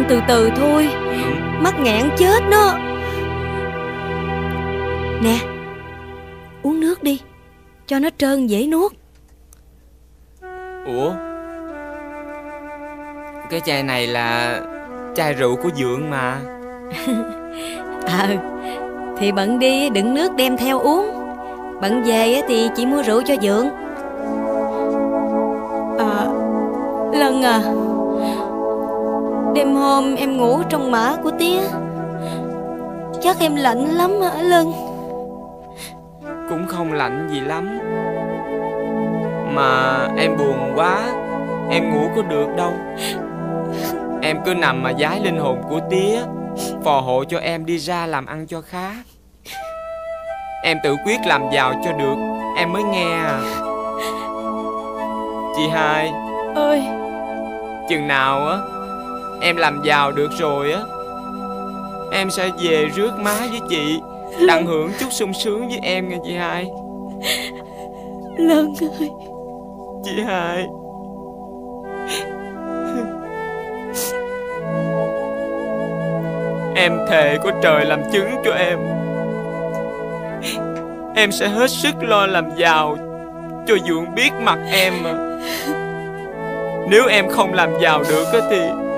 Ăn từ từ thôi, mắc nghẹn chết đó. Nè, uống nước đi, cho nó trơn dễ nuốt. Ủa, cái chai này là chai rượu của Dượng mà. Thì bận đi đựng nước đem theo uống. Bận về thì chị mua rượu cho Dượng. Lân à, đêm hôm em ngủ trong mả của tía, chắc em lạnh lắm hả Lân? Cũng không lạnh gì lắm, mà em buồn quá, em ngủ có được đâu. Em cứ nằm mà vái linh hồn của tía, phò hộ cho em đi ra làm ăn cho khá. Em tự quyết làm giàu cho được, em mới nghe à. Chị hai ơi, chừng nào á em làm giàu được rồi á, em sẽ về rước má với chị, tận hưởng chút sung sướng với em nghe chị hai. Lân ơi. Chị hai, em thề có trời làm chứng cho em sẽ hết sức lo làm giàu cho Dượng biết mặt em mà. Nếu em không làm giàu được thì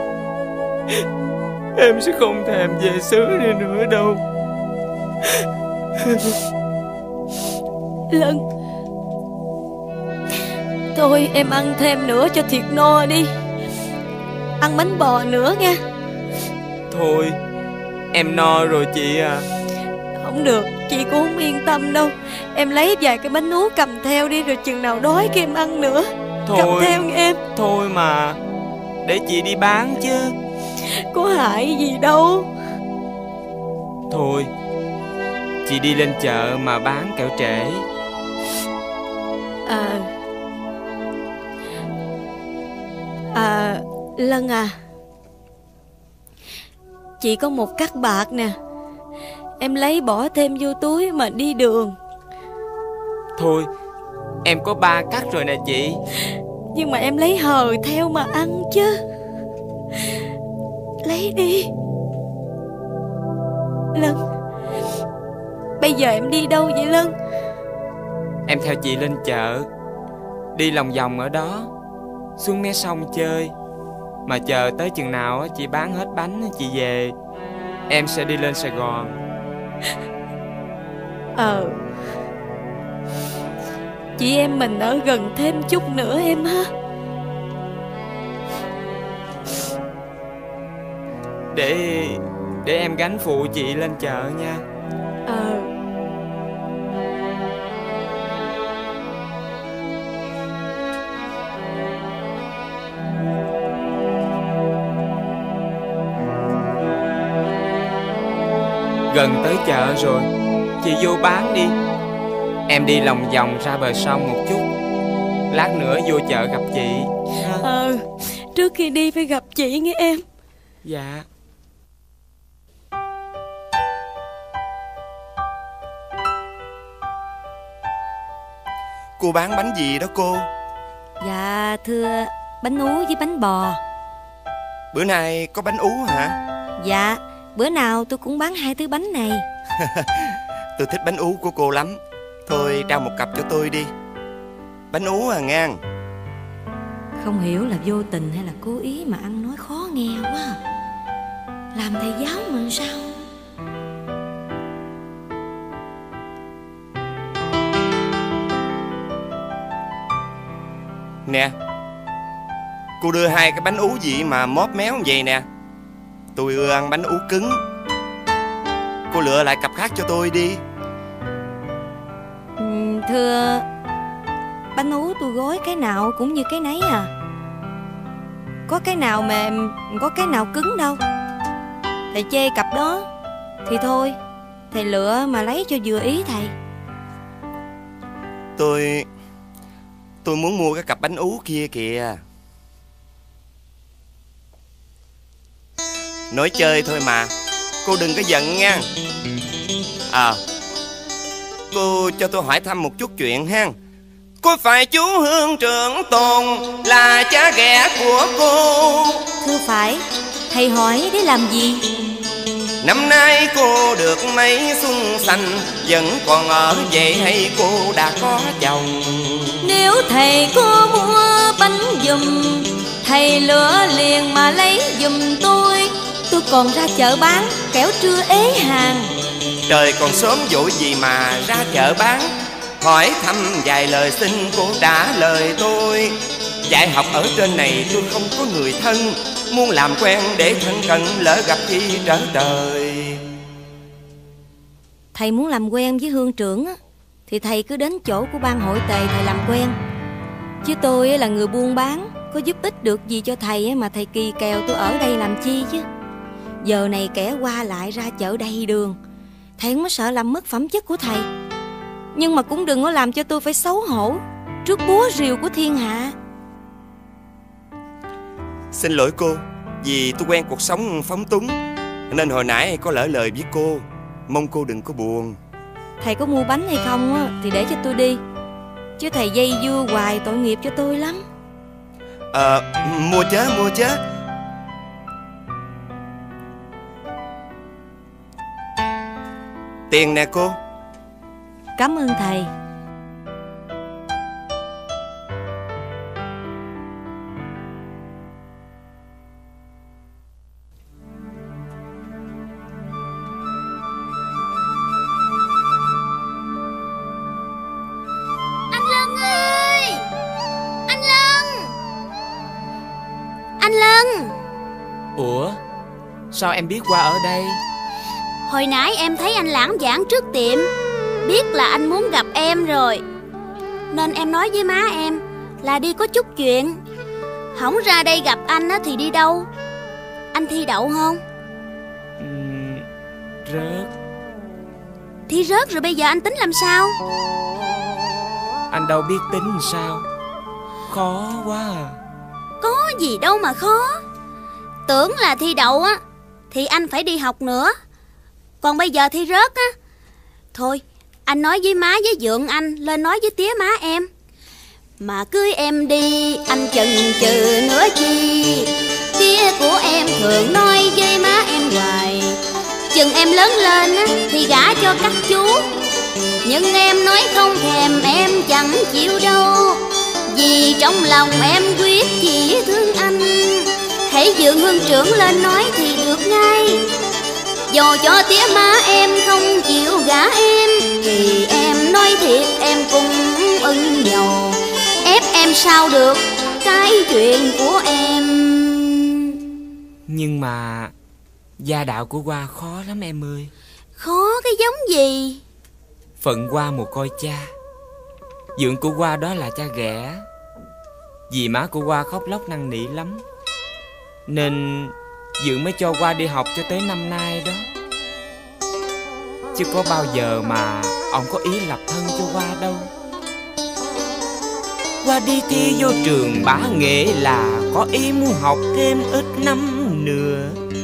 em sẽ không thèm về xứ này nữa đâu. Lân, thôi em ăn thêm nữa cho thiệt no đi. Ăn bánh bò nữa nha. Thôi, em no rồi chị à. Không được, chị cũng không yên tâm đâu. Em lấy vài cái bánh ú cầm theo đi, rồi chừng nào đói cái em ăn nữa. Thôi, cầm theo nghe em. Thôi mà, để chị đi bán chứ. Có hại gì đâu. Thôi, chị đi lên chợ mà bán kẻo trễ. Lân à, chị có một cắc bạc nè, em lấy bỏ thêm vô túi mà đi đường. Thôi, em có 3 cắc rồi nè chị. Nhưng mà em lấy hờ theo mà ăn chứ. Lấy đi. Lân, bây giờ em đi đâu vậy Lân? Em theo chị lên chợ, đi lòng vòng ở đó, xuống mé sông chơi. Mà chờ tới chừng nào chị bán hết bánh chị về, em sẽ đi lên Sài Gòn. Chị em mình ở gần thêm chút nữa em ha. Để em gánh phụ chị lên chợ nha. Gần tới chợ rồi, chị vô bán đi. Em đi lòng vòng ra bờ sông một chút, lát nữa vô chợ gặp chị. Trước khi đi phải gặp chị nghe em. Dạ. Cô bán bánh gì đó cô? Dạ thưa, bánh ú với bánh bò. Bữa nay có bánh ú hả? Dạ, bữa nào tôi cũng bán 2 thứ bánh này. Tôi thích bánh ú của cô lắm. Thôi trao một cặp cho tôi đi. Bánh ú à ngang. Không hiểu là vô tình hay là cố ý mà ăn nói khó nghe quá. Làm thầy giáo mà sao? Nè, cô đưa 2 cái bánh ú gì mà móp méo vậy nè. Tôi ưa ăn bánh ú cứng. Cô lựa lại cặp khác cho tôi đi. Thưa, bánh ú tôi gói cái nào cũng như cái nấy à. Có cái nào mềm, có cái nào cứng đâu. Thầy chê cặp đó thì thôi, thầy lựa mà lấy cho vừa ý thầy. Tôi muốn mua cái cặp bánh ú kia kìa. Nói chơi thôi mà, cô đừng có giận nha. Cô cho tôi hỏi thăm một chút chuyện ha. Có phải chú Hương Trưởng Tồn là cha ghẻ của cô? Thưa phải, Thầy hỏi để làm gì? Năm nay cô được mấy xuân xanh, vẫn còn ở vậy hay cô đã có chồng? Nếu thầy có mua bánh giùm, thầy lựa liền mà lấy giùm tôi còn ra chợ bán, kẻo trưa ế hàng. Trời còn sớm vội gì mà ra chợ bán. Hỏi thăm vài lời xin cô trả lời tôi. Dạy học ở trên này tôi không có người thân, muốn làm quen để thân cận, lỡ gặp khi trở đời. Thầy muốn làm quen với Hương trưởng á, thì thầy cứ đến chỗ của ban hội tề thầy làm quen. Chứ tôi là người buôn bán, có giúp ích được gì cho thầy mà thầy kỳ kèo tôi ở đây làm chi chứ. Giờ này kẻ qua lại ra chợ đầy đường, thầy không có sợ làm mất phẩm chất của thầy. Nhưng mà cũng đừng có làm cho tôi phải xấu hổ trước búa rìu của thiên hạ. Xin lỗi cô, vì tôi quen cuộc sống phóng túng nên hồi nãy có lỡ lời với cô. Mong cô đừng có buồn. Thầy có mua bánh hay không á, thì để cho tôi đi, chứ thầy dây dưa hoài tội nghiệp cho tôi lắm. Mua chớ. Tiền nè cô. Cảm ơn thầy. Anh Lân ơi! Anh Lân! Anh Lân! Ủa? Sao em biết qua ở đây? Hồi nãy em thấy anh lãng vãng trước tiệm, biết là anh muốn gặp em rồi, nên em nói với má em là đi có chút chuyện. Hổng ra đây gặp anh á thì đi đâu? Anh thi đậu không? Rớt. Thi rớt rồi bây giờ anh tính làm sao? Anh đâu biết tính sao. Khó quá à. Có gì đâu mà khó. Tưởng là thi đậu á thì anh phải đi học nữa, còn bây giờ thi rớt á, thôi anh nói với má với dượng anh lên nói với tía má em. Mà cưới em đi anh chần chừ nữa chi, tía của em thường nói với má em hoài, chừng em lớn lên á thì gả cho các chú. Nhưng em nói không thèm, em chẳng chịu đâu, vì trong lòng em quyết chỉ thương anh. Hãy dượng Hương trưởng lên nói thì được ngay. Dù cho tía má em không chịu gả em, thì em nói thiệt em cũng ưng nhầu. Ép em sao được cái chuyện của em. Nhưng mà gia đạo của Hoa khó lắm em ơi. Khó cái giống gì? Phận Hoa một coi cha. Dượng của Hoa đó là cha ghẻ. Dì má của Hoa khóc lóc năn nỉ lắm, nên dượng mới cho Hoa đi học cho tới năm nay đó. Chứ có bao giờ mà ông có ý lập thân cho Hoa đâu. Hoa đi thi vô trường bá nghệ là có ý muốn học thêm ít năm nữa,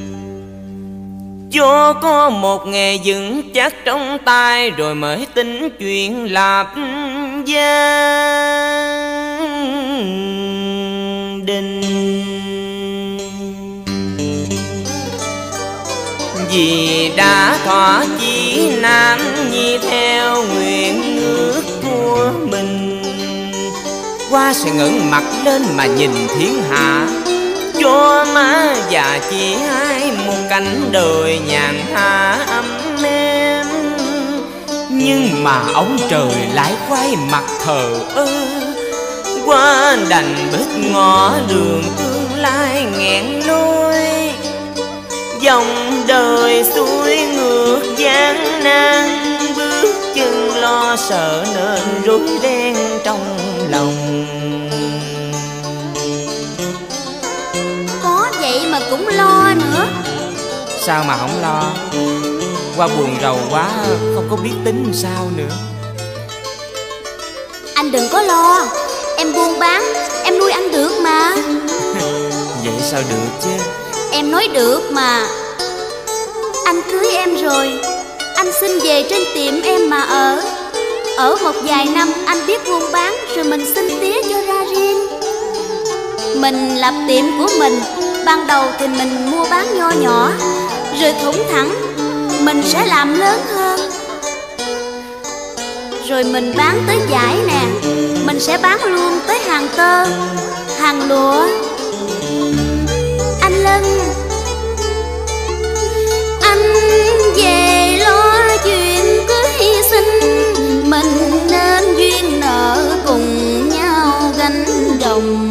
cho có một nghề vững chắc trong tay rồi mới tính chuyện lập gia đình. Vì đã thỏa chí nam nhi theo nguyện ước của mình, Hoa sẽ ngẩng mặt lên mà nhìn thiên hạ, cho má và chị hai một cảnh đời nhàn hạ ấm êm. Nhưng mà ông trời lại quay mặt thờ ơ, Hoa đành bít ngõ đường tương lai nghẹn lối. Dòng đời xuôi ngược gian nan, bước chân lo sợ nên rối đen trong lòng. Có vậy mà cũng lo nữa. Sao mà không lo? Hoa buồn rầu quá, không có biết tính sao nữa. Anh đừng có lo, em buôn bán, em nuôi ăn được mà. Vậy sao được chứ? Em nói được mà. Anh cưới em rồi, anh xin về trên tiệm em mà ở một vài năm anh biết buôn bán, rồi mình xin tía cho ra riêng. Mình lập tiệm của mình, Ban đầu thì mình mua bán nho nhỏ, rồi thủng thẳng mình sẽ làm lớn hơn. Rồi mình bán tới vải nè, mình sẽ bán luôn tới hàng tơ, hàng lụa. Anh Lân, anh về lo chuyện cưới xin, mình nên duyên nợ cùng nhau gánh đồng.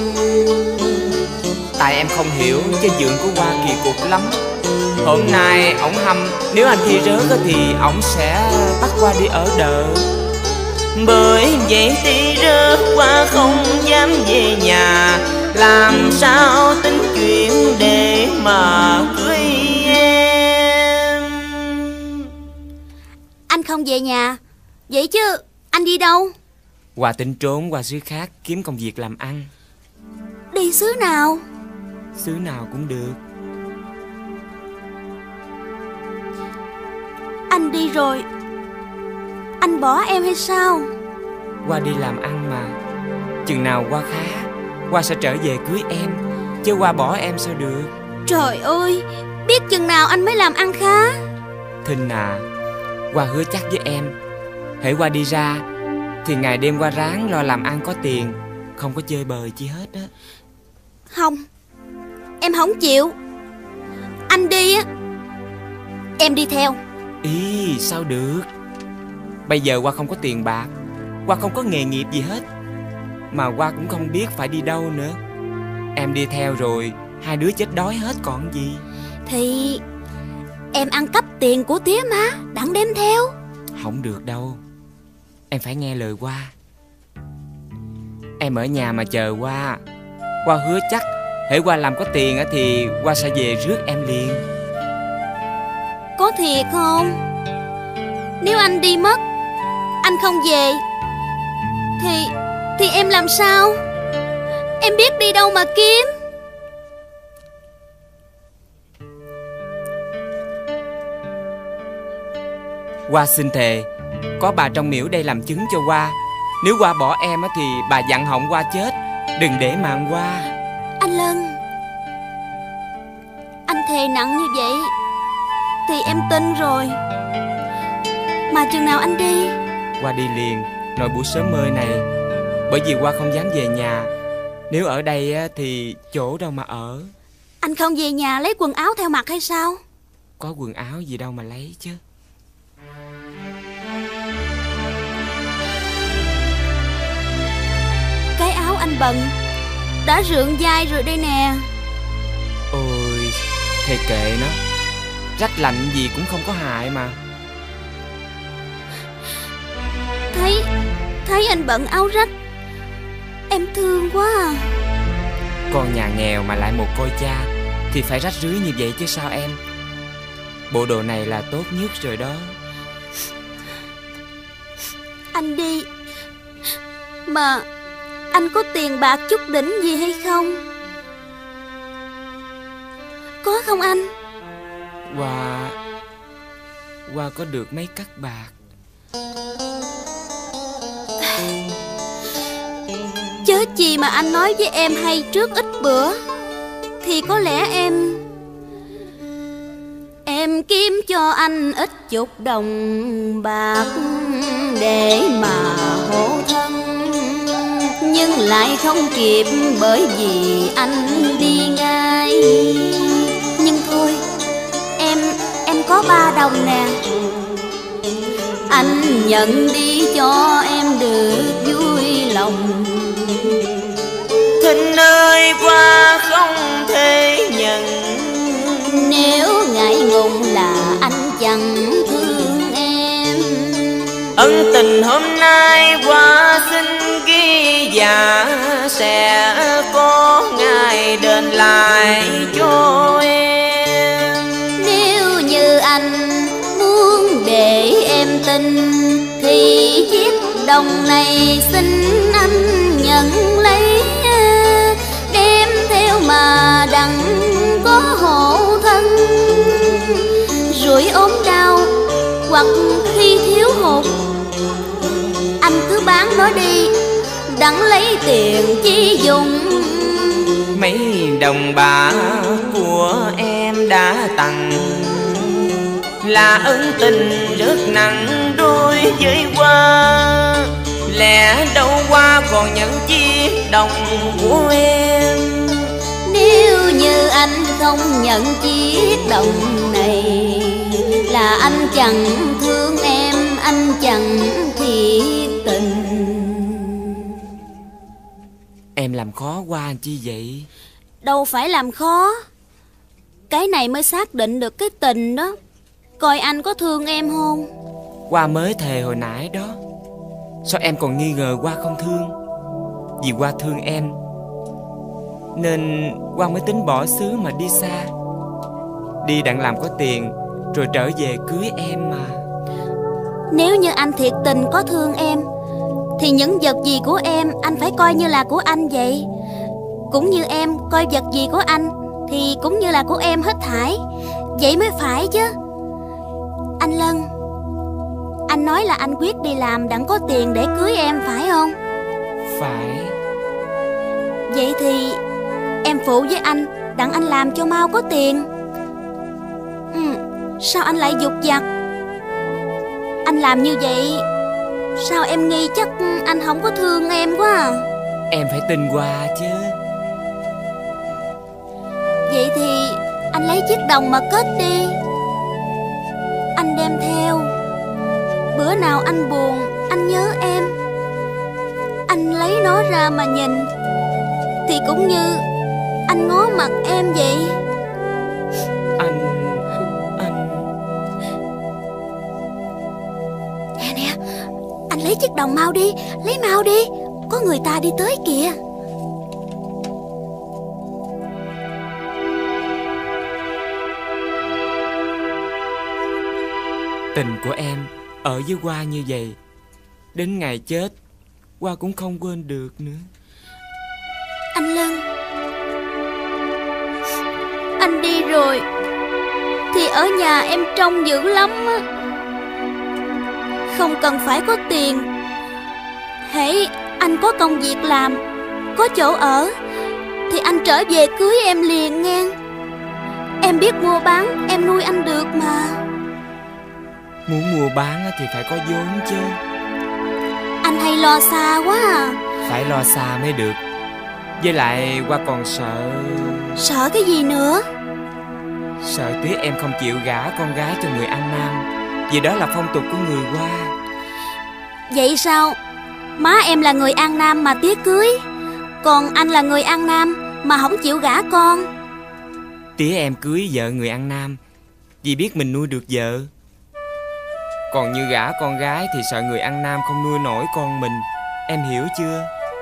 Tại em không hiểu chứ dượng của Hoa kỳ cục lắm. Hôm nay ổng hâm, nếu anh thi rớt thì ổng sẽ bắt Hoa đi ở đợ. Bởi vậy thi rớt Hoa không dám về nhà, làm sao tính chuyện để mà cưới em. Anh không về nhà, vậy chứ anh đi đâu? Hoa tính trốn qua xứ khác kiếm công việc làm ăn. Đi xứ nào? Xứ nào cũng được. Anh đi rồi, anh bỏ em hay sao? Hoa đi làm ăn mà. Chừng nào Hoa khá, Hoa sẽ trở về cưới em, chứ Hoa bỏ em sao được. Trời ơi, biết chừng nào anh mới làm ăn khá? Thinh à, Hoa hứa chắc với em, hễ Hoa đi ra thì ngày đêm Hoa ráng lo làm ăn có tiền, không có chơi bời chi hết á. Không, em không chịu. Anh đi á, em đi theo. Ý, sao được. Bây giờ Hoa không có tiền bạc, Hoa không có nghề nghiệp gì hết, mà Hoa cũng không biết phải đi đâu nữa. Em đi theo rồi hai đứa chết đói hết còn gì. Thì em ăn cắp tiền của tía má, đặng đem theo. Không được đâu, em phải nghe lời Hoa. Em ở nhà mà chờ Hoa. Hoa hứa chắc hễ Hoa làm có tiền thì Hoa sẽ về rước em liền. Có thiệt không? Nếu anh đi mất, anh không về, thì em làm sao? Em biết đi đâu mà kiếm. Hoa xin thề, có bà trong miễu đây làm chứng cho Hoa. Nếu Hoa bỏ em thì bà dặn họng Hoa chết, đừng để màng Hoa. Anh Lân, anh thề nặng như vậy thì em tin rồi. Mà chừng nào anh đi? Hoa đi liền, nội buổi sớm mơ này. Bởi vì Hoa không dám về nhà. Nếu ở đây thì chỗ đâu mà ở. Anh không về nhà lấy quần áo theo mặc hay sao? Có quần áo gì đâu mà lấy chứ. Cái áo anh bận đã rượn vai rồi đây nè. Ôi, thề kệ nó, rách lạnh gì cũng không có hại mà. Thấy anh bận áo rách, em thương quá à. Con nhà nghèo mà lại một cô cha thì phải rách rưới như vậy chứ sao em. Bộ đồ này là tốt nhất rồi đó. Anh đi mà anh có tiền bạc chút đỉnh gì hay không? Có không anh? Hoa có được mấy cắc bạc. Chớ chi mà anh nói với em hay trước ít bữa, thì có lẽ em kiếm cho anh ít chục đồng bạc để mà hộ thân. Nhưng lại không kịp bởi vì anh đi ngay. Nhưng thôi, em có 3 đồng nè, anh nhận đi cho em được vui lòng. Thinh ơi, Hoa không thể nhận. Nếu ngại ngùng là anh chẳng thương em. Ân tình hôm nay Hoa xin ghi dạ, sẽ có ngày đền lại cho em. Nếu như anh muốn để em tin thì chiếc đồng này xin anh nhận lấy, đem theo mà đặng có hộ thân. Rủi ốm đau hoặc khi thiếu hụt, anh cứ bán nó đi, đặng lấy tiền chi dùng. mấy đồng bạc của em đã tặng là ân tình rất nặng đôi với Hoa. Lẽ đâu Hoa còn nhận chiếc đồng của em. Nếu như anh không nhận chiếc đồng này là anh chẳng thương em, anh chẳng thiệt tình. Em làm khó Hoa chi vậy? Đâu phải làm khó. Cái này mới xác định được cái tình đó. Coi anh có thương em không? Hoa mới thề hồi nãy đó. Sao em còn nghi ngờ Hoa không thương? Vì Hoa thương em nên Hoa mới tính bỏ xứ mà đi xa. Đi đặng làm có tiền rồi trở về cưới em mà. Nếu như anh thiệt tình có thương em thì những vật gì của em anh phải coi như là của anh vậy. Cũng như em coi vật gì của anh thì cũng như là của em hết thảy. Vậy mới phải chứ. Anh Lân, anh nói là anh quyết đi làm đặng có tiền để cưới em phải không? Phải. Vậy thì em phụ với anh đặng anh làm cho mau có tiền. Sao anh lại dục dặt? Anh làm như vậy sao em nghi chắc anh không có thương em quá à? Em phải tin Hoa chứ. Vậy thì anh lấy chiếc đồng mà kết đi. Anh đem theo. Bữa nào anh buồn, anh nhớ em, anh lấy nó ra mà nhìn thì cũng như anh ngó mặt em vậy. Anh Nè, anh lấy chiếc đồng mau đi. Lấy mau đi, có người ta đi tới kìa. Tình của em ở với Hoa như vậy, đến ngày chết Hoa cũng không quên được nữa. Anh Lân, anh đi rồi thì ở nhà em trông dữ lắm á. Không cần phải có tiền, hễ anh có công việc làm, có chỗ ở thì anh trở về cưới em liền nghe. Em biết mua bán, em nuôi anh được mà. Muốn mua bán thì phải có vốn chứ. Anh hay lo xa quá à. Phải lo xa mới được. Với lại Hoa còn sợ. Sợ cái gì nữa? Sợ Tía em không chịu gả con gái cho người An Nam, vì đó là phong tục của người Hoa. Vậy sao? Má em là người An Nam mà Tía cưới, còn anh là người An Nam mà không chịu gả con. Tía em cưới vợ người An Nam vì biết mình nuôi được vợ. Còn như gả con gái thì sợ người An Nam không nuôi nổi con mình. Em hiểu chưa?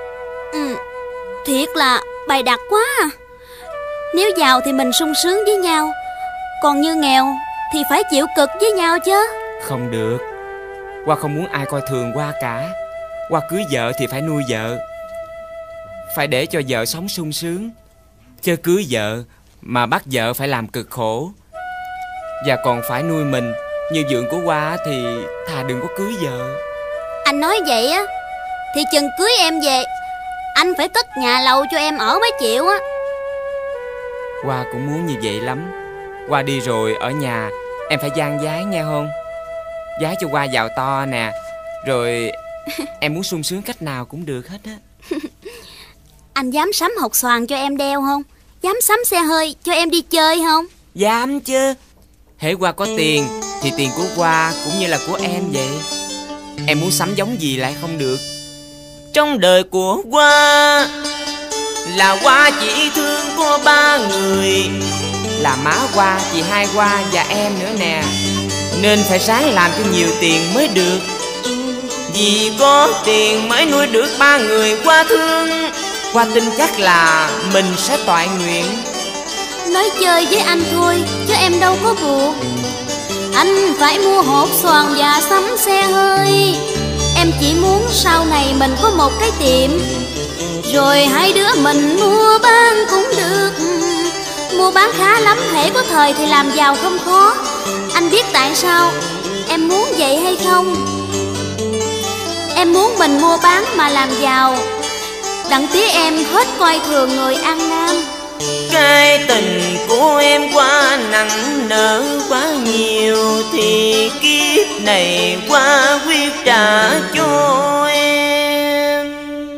Thiệt là bày đặt quá à. Nếu giàu thì mình sung sướng với nhau, còn như nghèo thì phải chịu cực với nhau chứ. Không được. Hoa không muốn ai coi thường Hoa cả. Hoa cưới vợ thì phải nuôi vợ, phải để cho vợ sống sung sướng. Chứ cưới vợ mà bắt vợ phải làm cực khổ và còn phải nuôi mình như vượng của Hoa thì thà đừng có cưới vợ. Anh nói vậy á thì chừng cưới em về anh phải cất nhà lầu cho em ở mới chịu á. Hoa cũng muốn như vậy lắm. Hoa đi rồi ở nhà em phải gian vái nghe không? Vái cho Hoa giàu to nè. Rồi em muốn sung sướng cách nào cũng được hết á. Anh dám sắm hột xoàn cho em đeo không? Dám sắm xe hơi cho em đi chơi không? Dám chứ. Hễ Hoa có tiền thì tiền của Hoa cũng như là của em vậy. Em muốn sắm giống gì lại không được. Trong đời của Hoa là Hoa chỉ thương có 3 người, là má Hoa, chị hai Hoa và em nữa nè. Nên phải ráng làm cho nhiều tiền mới được. Vì có tiền mới nuôi được 3 người Hoa thương. Hoa tin chắc là mình sẽ toại nguyện. Nói chơi với anh thôi chứ em đâu có buộc. Anh phải mua hột xoàn và sắm xe hơi. Em chỉ muốn sau này mình có một cái tiệm, rồi hai đứa mình mua bán cũng được. Mua bán khá lắm, hễ có thời thì làm giàu không khó. Anh biết tại sao em muốn vậy hay không? Em muốn mình mua bán mà làm giàu, đặng tía em hết coi thường người An Nam. Cái tình của em quá nặng nỡ quá nhiều, thì kiếp này qua quyết trả cho em.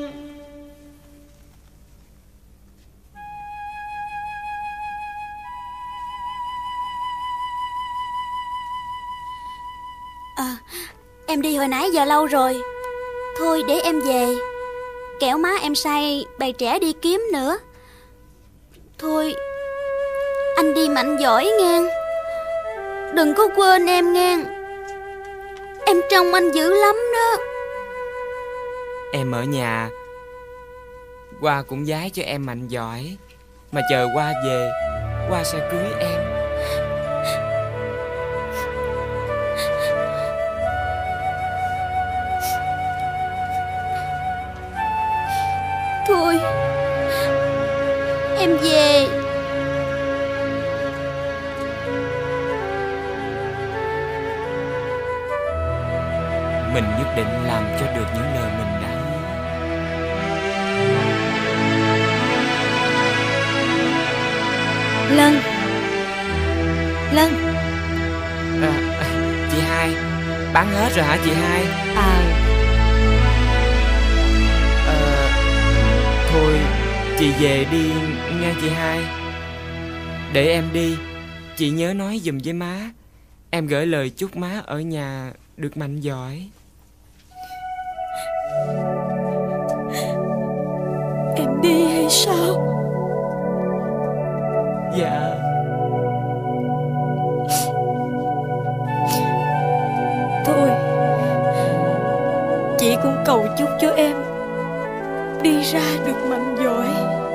Em đi hồi nãy giờ lâu rồi. Thôi để em về, kẻo má em sai bày trẻ đi kiếm nữa. Thôi anh đi mạnh giỏi nghe, đừng có quên em nghe. Em trông anh dữ lắm đó. Em ở nhà, Hoa cũng vái cho em mạnh giỏi. Mà chờ Hoa về, Hoa sẽ cưới em. Thôi em về. Mình nhất định làm cho được những lời mình đã hứa. Lân, Lân. Chị Hai, bán hết rồi hả chị Hai? Thôi chị về đi nghe chị Hai. Để em đi, chị nhớ nói giùm với má. Em gửi lời chúc má ở nhà được mạnh giỏi. Em đi hay sao? Dạ. Thôi, chị cũng cầu chúc cho em đi ra được mạnh giỏi.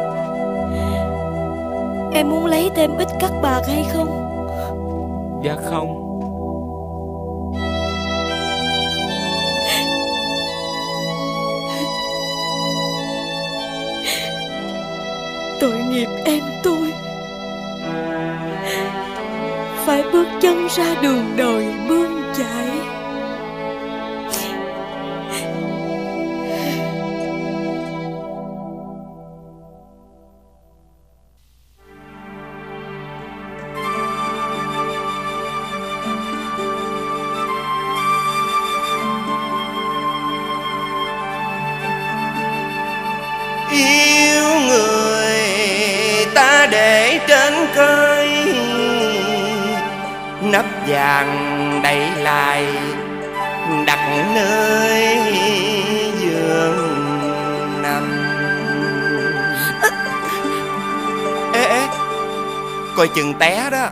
Em muốn lấy thêm ít cắt bạc hay không? Dạ không. Tội nghiệp em tôi, phải bước chân ra đường đời bươn chải. Yêu người ta để trên cây, nắp vàng đầy lại đặt nơi giường nằm. Ê, coi chừng té đó.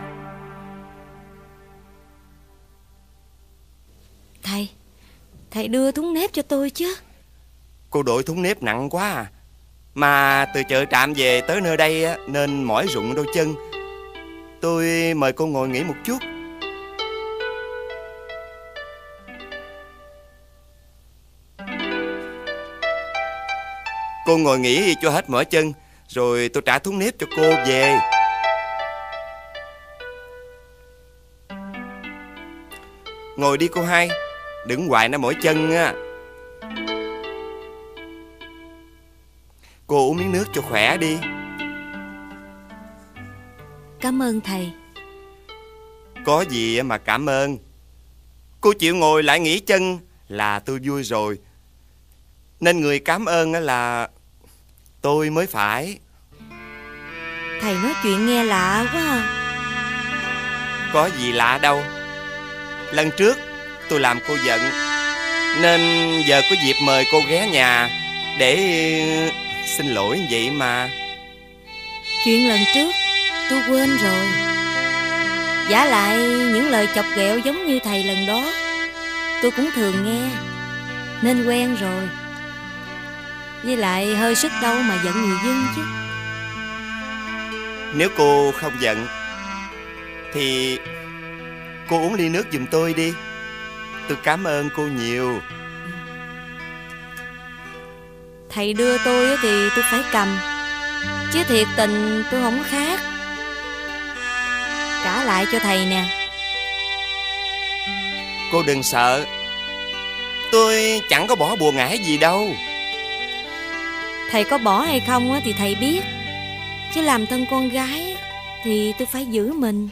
Thầy đưa thúng nếp cho tôi chứ. Cô đội thúng nếp nặng quá à. Mà từ chợ Trạm về tới nơi đây á, nên mỏi rụng đôi chân. Tôi mời cô ngồi nghỉ một chút. Cô ngồi nghỉ cho hết mỏi chân, rồi tôi trả thúng nếp cho cô về. Ngồi đi cô Hai, đừng hoài nó mỏi chân á. Cô uống miếng nước cho khỏe đi. Cảm ơn thầy. Có gì mà cảm ơn. Cô chịu ngồi lại nghỉ chân là tôi vui rồi. Nên người cảm ơn là tôi mới phải. Thầy nói chuyện nghe lạ quá à. Có gì lạ đâu. Lần trước tôi làm cô giận, nên giờ có dịp mời cô ghé nhà để xin lỗi vậy mà. Chuyện lần trước tôi quên rồi. Vả lại những lời chọc ghẹo giống như thầy lần đó tôi cũng thường nghe, nên quen rồi. Với lại hơi sức đâu mà giận người dân chứ. Nếu cô không giận thì cô uống ly nước giùm tôi đi. Tôi cảm ơn cô nhiều. Thầy đưa tôi thì tôi phải cầm, chứ thiệt tình tôi không khác. Trả lại cho thầy nè. Cô đừng sợ, tôi chẳng có bỏ bùa ngải gì đâu. Thầy có bỏ hay không thì thầy biết. Chứ làm thân con gái thì tôi phải giữ mình.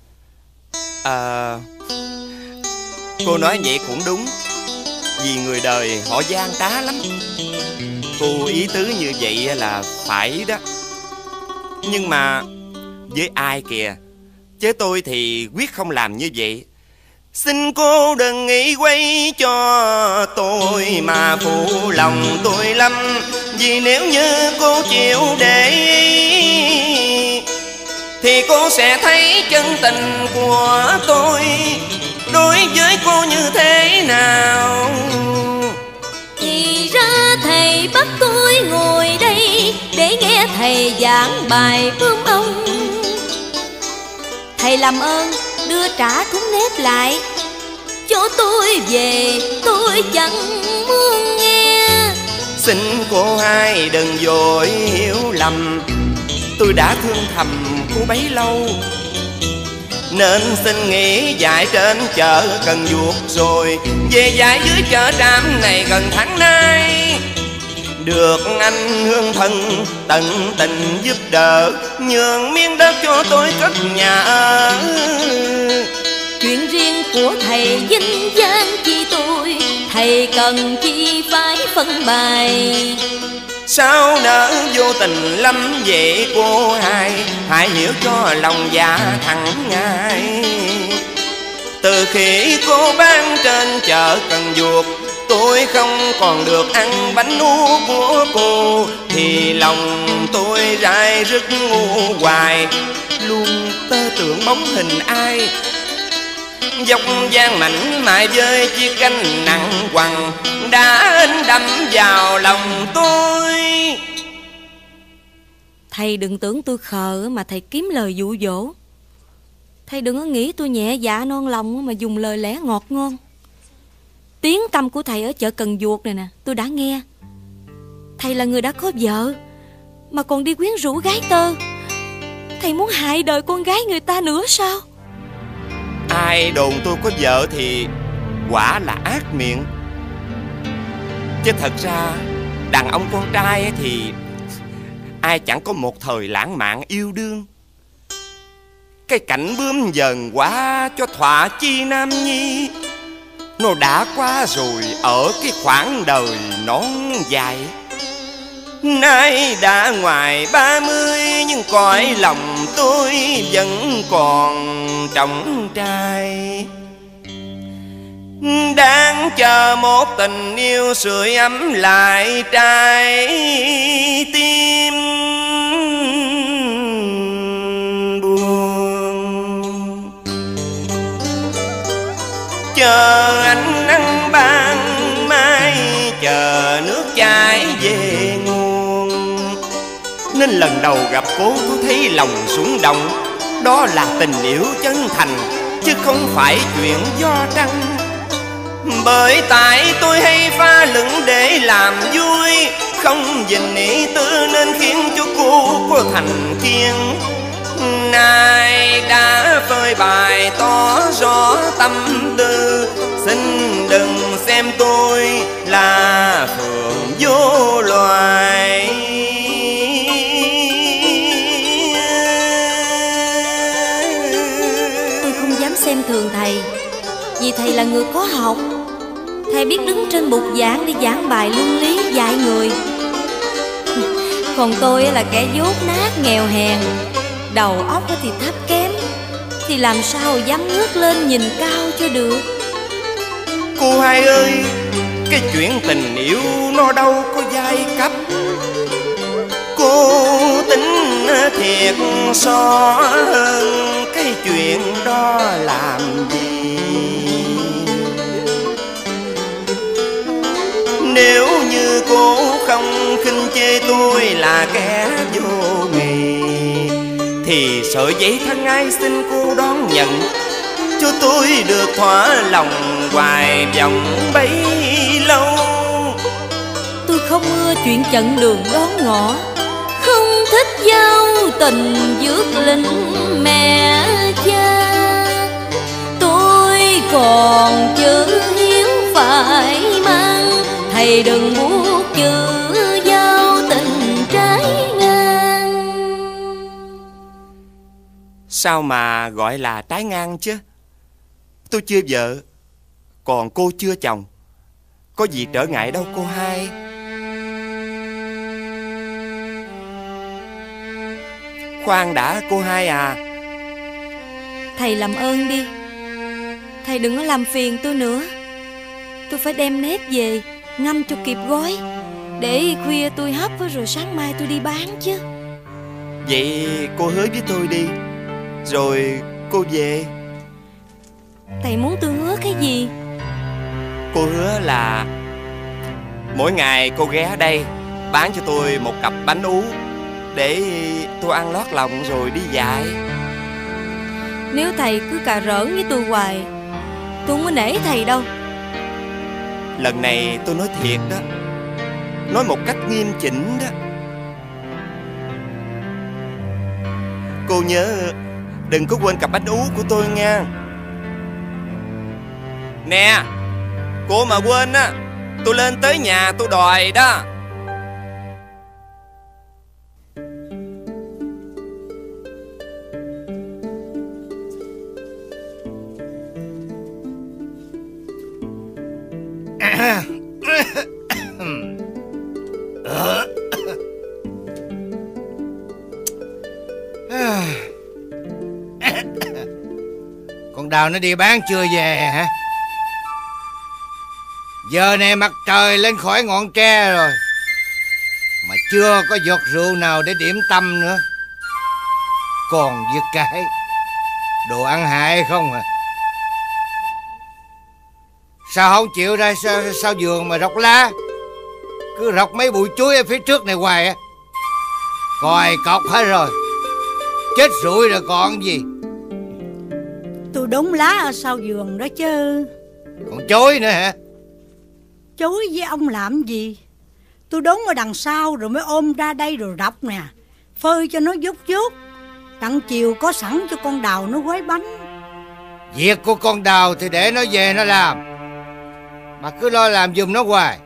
Cô nói vậy cũng đúng. Vì người đời họ gian trá lắm. Cô ý tứ như vậy là phải đó. Nhưng mà với ai kìa, chứ tôi thì quyết không làm như vậy. Xin cô đừng nghĩ quay cho tôi mà phụ lòng tôi lắm. Vì nếu như cô chịu để thì cô sẽ thấy chân tình của tôi đối với cô như thế nào. Thì ra thầy bắt tôi ngồi đây để nghe thầy giảng bài bướm ông. Thầy làm ơn đưa trả thúng nếp lại cho tôi về, tôi chẳng muốn nghe. Xin cô hai đừng vội hiểu lầm, tôi đã thương thầm cô bấy lâu, nên xin nghỉ dạy trên chợ Cần Duộc rồi về dạy dưới chợ Trạm này gần tháng nay. Được anh hương thân tận tình giúp đỡ, nhường miếng đất cho tôi cất nhà ở. Chuyện riêng của thầy dinh dáng chi tôi, thầy cần chi phải phân bày. Sao nỡ vô tình lắm vậy cô hai, hãy hiểu cho lòng dạ thẳng ngại. Từ khi cô bán trên chợ Cần Duộc, tôi không còn được ăn bánh nú của cô, thì lòng tôi rai rứt ngu hoài, luôn tơ tưởng bóng hình ai. Dọc gian mảnh mại với chiếc gánh nặng quằn đã in đâm vào lòng tôi. Thầy đừng tưởng tôi khờ mà thầy kiếm lời dụ dỗ. Thầy đừng có nghĩ tôi nhẹ dạ non lòng mà dùng lời lẽ ngọt ngon. Tiếng tăm của thầy ở chợ Cần Duộc này nè, tôi đã nghe. Thầy là người đã có vợ mà còn đi quyến rũ gái tơ. Thầy muốn hại đời con gái người ta nữa sao? Ai đồn tôi có vợ thì quả là ác miệng. Chứ thật ra đàn ông con trai thì ai chẳng có một thời lãng mạn yêu đương. Cái cảnh bướm dần quá cho thỏa chi nam nhi, nó đã qua rồi ở cái khoảng đời non dài. Nay đã ngoài 30 nhưng cõi lòng tôi vẫn còn trọng trai, đang chờ một tình yêu sưởi ấm lại trái tim buồn. Chờ ánh nắng ban mai, chờ nước chảy về nguồn, nên lần đầu gặp cô tôi thấy lòng rung động. Đó là tình yêu chân thành chứ không phải chuyện do trăng. Bởi tại tôi hay pha lửng để làm vui, không dình ý tư nên khiến cho cô có thành kiến. Nay đã phơi bày tỏ rõ tâm tư, xin đừng xem tôi là phượng vô loài. Tôi không dám xem thường thầy, vì thầy là người có học. Thầy biết đứng trên bục giảng để giảng bài luân lý dạy người. Còn tôi là kẻ dốt nát nghèo hèn, đầu óc thì thấp kém, thì làm sao dám ngước lên nhìn cao cho được. Cô hai ơi, cái chuyện tình yêu nó đâu có giai cấp. Cô tính thiệt so hơn cái chuyện đó làm gì. Nếu như cô không khinh chê tôi là kẻ vô nghị, thì sợi dây thân ai xin cô đón nhận, cho tôi được thỏa lòng hoài vọng bấy lâu. Tôi không ưa chuyện chặn đường đón ngõ, không thích giao tình dước linh mẹ cha. Tôi còn chữ hiếu phải mang, thầy đừng. đừng buốt chữ giao tình trái ngang. Tôi không dám xem thường thầy, vì thầy là người có học. Thầy biết đứng trên bục giảng để giảng bài luân lý dạy người. Còn tôi là kẻ dốt nát nghèo hèn, đầu óc thì thấp kém, thì làm sao dám ngước lên nhìn cao cho được. Thầy đừng buốt chữ giao tình trái ngang. Sao mà gọi là trái ngang chứ? Tôi chưa vợ, còn cô chưa chồng. Có gì trở ngại đâu cô hai. Khoan đã cô hai à. Thầy làm ơn đi. Thầy đừng có làm phiền tôi nữa. Tôi phải đem nếp về ngâm cho kịp gói, để khuya tôi hấp rồi sáng mai tôi đi bán chứ. Vậy cô hứa với tôi đi, rồi cô về. Thầy muốn tôi hứa cái gì? Cô hứa là mỗi ngày cô ghé đây bán cho tôi một cặp bánh ú, để tôi ăn lót lòng rồi đi dạy. Nếu thầy cứ cà rỡn với tôi hoài, tôi không có nể thầy đâu. Lần này tôi nói thiệt đó, nói một cách nghiêm chỉnh đó. Cô nhớ đừng có quên cặp bánh ú của tôi nha. Nè, cô mà quên á, tôi lên tới nhà tôi đòi đó. Con Đào nó đi bán chưa về hả? Giờ này mặt trời lên khỏi ngọn tre rồi mà chưa có giọt rượu nào để điểm tâm nữa. Còn với cái đồ ăn hại không à? Sao không chịu ra sao vườn mà rọc lá, cứ rọc mấy bụi chuối ở phía trước này hoài á. Còi cọc hết rồi, chết rụi rồi còn gì. Tôi đốn lá ở sau vườn đó chứ. Còn chối nữa hả? Chối với ông làm gì? Tôi đốn ở đằng sau rồi mới ôm ra đây rồi rọc nè, phơi cho nó vuốt vuốt, đặng chiều có sẵn cho con Đào nó gói bánh. Việc của con Đào thì để nó về nó làm, mà cứ lo làm giùm nó hoài.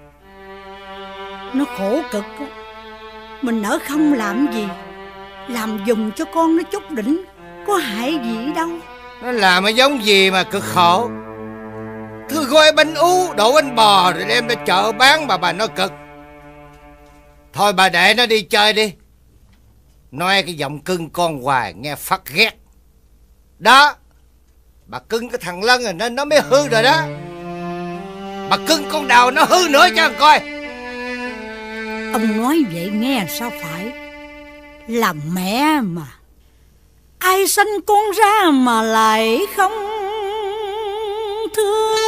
Nó khổ cực á, mình nỡ không làm gì. Làm giùm cho con nó chút đỉnh, có hại gì đâu. Nó làm cái giống gì mà cực khổ. Cứ gói bánh ú, đổ bánh bò rồi đem ra chợ bán mà bà nó cực. Thôi bà để nó đi chơi đi. Nói cái giọng cưng con hoài nghe phát ghét. Đó, bà cưng cái thằng Lân rồi nên nó mới hư rồi đó. Bà cưng con Đào nó hư nữa cho coi. Ông nói vậy nghe sao phải. Làm mẹ mà, ai sanh con ra mà lại không thương.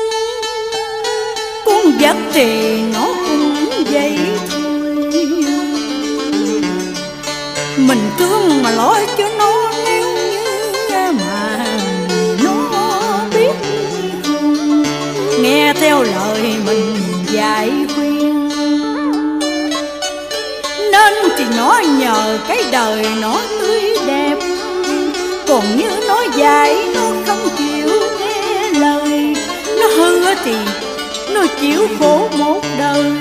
Con vật thì nó cũng vậy thôi, mình thương mà lo cho nó. Nếu như mà nó biết không, nghe theo lời mình dạy khuyên, nên thì nó nhờ cái đời nó tươi đẹp. Còn như nó dạy nó không chịu nghe lời, nó hư thì nó chịu khổ một đời.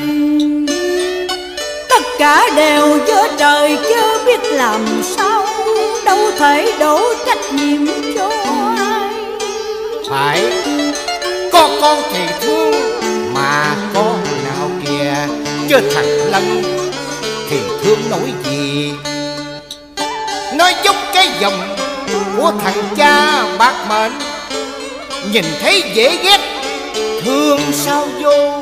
Tất cả đều do trời chứ biết làm sao, đâu thể đổ trách nhiệm cho ai. Phải, có con thì thương mà con nào kìa, chứ thằng Lân thì thương nổi gì. Nó giống cái dòng của thằng cha bạc mệnh, nhìn thấy dễ ghét, thương sao vô.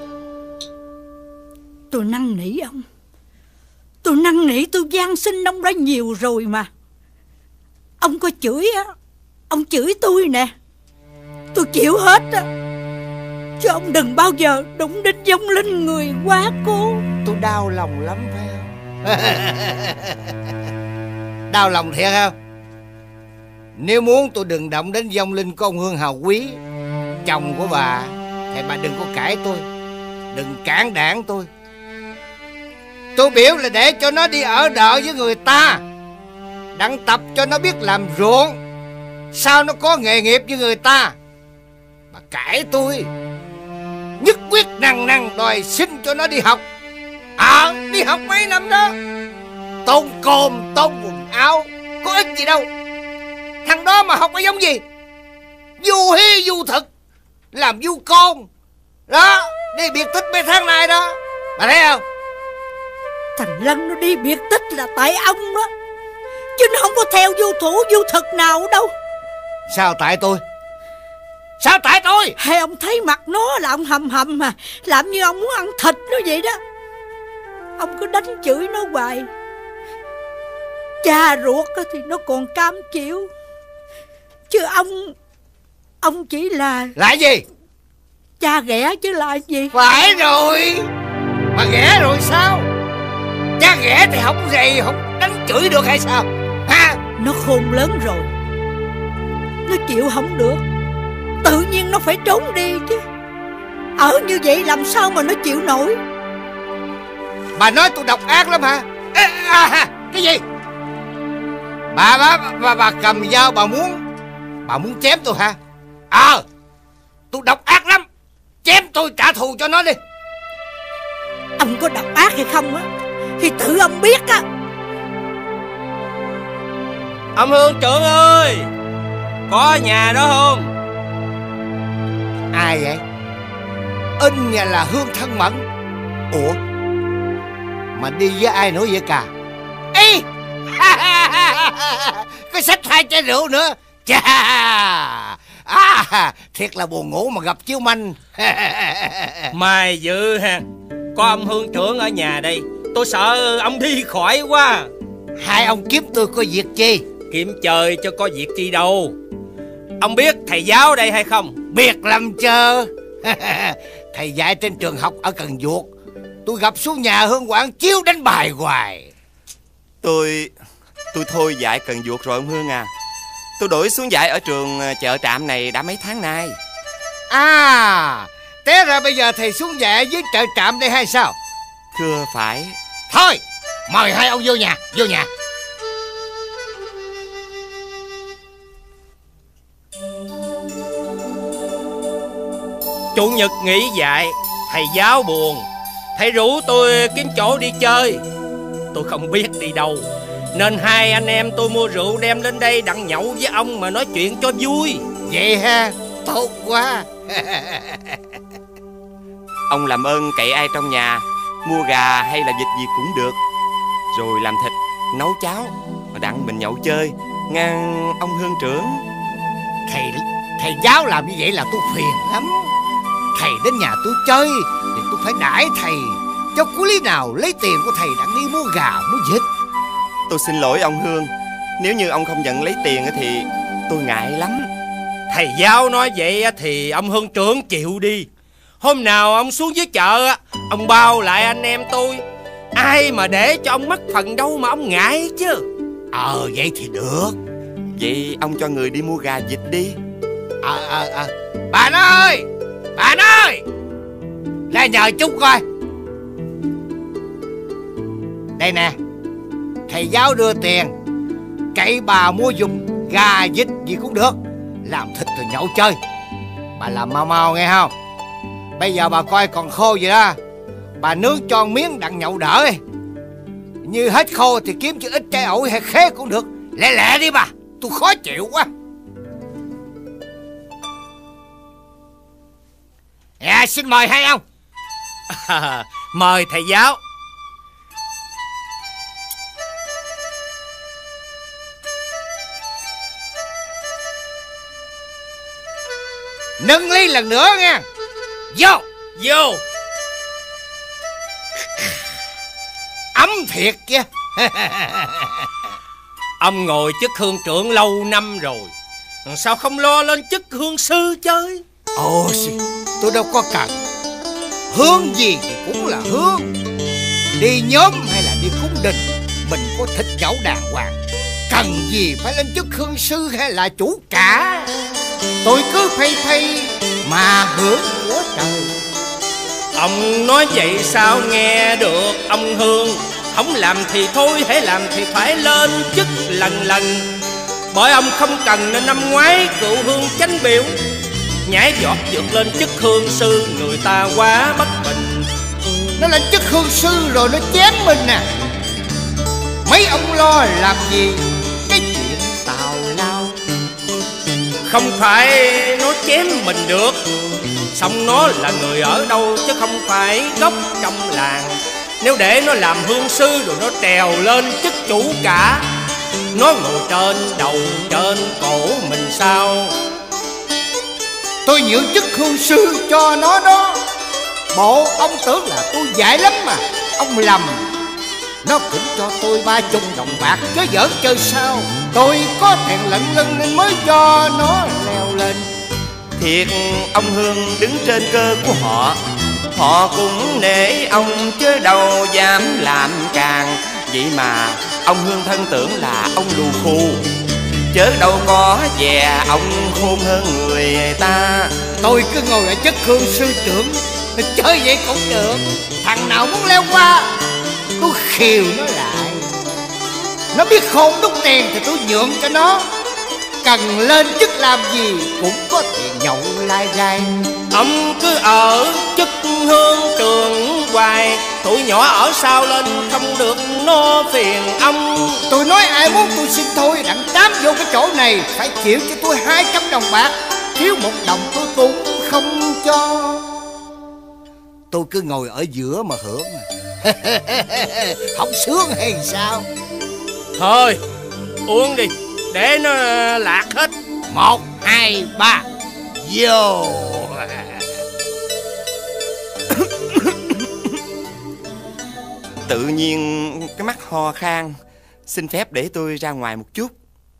Tôi năn nỉ ông, tôi năn nỉ, tôi van xin ông đã nhiều rồi mà. Ông có chửi á, ông chửi tôi nè, tôi chịu hết á. Chứ ông đừng bao giờ đụng đến vong linh người quá cố. Tôi đau lòng lắm phải không? Đau lòng thiệt không? Nếu muốn tôi đừng động đến vong linh của ông Hương Hào Quý, chồng của bà, thì bà đừng có cãi tôi, đừng cản đảng tôi. Tôi biểu là để cho nó đi ở đợ với người ta, đặng tập cho nó biết làm ruộng, sao nó có nghề nghiệp như người ta. Bà cãi tôi, nhất quyết nằng nằng đòi xin cho nó đi học. Đi học mấy năm đó, tốn cơm, tốn quần áo, có ích gì đâu. Thằng đó mà học cái giống gì? Du hí du thực, làm du côn. Đó, đi biệt tích mấy tháng nay đó. Bà thấy không? Thằng Lân nó đi biệt tích là tại ông đó, chứ nó không có theo du thủ du thực nào đâu. Sao tại tôi? Sao tại tôi? Hay ông thấy mặt nó là ông hầm hầm mà làm như ông muốn ăn thịt nó vậy đó. Ông cứ đánh chửi nó hoài. Cha ruột thì nó còn cam chịu, chứ ông chỉ là gì? cha ghẻ chứ là gì. Phải rồi. Mà ghẻ rồi sao? Cha ghẻ thì không gì, không đánh chửi được hay sao ha? Nó khôn lớn rồi, nó chịu không được, tự nhiên nó phải trốn đi chứ. Ở như vậy làm sao mà nó chịu nổi. Bà nói tôi độc ác lắm hả? Cái gì? Bà cầm dao bà muốn chém tôi hả? Tôi độc ác lắm. Chém tôi trả thù cho nó đi. Ông có độc ác hay không á thì tự ông biết á. Ông Hương trưởng ơi, có ở nhà đó không? Ai vậy? In nhà là Hương Thân Mẫn. Ủa, mà đi với ai nữa vậy cả? Ê, có xách 2 chai rượu nữa. Chà, thiệt là buồn ngủ mà gặp chiếu manh. Mày dự ha. Có ông Hương trưởng ở nhà đây, tôi sợ ông đi khỏi quá. Hai ông kiếm tôi có việc chi? Kiếm chơi chứ có việc chi đâu. Ông biết thầy giáo đây hay không? Biết làm chơ. Thầy dạy trên trường học ở Cần Duộc. Tôi gặp xuống nhà Hương Quảng chiếu đánh bài hoài. Tôi thôi dạy Cần Duộc rồi ông Hương à. Tôi đổi xuống dạy ở trường chợ Trạm này đã mấy tháng nay. Té ra bây giờ thầy xuống dạy với chợ Trạm đây hay sao? Thưa phải. Thôi, mời hai ông vô nhà. Chủ nhật nghỉ dạy, thầy giáo buồn, thầy rủ tôi kiếm chỗ đi chơi. Tôi không biết đi đâu, nên hai anh em tôi mua rượu đem lên đây đặng nhậu với ông mà nói chuyện cho vui. Vậy ha, tốt quá. Ông làm ơn cậy ai trong nhà, mua gà hay là vịt gì cũng được, rồi làm thịt, nấu cháo, đặng mình nhậu chơi, ngang ông Hương trưởng. Thầy giáo làm như vậy là tôi phiền lắm. Thầy đến nhà tôi chơi thì tôi phải đãi thầy, chứ có lý nào lấy tiền của thầy đặng đi mua gà mua vịt. Tôi xin lỗi ông Hương, nếu như ông không nhận lấy tiền thì tôi ngại lắm. Thầy giáo nói vậy thì ông Hương trưởng chịu đi. Hôm nào ông xuống dưới chợ, ông bao lại anh em tôi. Ai mà để cho ông mất phần đâu mà ông ngại chứ. Vậy thì được. Vậy ông cho người đi mua gà vịt đi. Bà ơi, ra nhờ chút coi. Đây nè, thầy giáo đưa tiền, cậy bà mua giùm gà vịt gì cũng được, làm thịt rồi nhậu chơi. Bà làm mau nghe không? Bây giờ bà coi còn khô vậy đó, bà nướng cho miếng đặng nhậu đỡ. Như hết khô thì kiếm chứ ít trái ổi hay khế cũng được. Lẹ đi bà, tôi khó chịu quá. Xin mời hai ông. Mời thầy giáo. Nâng ly lần nữa nha. Vô. Ấm thiệt chứ. Ông ngồi chức hương trưởng lâu năm rồi, sao không lo lên chức hương sư chơi? Tôi đâu có cần. Hương gì thì cũng là hương. Đi nhóm hay là đi cúng đình, mình có thịt nhậu đàng hoàng, cần gì phải lên chức hương sư hay là chủ cả. Tôi cứ phay mà hưởng của trời. Ông nói vậy sao nghe được ông Hương. Không làm thì thôi, hãy làm thì phải lên chức lần. Bởi ông không cần nên năm ngoái cựu hương chánh biểu nhảy giọt vượt lên chức hương sư, người ta quá bất bình. Nó lên chức hương sư rồi nó chém mình nè. Mấy ông lo làm gì cái Không phải nó chém mình được, xong nó là người ở đâu chứ không phải gốc trong làng. Nếu để nó làm hương sư rồi nó trèo lên chức chủ cả, nó ngồi trên đầu trên cổ mình sao? Tôi nhượng chức hương sư cho nó đó. Bộ ông tưởng là tôi dạy lắm mà ông lầm. Nó cũng cho tôi 30 đồng bạc chứ giỡn chơi sao. Tôi có thèn lận lưng nên mới cho nó leo lên. Thiệt ông Hương đứng trên cơ của họ, họ cũng nể ông chứ đâu dám làm càng. Vậy mà ông Hương thân tưởng là ông lù khù, chớ đâu có vẻ ông khôn hơn người ta. Tôi cứ ngồi ở chức hương sư trưởng, chơi vậy cũng được. Thằng nào muốn leo qua tôi khiều nó lại. Nó biết khôn đúc tiền thì tôi nhượng cho nó. Cần lên chức làm gì cũng có tiền nhậu lai rai. Ông cứ ở chức hương trường hoài, tụi nhỏ ở sau lên không được nó phiền ông. Tôi nói ai muốn tôi xin thôi, đặng tám vô cái chỗ này phải chịu cho tôi 200 đồng bạc. Thiếu 1 đồng tôi cũng không cho. Tôi cứ ngồi ở giữa mà hưởng. Không sướng hay sao? Thôi uống đi để nó lạc hết. 1, 2, 3 vô. Tự nhiên cái mắt ho khan. Xin phép để tôi ra ngoài một chút.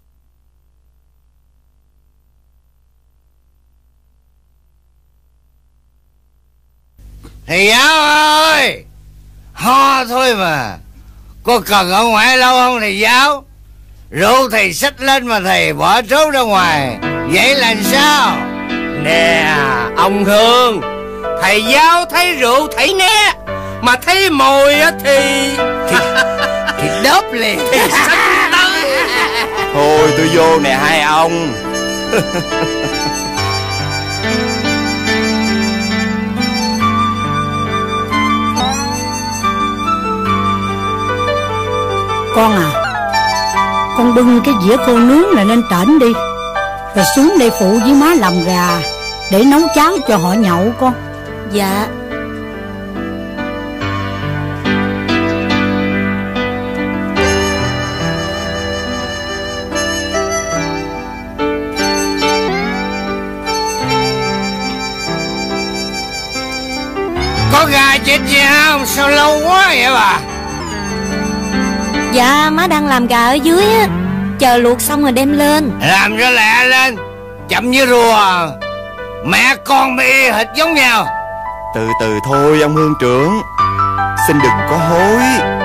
Thầy giáo ơi, ho thôi mà, có cần ở ngoài lâu không thầy giáo? Rượu thầy xách lên mà thầy bỏ trốn ra ngoài, vậy là sao? Nè ông Hương, thầy giáo thấy rượu thấy né, mà thấy mồi thì đớp liền. Thì xách tới. Thôi tôi vô nè hai ông. Con à, con bưng cái dĩa khô nướng này lên trển đi, rồi xuống đây phụ với má làm gà để nấu cháo cho họ nhậu con. Dạ. Có gà chết gì không? Sao lâu quá vậy bà? Dạ má đang làm gà ở dưới á, chờ luộc xong rồi đem lên. Làm cho lẹ lên, chậm như rùa. Mẹ con bị hệt giống nhau. Từ từ thôi ông Hương trưởng, xin đừng có hối.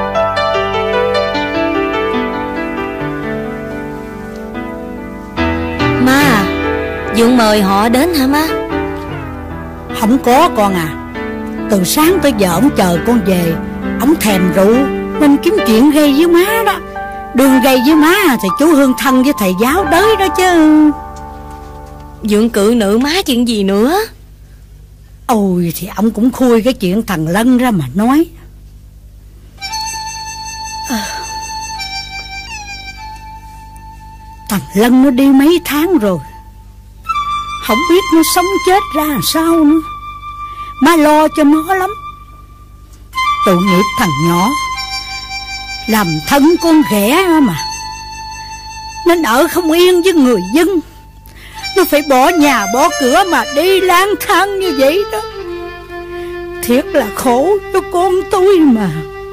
Má à, Dượng mời họ đến hả má? Không có con à. Từ sáng tới giờ ông chờ con về, ông thèm rượu nên kiếm chuyện gây với má đó. Đừng gây với má thì chú Hương thân với thầy giáo đới đó chứ. Dượng cự nữ má chuyện gì nữa? Ôi thì ông cũng khui cái chuyện thằng Lân ra mà nói. Thằng Lân nó đi mấy tháng rồi, không biết nó sống chết ra làm sao nữa. Má lo cho nó lắm. Tội nghiệp thằng nhỏ, làm thân con ghẻ mà, nên ở không yên với người dân. Nó phải bỏ nhà bỏ cửa mà đi lang thang như vậy đó. Thiệt là khổ cho con tôi mà.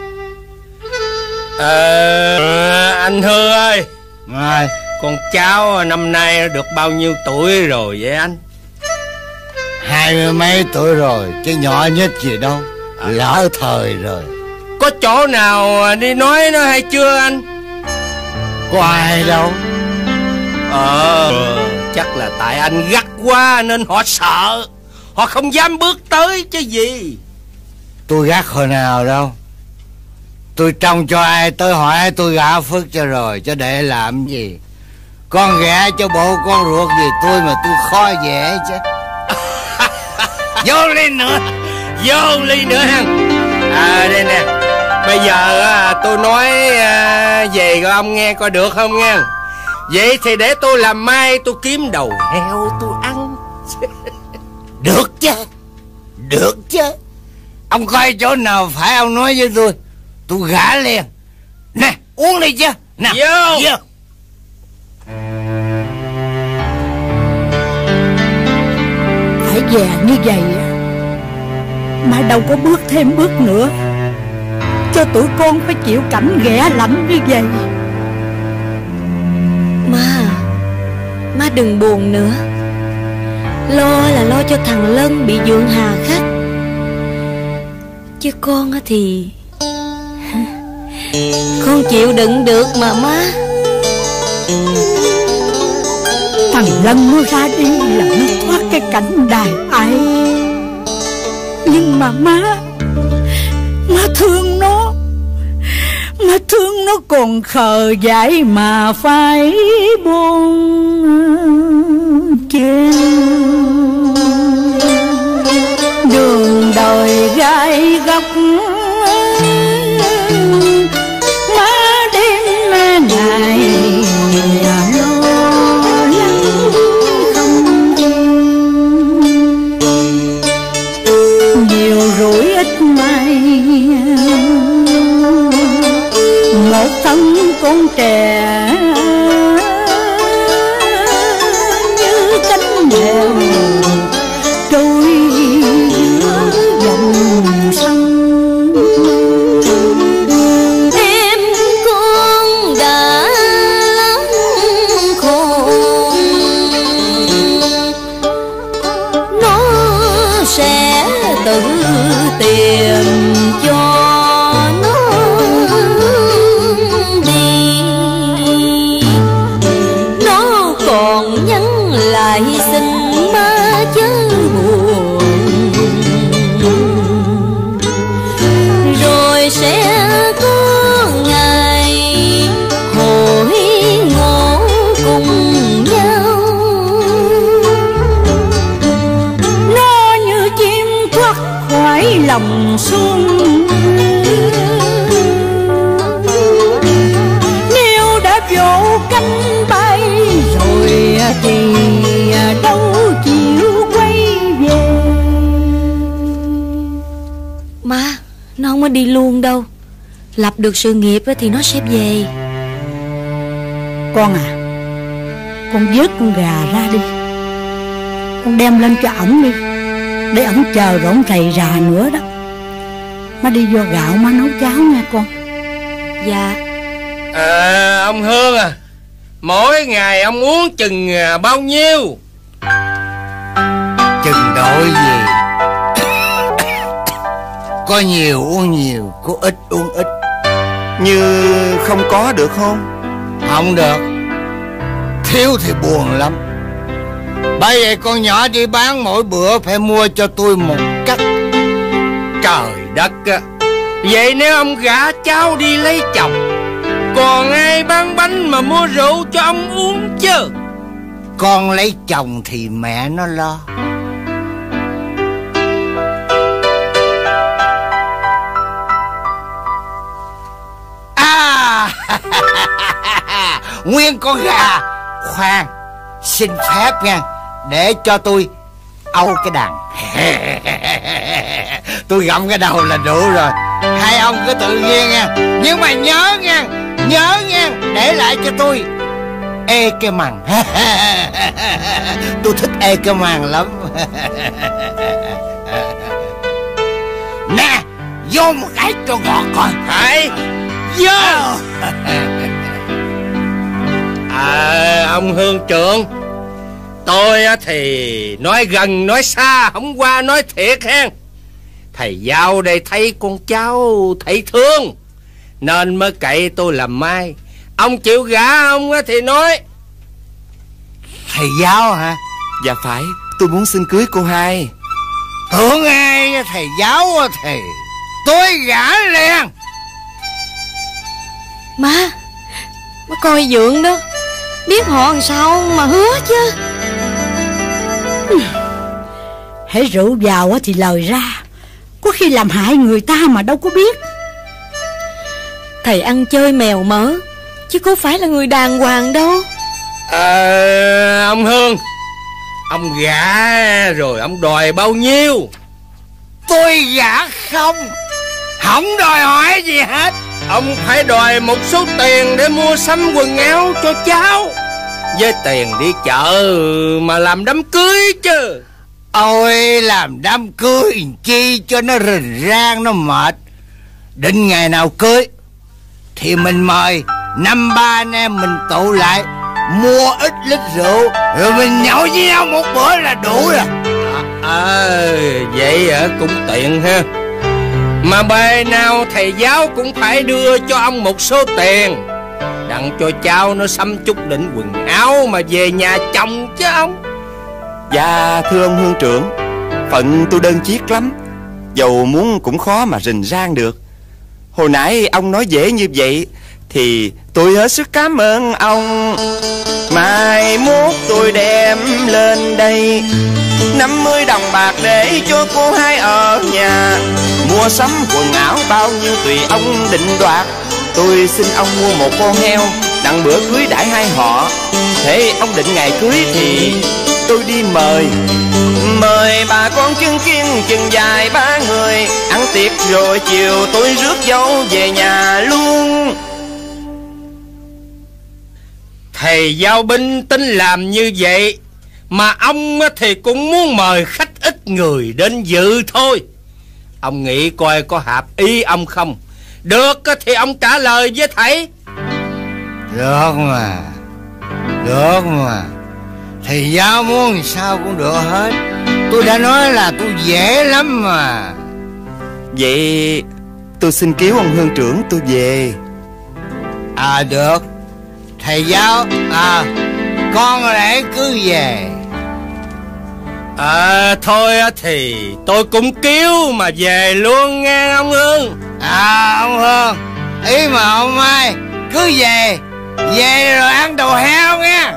Anh Hương ơi, con cháu năm nay được bao nhiêu tuổi rồi vậy anh? 20 mấy tuổi rồi, chứ nhỏ nhất gì đâu. Lỡ thời rồi. Có chỗ nào đi nói nó hay chưa anh? Có ai đâu. Chắc là tại anh gắt quá nên họ sợ, họ không dám bước tới chứ gì. Tôi gắt hồi nào đâu. Tôi trông cho ai tới hỏi tôi gả phước cho rồi, chứ để làm gì. Con ghẻ cho bộ con ruột gì tôi mà tôi khó dễ chứ. Vô ly nữa. Vô ly nữa ha. Đây nè, bây giờ tôi nói về rồi ông nghe coi được không nghe. Vậy thì để tôi làm mai, tôi kiếm đầu heo tôi ăn. Được chứ, được chứ. Ông coi chỗ nào phải ông nói với tôi gả liền. Nè, uống đi chứ. Nào, vô. Phải về như vậy mà đâu có bước thêm bước nữa, cho tụi con phải chịu cảnh ghẻ lạnh như vậy. Má đừng buồn nữa. Lo là lo cho thằng Lân bị Dượng hà khắc, chứ con thì con chịu đựng được mà má. Thằng Lân nó ra đi là nó thoát cái cảnh đài ái, nhưng mà má thương nó. Má thương nó còn khờ dại mà phải buông chân. Đường đời gai góc, má đêm ngày lo lắng không yên. Nhiều rủi ít may, một thân con trẻ như cánh mèo trôi giữa dòng sông. Em con đã lắm khôn, nó sẽ tự tìm cho lại xin má chớ buồn, rồi sẽ có ngày hội ngộ cùng nhau. Nó như chim thoát khỏi lòng xuân, nếu đã vỗ cánh bay rồi thì đâu chịu quay về. Má, nó không có đi luôn đâu. Lập được sự nghiệp thì nó sẽ về. Con à, con vớt con gà ra đi, con đem lên cho ổng đi, để ổng chờ rồi ổng rầy rà nữa đó. Má đi vô gạo má nấu cháo nha con. Dạ. Ông Hương à, mỗi ngày ông uống chừng bao nhiêu? Chừng đội gì? Có nhiều uống nhiều, có ít uống ít. Như không có được không? Không được, thiếu thì buồn lắm. Bởi vậy con nhỏ đi bán mỗi bữa phải mua cho tôi một cắt. Trời đất á, vậy nếu ông gả cháu đi lấy chồng, còn ai bán bánh mà mua rượu cho ông uống chứ? Con lấy chồng thì mẹ nó lo. Nguyên con gà. Khoan, xin phép nha, để cho tôi âu cái đàn. Tôi gặm cái đầu là đủ rồi. Hai ông cứ tự nhiên nha. Nhưng mà nhớ nha, để lại cho tôi ê cái mằng. Tôi thích ê cái mằng lắm. Nè, vô một cái cho ngọt coi. Hãy vô. Ông Hương trưởng, tôi thì nói gần nói xa, không qua nói thiệt hen. Thầy Giao đây thấy con cháu thấy thương nên mới cậy tôi làm mai. Ông chịu gả ông thì nói. Thầy Giao hả? Dạ phải, tôi muốn xin cưới cô hai. Tưởng ai thầy Giáo thì tôi gả liền. Má coi Dượng đó, biết họ làm sao mà hứa chứ. Hễ rượu vào thì lời ra, có khi làm hại người ta mà đâu có biết. Thầy ăn chơi mèo mỡ, chứ có phải là người đàng hoàng đâu. Ông Hương, ông gả rồi ông đòi bao nhiêu? Tôi gả không đòi hỏi gì hết. Ông phải đòi một số tiền để mua sắm quần áo cho cháu, với tiền đi chợ mà làm đám cưới chứ. Ôi, làm đám cưới chi cho nó rình rang, nó mệt. Định ngày nào cưới thì mình mời 5-3 anh em mình tụ lại, mua ít lít rượu rồi mình nhậu với nhau một bữa là đủ rồi. Vậy cũng tiện ha. Mà bề nào thầy giáo cũng phải đưa cho ông một số tiền, đặng cho cháu nó sắm chút đỉnh quần áo mà về nhà chồng chứ ông. Dạ thưa ông Hương trưởng, phận tôi đơn chiếc lắm, dầu muốn cũng khó mà rình rang được. Hồi nãy ông nói dễ như vậy thì tôi hết sức cảm ơn ông. Mai mốt tôi đem lên đây 50 đồng bạc để cho cô hai ở nhà, mua sắm quần áo bao nhiêu tùy ông định đoạt. Tôi xin ông mua một con heo đặng bữa cưới đãi hai họ. Thế ông định ngày cưới thì tôi đi mời bà con chứng kiến chừng dài 3 người, ăn tiệc rồi chiều tôi rước dâu về nhà luôn. Thầy Giao Binh tính làm như vậy, mà ông thì cũng muốn mời khách ít người đến dự thôi. Ông nghĩ coi có hợp ý ông không? Được thì ông trả lời với thầy. Được mà, thầy giáo muốn sao cũng được hết. Tôi đã nói là tôi dễ lắm mà. Vậy tôi xin cứu ông Hương trưởng tôi về. Được. Thầy giáo, con lại cứ về. Thôi thì tôi cũng cứu mà về luôn nghe ông Hương. Ông Hương, ý mà ông Mai, cứ về rồi ăn đồ heo nghe.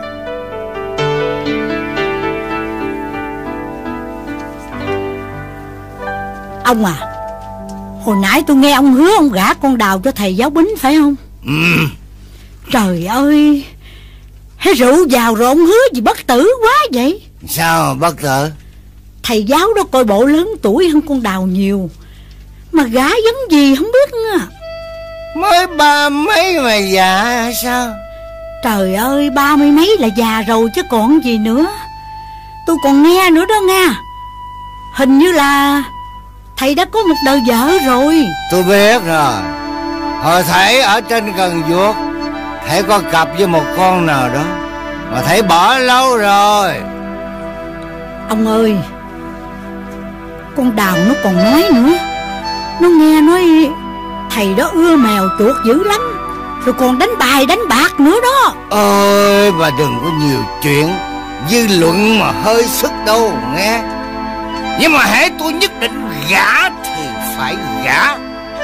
Ông à, hồi nãy tôi nghe ông hứa ông gả con Đào cho thầy giáo Bính phải không? Trời ơi, hay rượu vào rồi ông hứa gì bất tử quá vậy? Sao mà bất tử? Thầy giáo đó coi bộ lớn tuổi hơn con Đào nhiều, mà gả giống gì không biết nữa. Mới 30 mấy mà già hay sao? Trời ơi, 30 mấy là già rồi chứ còn gì nữa. Tôi còn nghe nữa đó nha, hình như là thầy đã có một đời vợ rồi. Tôi biết rồi. Hồi thầy ở trên Cần Duộc, thầy có cặp với một con nào đó mà thầy bỏ lâu rồi. Ông ơi, con Đào nó còn nói nữa. Nó nghe nói thầy đó ưa mèo chuột dữ lắm, rồi còn đánh bài đánh bạc nữa đó. Ôi, bà đừng có nhiều chuyện dư luận mà hơi sức đâu nghe. Nhưng mà hễ tôi nhất định gả thì phải gả.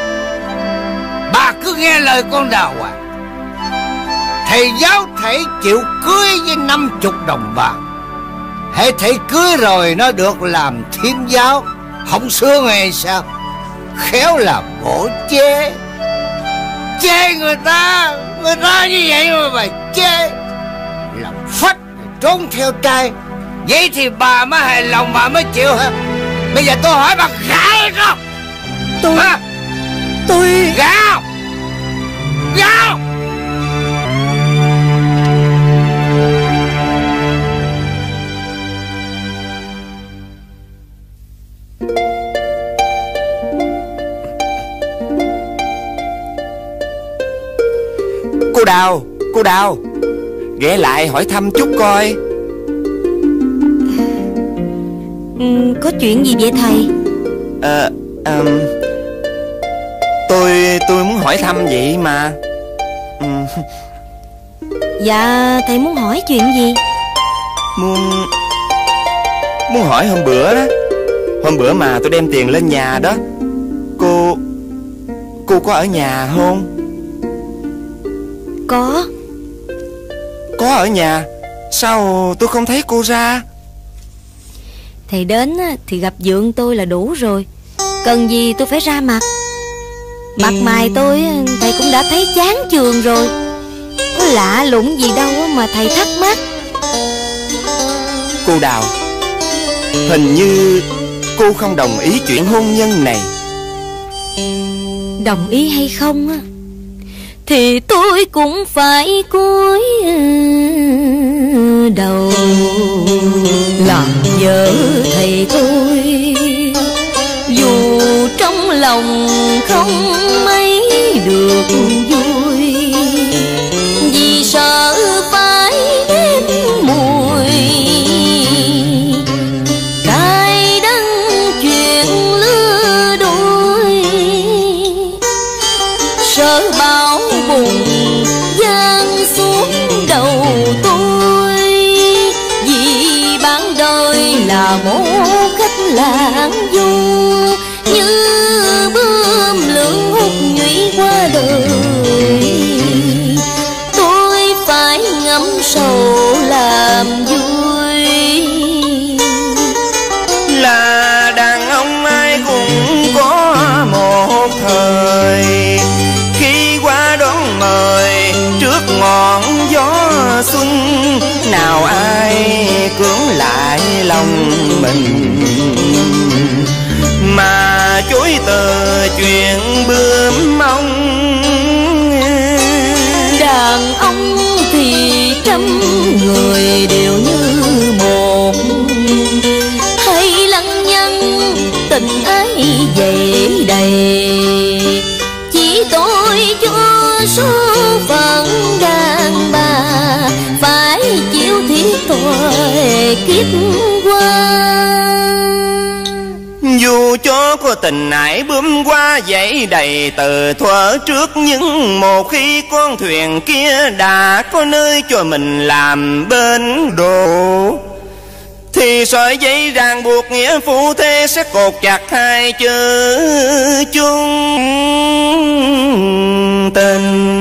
Bà cứ nghe lời con Đào à. Thầy giáo thầy chịu cưới với 50 đồng bạc. Hễ thầy cưới rồi nó được làm thím giáo, không sướng hay sao? Khéo là bổ chê người ta như vậy mà bà chê. Làm phách trốn theo trai. Vậy thì bà mới hài lòng, bà mới chịu hả? Bây giờ tôi hỏi bà gả hay không? Tôi gả không? Gả không? Cô Đào, ghé lại hỏi thăm chút coi. Có chuyện gì vậy thầy? Tôi muốn hỏi thăm vậy mà. Dạ thầy muốn hỏi chuyện gì? Muốn hỏi hôm bữa đó. Hôm bữa mà tôi đem tiền lên nhà đó, cô có ở nhà không? Có ở nhà. Sao tôi không thấy cô ra? Thầy đến thì gặp dượng tôi là đủ rồi, cần gì tôi phải ra mặt. Mặt mày tôi thầy cũng đã thấy chán chường rồi. Có lạ lùng gì đâu mà thầy thắc mắc. Cô Đào, hình như cô không đồng ý chuyện hôn nhân này. Đồng ý hay không á thì tôi cũng phải cúi đầu làm vợ thầy thôi. Dù trong lòng không mấy được vui, vì sợ phải thêm mùi cay đắng chuyện lứa đôi. Sợ bão bùng giáng xuống đầu tôi, vì bạn đời là một khách lãng du, như bướm lượn hút nhụy qua đời. Tôi phải ngắm sầu làm vui. Là đàn ông ai cũng có một thời, khi qua đón mời trước ngọn gió xuân, nào ai cưỡng lại lòng mình mà chối từ chuyện bướm mong. Đàn ông thì trăm người đều như một, hay lăng nhăng tình ái dày đầy. Chỉ tôi cho số phận đàn bà phải chịu thiệt thòi kiếp qua. Dù cho có tình ái bướm qua dãy đầy từ thuở trước, nhưng một khi con thuyền kia đã có nơi cho mình làm bến đỗ, thì sợi dây ràng buộc nghĩa phu thê sẽ cột chặt hai chữ chung tình.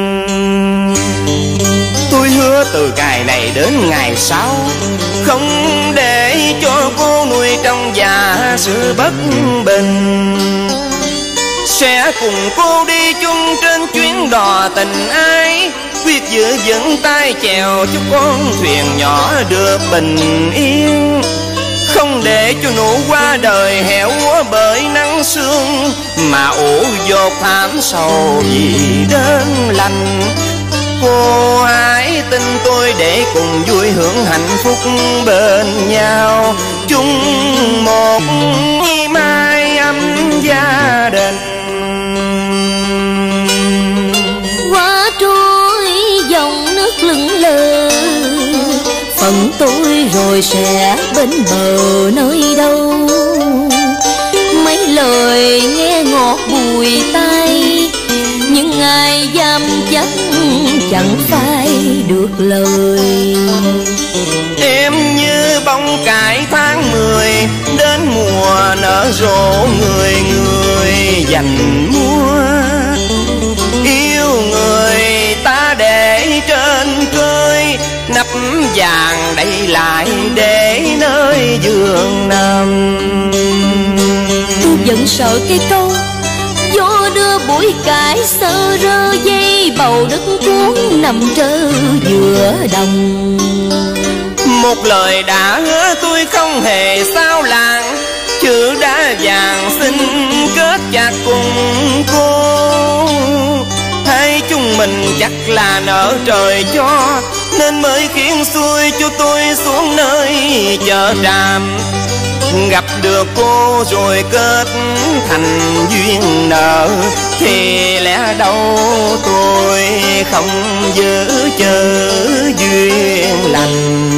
Tôi hứa từ ngày này đến ngày sau, không để cho cô nuôi trong già sự bất bình, sẽ cùng cô đi chung trên chuyến đò tình ái, quyết giữ vững tay chèo cho con thuyền nhỏ được bình yên, không để cho nụ qua đời héo úa bởi nắng sương, mà ủ dột thảm sầu vì đơn lành. Cô hãy tin tôi để cùng vui hưởng hạnh phúc bên nhau, chung một mái ấm gia đình. Quá trôi dòng nước lững lờ, phận tôi rồi sẽ bên bờ nơi đâu. Mấy lời nghe ngọt bùi tai, nhưng ai dám chắc chẳng phải được lời. Em như bông cải tháng 10, đến mùa nở rộ người người dành mua. Yêu người ta để trên cơi, nắp vàng đậy lại để nơi giường nằm. Tôi vẫn sợ cây câu gió đưa bụi cải sơ rơ, dây bầu đất cuốn nằm trơ giữa đồng. Một lời đã hứa tôi không hề sao lãng, chữ đá vàng xin kết chặt cùng cô. Hai chúng mình chắc là nợ trời cho, nên mới khiến xuôi cho tôi xuống nơi chợ Tràm. Gặp được cô rồi kết thành duyên nợ, thì lẽ đâu tôi không giữ chữ duyên lành.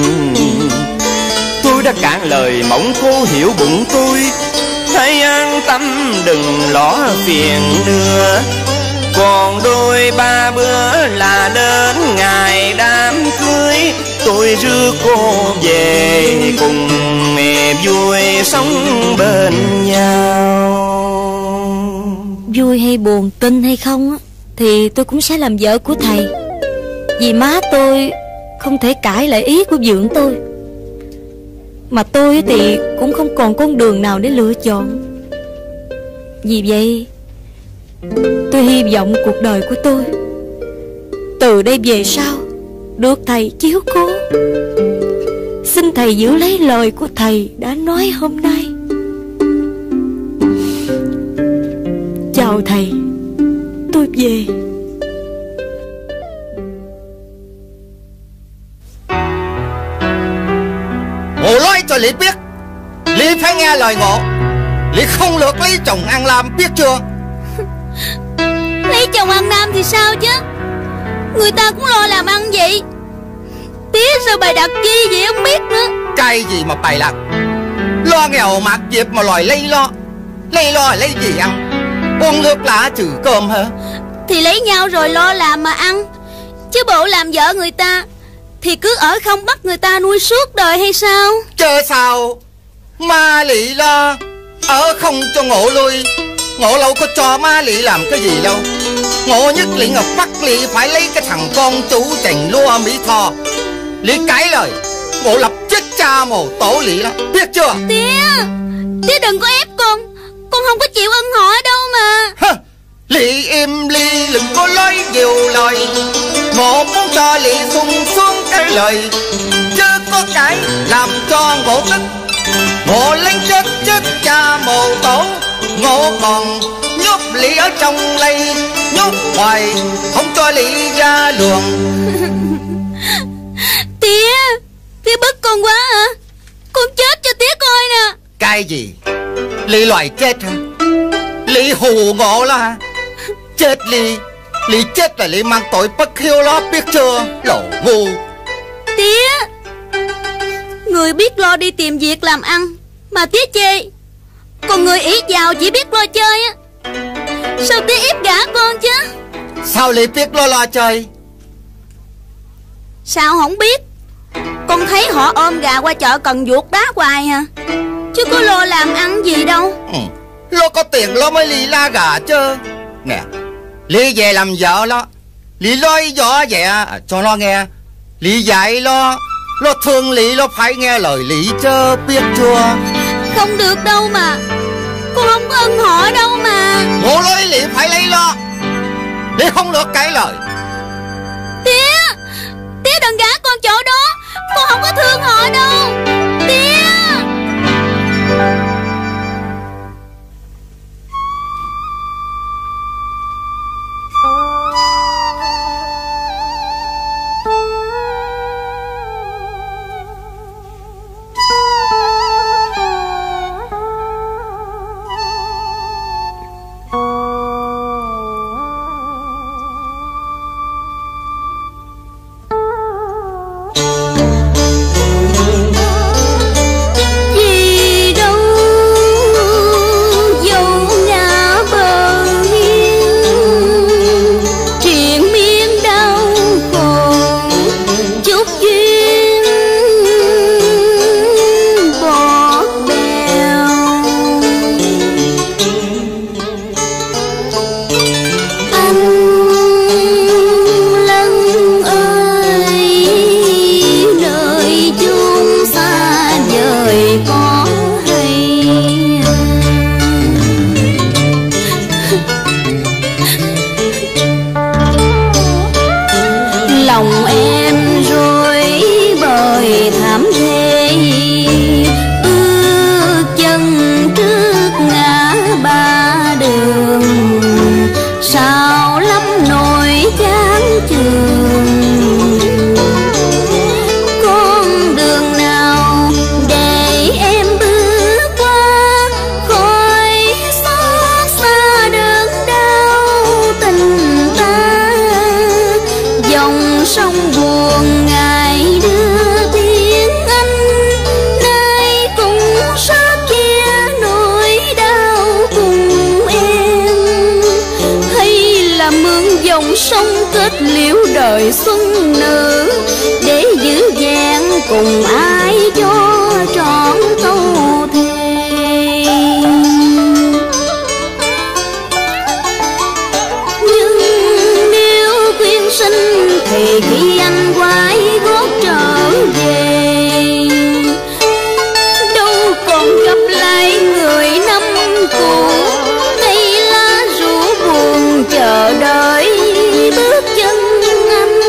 Tôi đã cạn lời mong cô hiểu bụng tôi, hãy an tâm đừng lo phiền nữa. Còn đôi ba bữa là đến ngày đám cưới, tôi rước cô về cùng mẹ vui sống bên nhau. Vui hay buồn, tin hay không thì tôi cũng sẽ làm vợ của thầy, vì má tôi không thể cãi lại ý của dượng tôi, mà tôi thì cũng không còn con đường nào để lựa chọn. Vì vậy tôi hy vọng cuộc đời của tôi Từ đây về sau được thầy chiếu cố. Xin thầy giữ lấy lời của thầy đã nói hôm nay. Chào thầy, tôi về. Ngộ nói cho Lý biết, Lý phải nghe lời Ngộ. Lý không được lấy chồng An Lam, biết chưa? Lấy chồng ăn nam thì sao chứ? Người ta cũng lo làm ăn vậy. Tía sao bày đặt chi vậy không biết nữa. Cái gì mà bày đặt? Lo nghèo mạt dịp mà lòi lấy lo. Lấy lo lấy gì ăn? Uống nước lã trừ cơm hả? Thì lấy nhau rồi lo làm mà ăn. Chứ bộ làm vợ người ta thì cứ ở không bắt người ta nuôi suốt đời hay sao? Chờ sao ma lị lo ở không cho Ngộ lui. Ngộ đâu có cho ma lị làm cái gì đâu. Ngộ nhất định là bắt Lị phải lấy cái thằng con chủ chành lúa Mỹ Tho. Lị cãi lời, Ngộ lập chết cha mồ tổ Lị đó, biết chưa? Tía đừng có ép con không có chịu ân họ đâu mà. Hơ, Lị im Lị đừng có nói nhiều lời. Ngộ muốn cho Lị sung xuống cái lời, chứ có cái làm cho Ngộ tức. Ngộ lấy chết cha mồ tổ. Ngộ còn nhốt Lị ở trong lây, nhốt hoài không cho Lị ra luồng. Tía bức con quá hả? Con chết cho tía coi nè. Cái gì? Lị loài chết hả? Lị hù Ngộ đó hả? Chết Lị chết là Lị mang tội bất hiếu đó, biết chưa? Lỗ ngu. Tía, người biết lo đi tìm việc làm ăn mà tía chê, còn người ý giàu chỉ biết lo chơi á. Sao tía ép gả con chứ? Sao Lị biết lo chơi? Sao không biết? Con thấy họ ôm gà qua chợ cần vuột đá hoài à, chứ có lo làm ăn gì đâu. Lo có tiền lo mới Lị la gà chứ. Nè, Lị về làm vợ lo, Lị nói rõ vậy cho nó nghe. Lị dạy lo thương Lị, lo phải nghe lời Lị chứ, biết chưa? Không được đâu mà, con không có ân họ đâu mà. Ngộ nói Lị phải lấy lo, Lị không được cãi lời. Tía đừng gả con chỗ đó, con không có thương họ đâu. Tía. đời xuân nữ để giữ vẹn cùng ai cho trọn câu thề. Nhưng nếu quyên sinh thì khi anh quay gót trở về, đâu còn gặp lại người năm cũ, cây lá rủ buồn chờ đợi bước chân anh.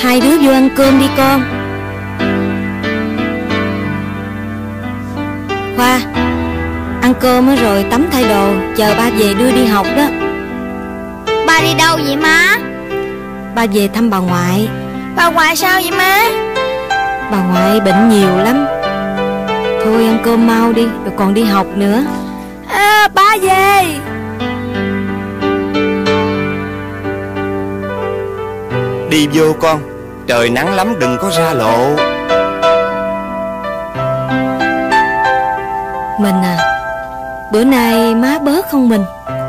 Hai đứa vô ăn cơm đi con. Khoa, ăn cơm rồi tắm thay đồ, chờ ba về đưa đi học đó. Ba đi đâu vậy má? Ba về thăm bà ngoại. Bà ngoại sao vậy má? Bà ngoại bệnh nhiều lắm. Thôi ăn cơm mau đi, rồi còn đi học nữa. Ba về. Đi vô con, trời nắng lắm đừng có ra lộ. Mình à, bữa nay má bớt không mình?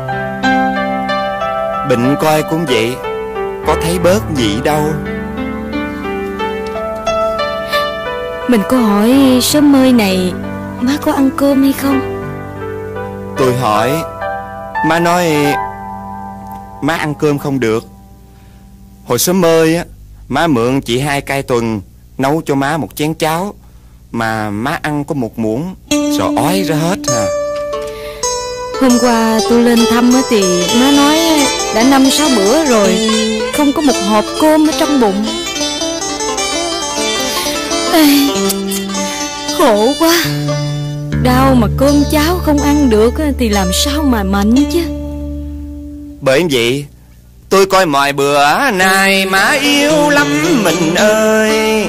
Bệnh coi cũng vậy, có thấy bớt gì đâu. Mình có hỏi sớm mơi này má có ăn cơm hay không? Tôi hỏi, má nói má ăn cơm không được. Hồi sớm mơi á, má mượn chị 2 cay tuần nấu cho má một chén cháo, mà má ăn có một muỗng rồi ói ra hết à. Hôm qua tôi lên thăm thì má nói đã 5-6 bữa rồi, không có một hộp cơm ở trong bụng. Ê, khổ quá. Đau mà cơm cháo không ăn được thì làm sao mà mạnh chứ. Bởi vậy tôi coi mọi bữa nay má yêu lắm mình ơi.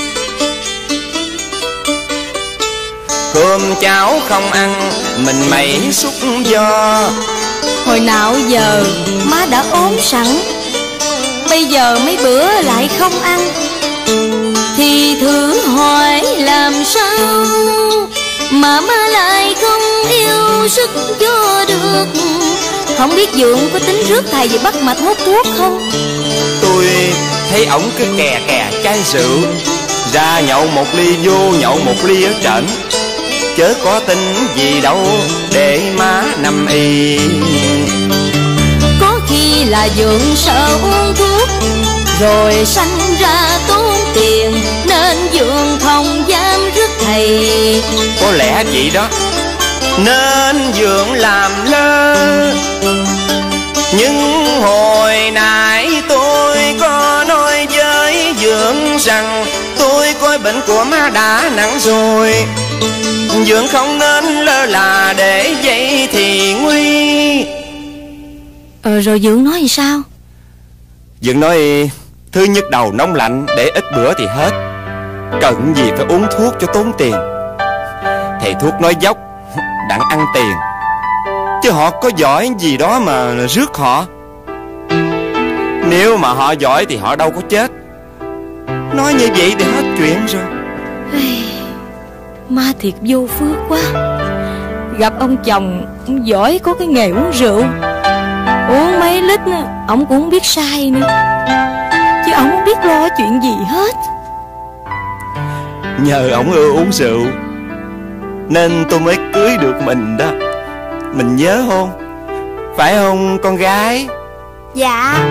Cơm cháo không ăn mình mẩy xúc do. Hồi nào giờ má đã ốm sẵn, bây giờ mấy bữa lại không ăn, thì thử hỏi làm sao mà má lại không yêu sức cho được. Không biết Dượng có tính rước thầy về bắt mạch hút thuốc không? Tôi thấy ổng cứ kè kè chai rượu, ra nhậu một ly vô nhậu một ly ở trển, chớ có tính gì đâu để má nằm y. Có khi là Dượng sợ uống thuốc rồi sanh ra tốn tiền, nên Dượng không dám rước thầy. Có lẽ vậy đó, nên Dượng làm lơ. Nhưng hồi nãy tôi có nói với Dượng rằng tôi coi bệnh của má đã nặng rồi, Dượng không nên lơ là để vậy thì nguy. Rồi Dượng nói sao? Dượng nói thứ nhức đầu nóng lạnh, để ít bữa thì hết, cần gì phải uống thuốc cho tốn tiền. Thầy thuốc nói dốc đặng ăn tiền, chứ họ có giỏi gì đó mà rước họ. Nếu mà họ giỏi thì họ đâu có chết. Nói như vậy thì hết chuyện rồi. Ma thiệt vô phước quá. Gặp ông chồng, ông giỏi có cái nghề uống rượu, uống mấy lít ổng cũng không biết sai nữa, chứ ổng không biết lo chuyện gì hết. Nhờ ổng ưa uống rượu nên tôi mới cưới được mình đó. Mình nhớ không? Phải không con gái? Dạ.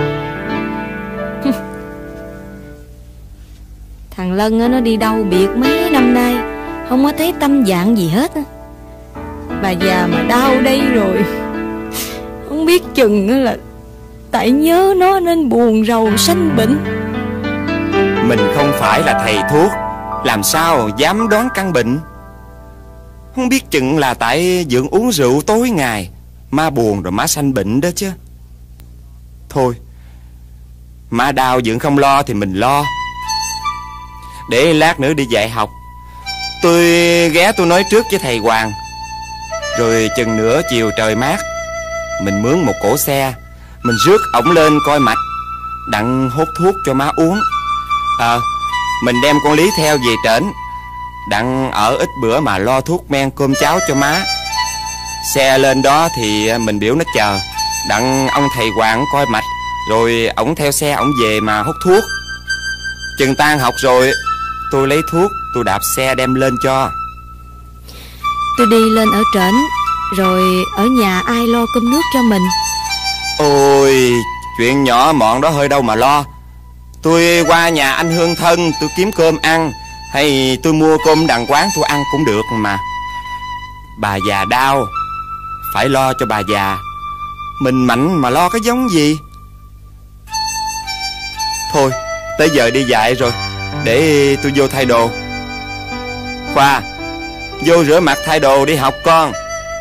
Thằng Lân nó đi đâu biệt mấy năm nay, không có thấy tâm trạng gì hết. Bà già mà đau đây rồi, không biết chừng là tại nhớ nó nên buồn rầu sanh bệnh. Mình không phải là thầy thuốc, làm sao dám đoán căn bệnh. Không biết chừng là tại Dượng uống rượu tối ngày, má buồn rồi má sanh bệnh đó chứ. Thôi, má đau Dượng không lo thì mình lo. Để lát nữa đi dạy học, tôi ghé tôi nói trước với thầy Hoàng. Rồi chừng nữa chiều trời mát, mình mướn một cỗ xe, mình rước ổng lên coi mạch, đặng hút thuốc cho má uống. Mình đem con Lý theo về trển, đặng ở ít bữa mà lo thuốc men cơm cháo cho má. Xe lên đó thì mình biểu nó chờ, đặng ông thầy Hoàng coi mạch, rồi ổng theo xe ổng về mà hút thuốc. Chừng tan học rồi, tôi lấy thuốc, tôi đạp xe đem lên cho. Tôi đi lên ở trển, rồi ở nhà ai lo cơm nước cho mình? Ôi, chuyện nhỏ mọn đó hơi đâu mà lo. Tôi qua nhà anh Hương Thân, tôi kiếm cơm ăn, hay tôi mua cơm đằng quán tôi ăn cũng được mà. Bà già đau, phải lo cho bà già. Mình mạnh mà lo cái giống gì. Thôi, tới giờ đi dạy rồi, để tôi vô thay đồ. Khoa, vô rửa mặt thay đồ đi học con.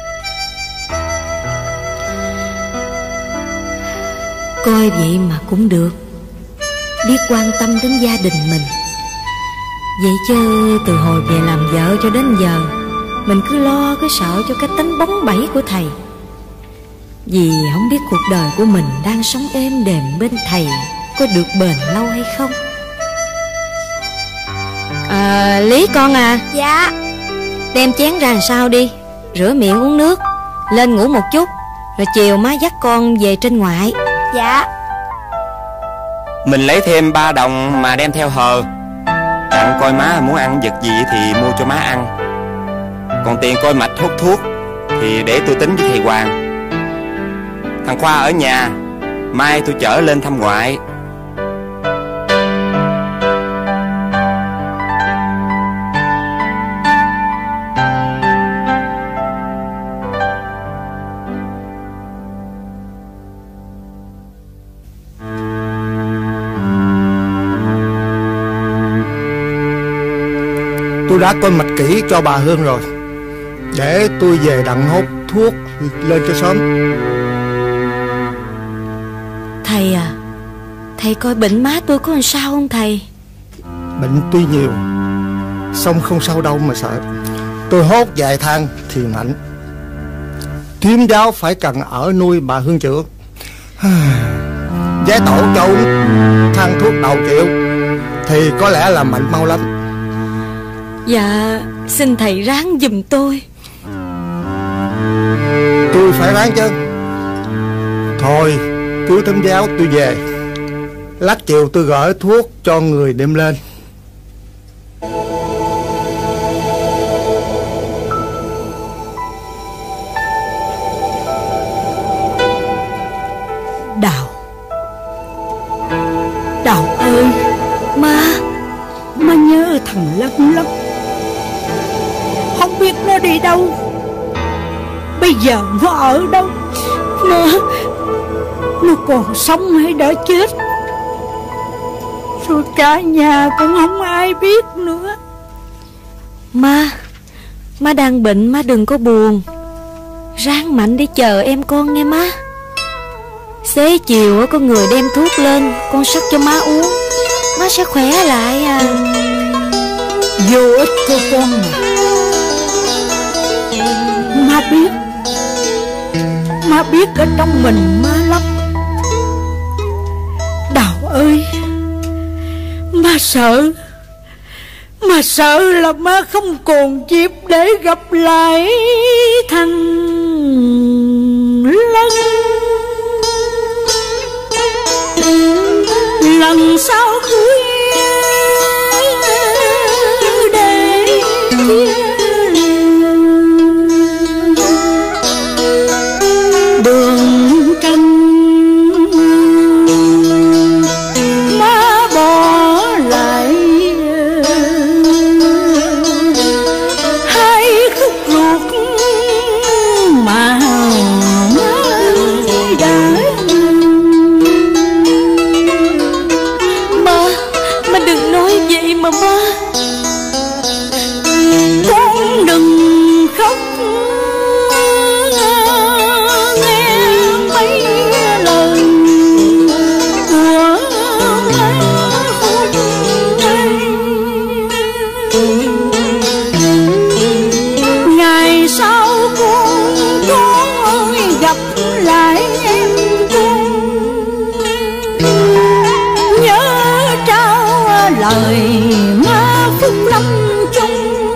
Coi vậy mà cũng được, biết quan tâm đến gia đình mình. Vậy chứ từ hồi về làm vợ cho đến giờ, mình cứ lo cứ sợ cho cái tính bóng bẩy của thầy. Vì không biết cuộc đời của mình đang sống êm đềm bên thầy có được bền lâu hay không. Lý con à. Dạ. Đem chén ra làm sao đi, rửa miệng uống nước, lên ngủ một chút, rồi chiều má dắt con về trên ngoại. Dạ. Mình lấy thêm 3 đồng mà đem theo hờ. Đặng coi má muốn ăn vật gì thì mua cho má ăn. Còn tiền coi mạch hút thuốc thì để tôi tính với thầy Hoàng. Thằng Khoa ở nhà, mai tôi chở lên thăm ngoại. Tôi đã coi mạch kỹ cho bà Hương rồi, để tôi về đặng hốt thuốc lên cho sớm. Thầy à, thầy coi bệnh má tôi có làm sao không thầy? Bệnh tuy nhiều, song không sao đâu mà sợ. Tôi hốt vài thang thì mạnh. Thím giáo phải cần ở nuôi bà Hương chữa. Giái tổ cho uống thang thuốc đầu triệu thì có lẽ là mạnh mau lắm. Dạ, xin thầy ráng giùm tôi. Tôi phải ráng chứ. Thôi, cứu thím giáo tôi về. Lát chiều tôi gửi thuốc cho người đem lên. Đào ơi, má nhớ thằng Lân lắm. Không biết nó đi đâu, bây giờ nó ở đâu, nó còn sống hay đã chết, rồi cả nhà cũng không ai biết nữa. Má đang bệnh, má đừng có buồn, ráng mạnh để chờ em con nghe má. Xế chiều có người đem thuốc lên, con sắc cho má uống, má sẽ khỏe lại à. Vô ích cho con mà. Má biết ở trong mình má lắm. Đào ơi, má sợ là má không còn dịp để gặp lại thằng Lân. Lần sau cuối để đường tranh má bỏ lại hai khúc ruột mà đã. Má đừng nói vậy mà má. Con đừng khóc, nghe mấy lời của má hôm nay. Ngày sau con ơi gặp lại em con, nhớ trao lời má phúc lâm chung.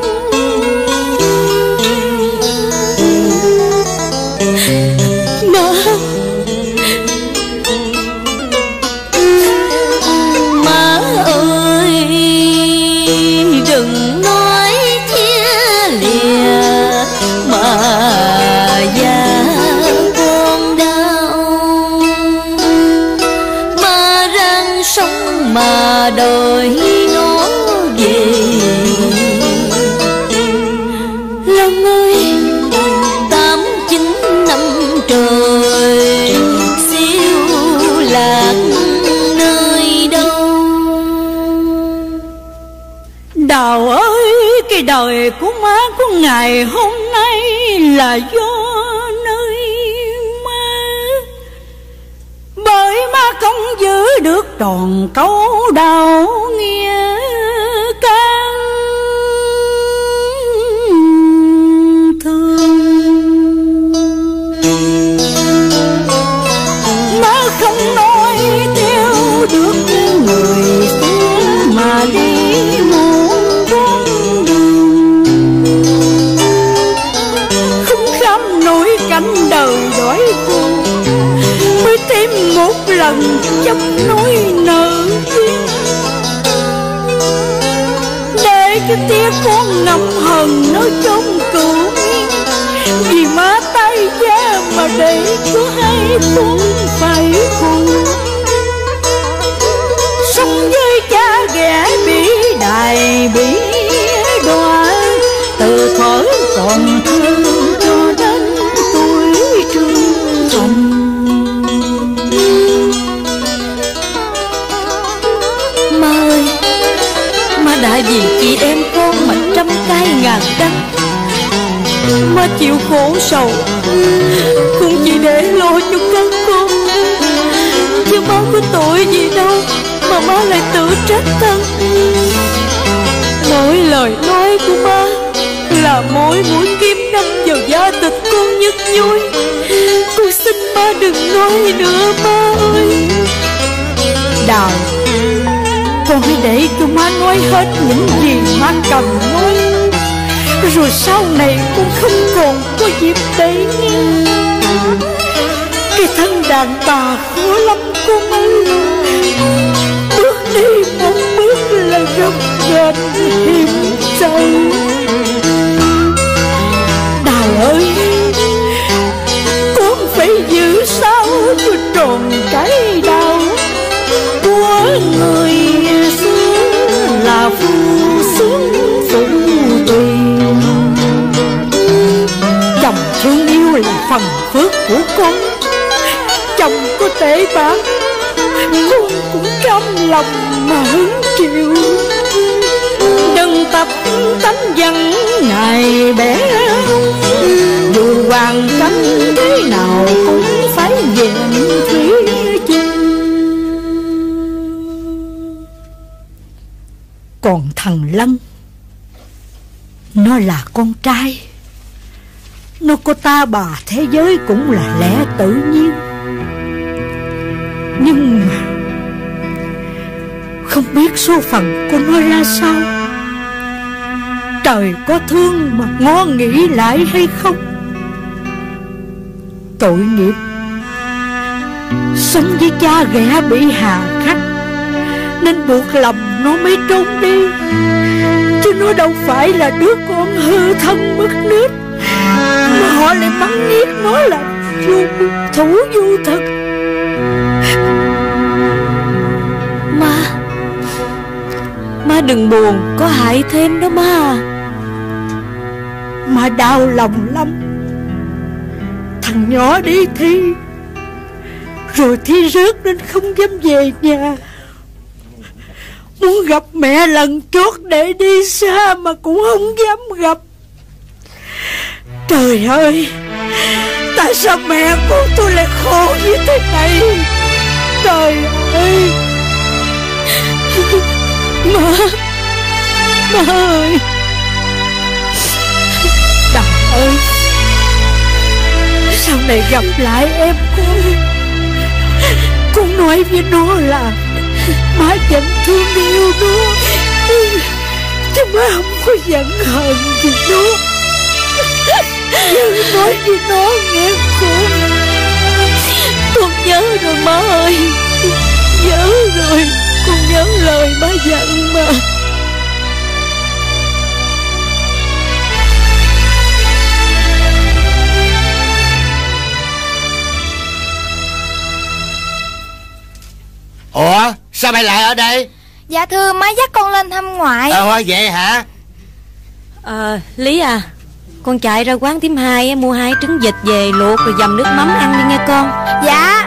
Má ơi, đừng nói chia lìa mà già con đau. Má ráng sống mà đợi nó về. Lân ơi, 8-9 năm trời siêu lạc nơi đâu. Đào ơi, cái đời của má của ngày hôm nay là do nơi má. Bởi má không giữ được tròn câu đạo nghĩa can thương. Má không nói theo được người xưa mà đi muôn con đường, không kham nổi cảnh đời đói khổ, mới thêm một lần trong nỗi nợ duyên. Để cái tia con ngậm hờn nó trong cửu nguyên, vì má tay giá mà để có hai tuấn phải khổ. Sống với cha ghẻ bị đài bị đọa, từ thuở còn thơ cho đến tuổi trưởng thành. Má ơi, má đã vì chị em con mà trăm cay ngàn đắng. Má chịu khổ sầu cũng chỉ để lo cho các con, chứ má có tội gì đâu mà má lại tự trách thân. Mỗi lời nói của má là mỗi mũi kim đâm vào da thịt con nhức nhối. Con xin má đừng nói nữa má ơi. Đào, con hãy để cho má nói hết những gì má cần nói, rồi sau này con không còn có dịp để nghe. Cái thân đàn bà khó lắm con ơi, bước đi một bước là gấp gềnh hiểm trở. Đào ơi, con phải giữ sao cho tròn cái đạo của người xưa là phu sướng phụ tùy. Chồng thương yêu là phần phước của con, chồng có tệ bạc con cũng cam lòng mà hứng chịu. Đừng tập tánh giận ngài bé, dù hoàn cảnh thế nào cũng phải vẹn thủy chung. Còn thằng Lân, nó là con trai, nó có ta bà thế giới cũng là lẽ tự nhiên. Nhưng mà không biết số phận của nó ra sao. Trời có thương mà ngó nghĩ lại hay không? Tội nghiệp, sống với cha ghẻ bị hà khắc nên buộc lòng nó mới trốn đi, chứ nó đâu phải là đứa con hư thân mất nết mà họ lại mắng nhiếc nó là vô thủ vô thực. Má đừng buồn, có hại thêm đó má. Má đau lòng lắm. Thằng nhỏ đi thi, rồi thi rớt nên không dám về nhà. Muốn gặp mẹ lần chót để đi xa mà cũng không dám gặp. Trời ơi, tại sao mẹ con tôi lại khổ như thế này? Trời ơi. Má ơi. Đào ơi, sau này gặp lại em con nói với nó là má vẫn thương yêu nó, chứ má không có giận hờn gì nó. Nhớ nói với nó nghe con. Con nhớ rồi má ơi, nhớ rồi. Con nhớ lời má dặn mà. Ủa, sao mày lại ở đây? Dạ thưa, má dắt con lên thăm ngoại. Vậy hả? Lý à, con chạy ra quán thím Hai mua 2 trứng vịt về luộc rồi dầm nước mắm ăn đi nghe con. Dạ.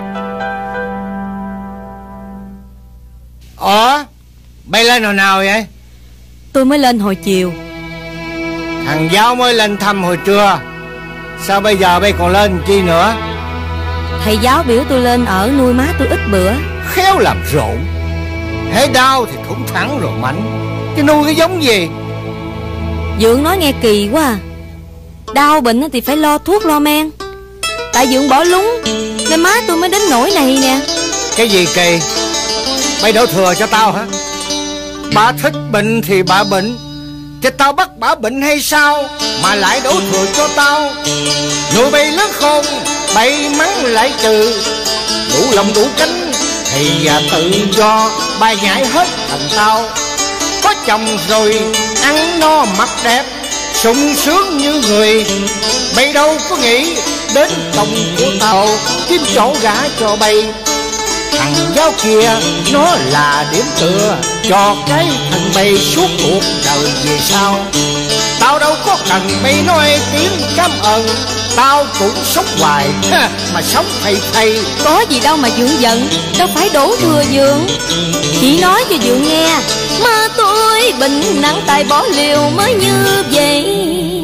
Ủa, bay lên hồi nào vậy? tôi mới lên hồi chiều. Thằng Giáo mới lên thăm hồi trưa. Sao bây giờ bây còn lên chi nữa? Thầy giáo biểu tôi lên ở nuôi má tôi ít bữa. Khéo làm rộn. Hễ đau thì thủng thẳng rồi mạnh. Chứ nuôi cái giống gì? Dượng nói nghe kỳ quá à. Đau bệnh thì phải lo thuốc lo men. Tại Dượng bỏ lúng nên má tôi mới đến nỗi này nè. Cái gì kỳ? Mày đổ thừa cho tao hả? Bà thích bệnh thì bà bệnh, chứ tao bắt bà bệnh hay sao mà lại đổ thừa cho tao? Nuôi bay lớn khôn, bay mắng lại trừ, đủ lòng đủ cánh thì tự do bay nhảy hết thành tao. Có chồng rồi ăn no mặc đẹp, sung sướng như người. Bay đâu có nghĩ đến chồng của tao kiếm chỗ gả cho bay. Thằng Giáo kia nó là điểm tựa cho cái thằng bay suốt cuộc đời về sau. Tao đâu có cần mày nói tiếng cảm ơn, tao cũng sống hoài mà sống thầy. Có gì đâu mà Dượng giận, đâu phải đổ thừa Dượng. Chỉ nói cho Dượng nghe, má tôi bệnh nặng tại bỏ liều mới như vậy.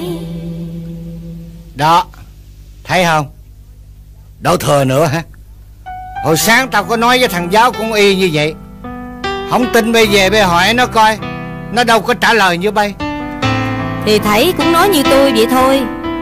Đó, thấy không? Đổ thừa nữa hả? Hồi sáng tao có nói với thằng Giáo cũng y như vậy. Không tin bây về bây hỏi nó coi, nó đâu có trả lời như bay. Thì thầy cũng nói như tôi vậy thôi.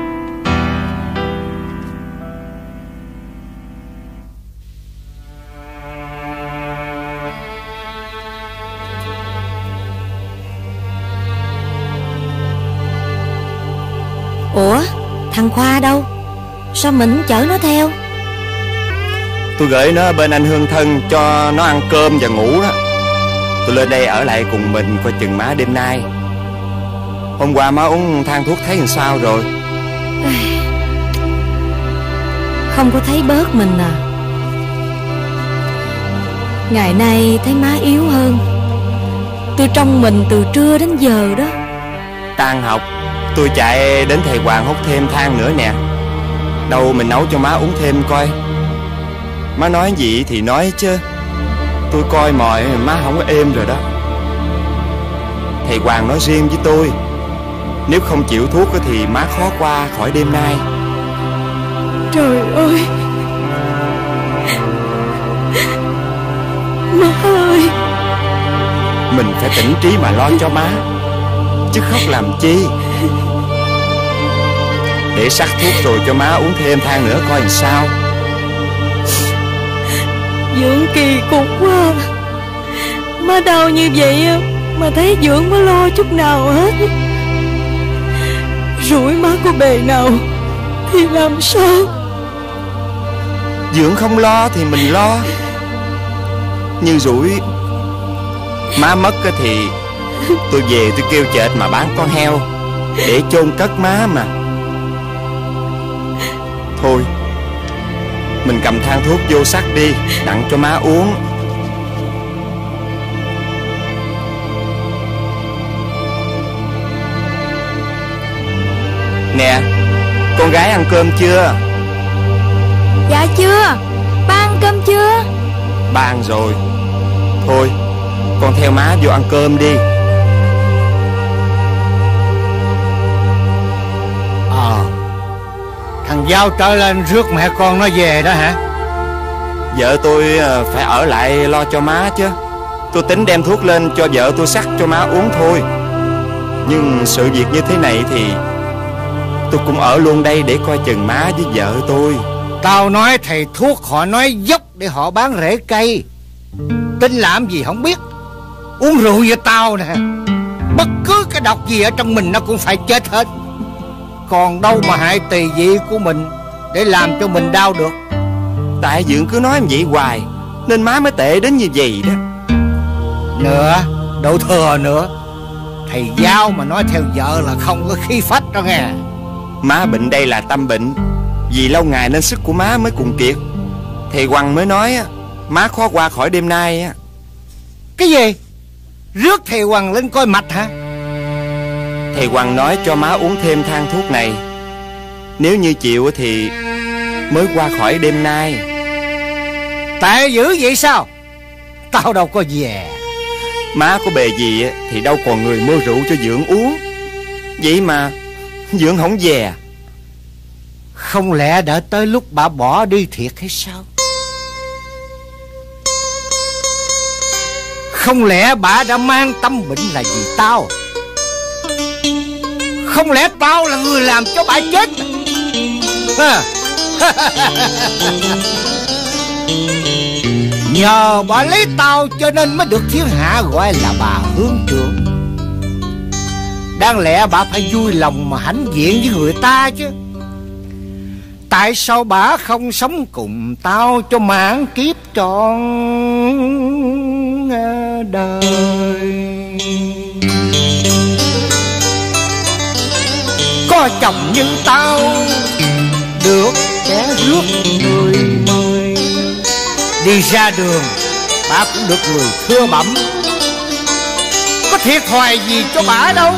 Ủa, thằng Khoa đâu? Sao mình chở nó theo? Tôi gửi nó bên anh Hương Thân cho nó ăn cơm và ngủ đó. Tôi lên đây ở lại cùng mình coi chừng má đêm nay. Hôm qua má uống thang thuốc thấy làm sao rồi? Không có thấy bớt mình à. Ngày nay thấy má yếu hơn. Tôi trông mình từ trưa đến giờ đó. Tan học tôi chạy đến thầy Hoàng hút thêm thang nữa nè. Đâu mình nấu cho má uống thêm coi. Má nói gì thì nói chứ tôi coi mỏi má không có êm rồi đó. Thầy Hoàng nói riêng với tôi, nếu không chịu thuốc thì má khó qua khỏi đêm nay. Trời ơi, má ơi. Mình phải tỉnh trí mà lo cho má, chứ khóc làm chi. Để sắc thuốc rồi cho má uống thêm thang nữa coi làm sao. Dượng kỳ cục quá. Má đau như vậy mà thấy Dượng mới lo chút nào hết. Rủi má có bề nào thì làm sao? Dượng không lo thì mình lo. Như rủi má mất thì tôi về tôi kêu chợt mà bán con heo để chôn cất má mà. Thôi mình cầm thang thuốc vô sắc đi, đặng cho má uống. Nè, con gái ăn cơm chưa? Dạ chưa. Ba ăn cơm chưa? Ba ăn rồi. Thôi con theo má vô ăn cơm đi. Thằng Giao trở lên rước mẹ con nó về đó hả? Vợ tôi phải ở lại lo cho má chứ. Tôi tính đem thuốc lên cho vợ tôi sắc cho má uống thôi. Nhưng sự việc như thế này thì tôi cũng ở luôn đây để coi chừng má với vợ tôi. Tao nói thầy thuốc họ nói dốc để họ bán rễ cây. Tính làm gì không biết. Uống rượu với tao nè, bất cứ cái độc gì ở trong mình nó cũng phải chết hết. Còn đâu mà hại tỳ vị của mình để làm cho mình đau được. Tại Dượng cứ nói vậy hoài nên má mới tệ đến như vậy đó. Nữa, đổ thừa nữa. Thầy Giao mà nói theo vợ là không có khí phách đâu nghe. Má bệnh đây là tâm bệnh, vì lâu ngày nên sức của má mới cùng kiệt. Thầy Hoàng mới nói má khó qua khỏi đêm nay. Cái gì? Rước thầy Hoàng lên coi mạch hả? Thầy Hoàng nói cho má uống thêm thang thuốc này. Nếu như chịu thì mới qua khỏi đêm nay. Tệ dữ vậy sao? Tao đâu có về. Má có bề gì thì đâu còn người mua rượu cho Dượng uống. Vậy mà Dượng không về. Không lẽ đã tới lúc bà bỏ đi thiệt hay sao? Không lẽ bà đã mang tâm bệnh là vì tao? Không lẽ tao là người làm cho bà chết? Nhờ bà lấy tao cho nên mới được thiên hạ gọi là bà Hương Trưởng. Đáng lẽ bà phải vui lòng mà hãnh diện với người ta chứ. Tại sao bà không sống cùng tao cho mãn kiếp trọn đời? Có chồng như tao được kẻ rước người mời, đi ra đường bà cũng được người thưa bẩm. Có thiệt thòi gì cho bà đâu.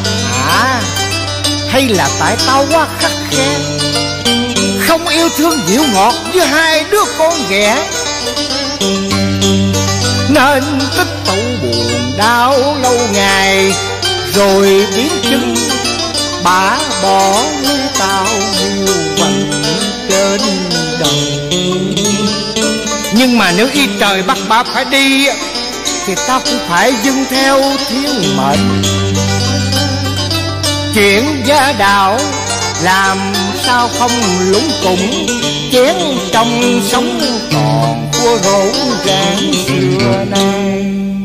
Hay là tại tao quá khắt khe, không yêu thương dịu ngọt với hai đứa con ghẻ, nên tích tụ buồn đau lâu ngày, rồi biến chứng bà bỏ lấy tao hiu quạnh trên đời. Nhưng mà nếu ý trời bắt bà phải đi thì tao cũng phải dâng theo thiên mệnh. Chuyện gia đạo làm sao không lúng củng, chén trong sống còn khua rỗn ràng xưa nay.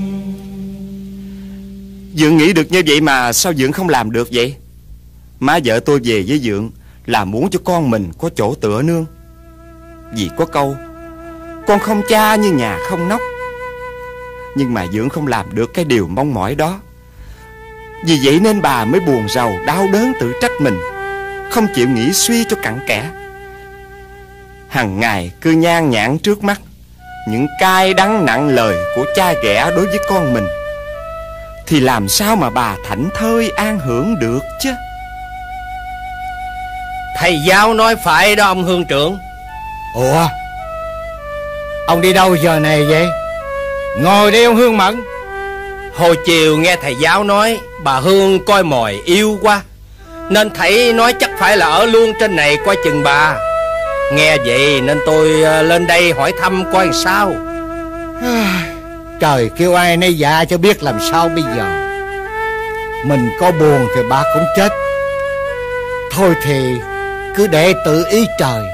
Dượng nghĩ được như vậy mà sao Dượng không làm được vậy? Má vợ tôi về với Dượng là muốn cho con mình có chỗ tựa nương. Vì có câu con không cha như nhà không nóc. Nhưng mà Dượng không làm được cái điều mong mỏi đó. Vì vậy nên bà mới buồn rầu đau đớn tự trách mình, không chịu nghĩ suy cho cặn kẽ. Hằng ngày cứ nhan nhản trước mắt những cay đắng nặng lời của cha ghẻ đối với con mình, thì làm sao mà bà thảnh thơi an hưởng được chứ? Thầy giáo nói phải đó ông Hương Trưởng. Ủa, ông đi đâu giờ này vậy? Ngồi đây ông Hương Mẫn. Hồi chiều nghe thầy giáo nói bà Hương coi mồi yêu quá, nên thầy nói chắc phải là ở luôn trên này coi chừng bà. Nghe vậy nên tôi lên đây hỏi thăm coi làm sao. Trời kêu ai nấy dạ cho biết làm sao bây giờ. Mình có buồn thì bà cũng chết. Thôi thì cứ để tự ý trời.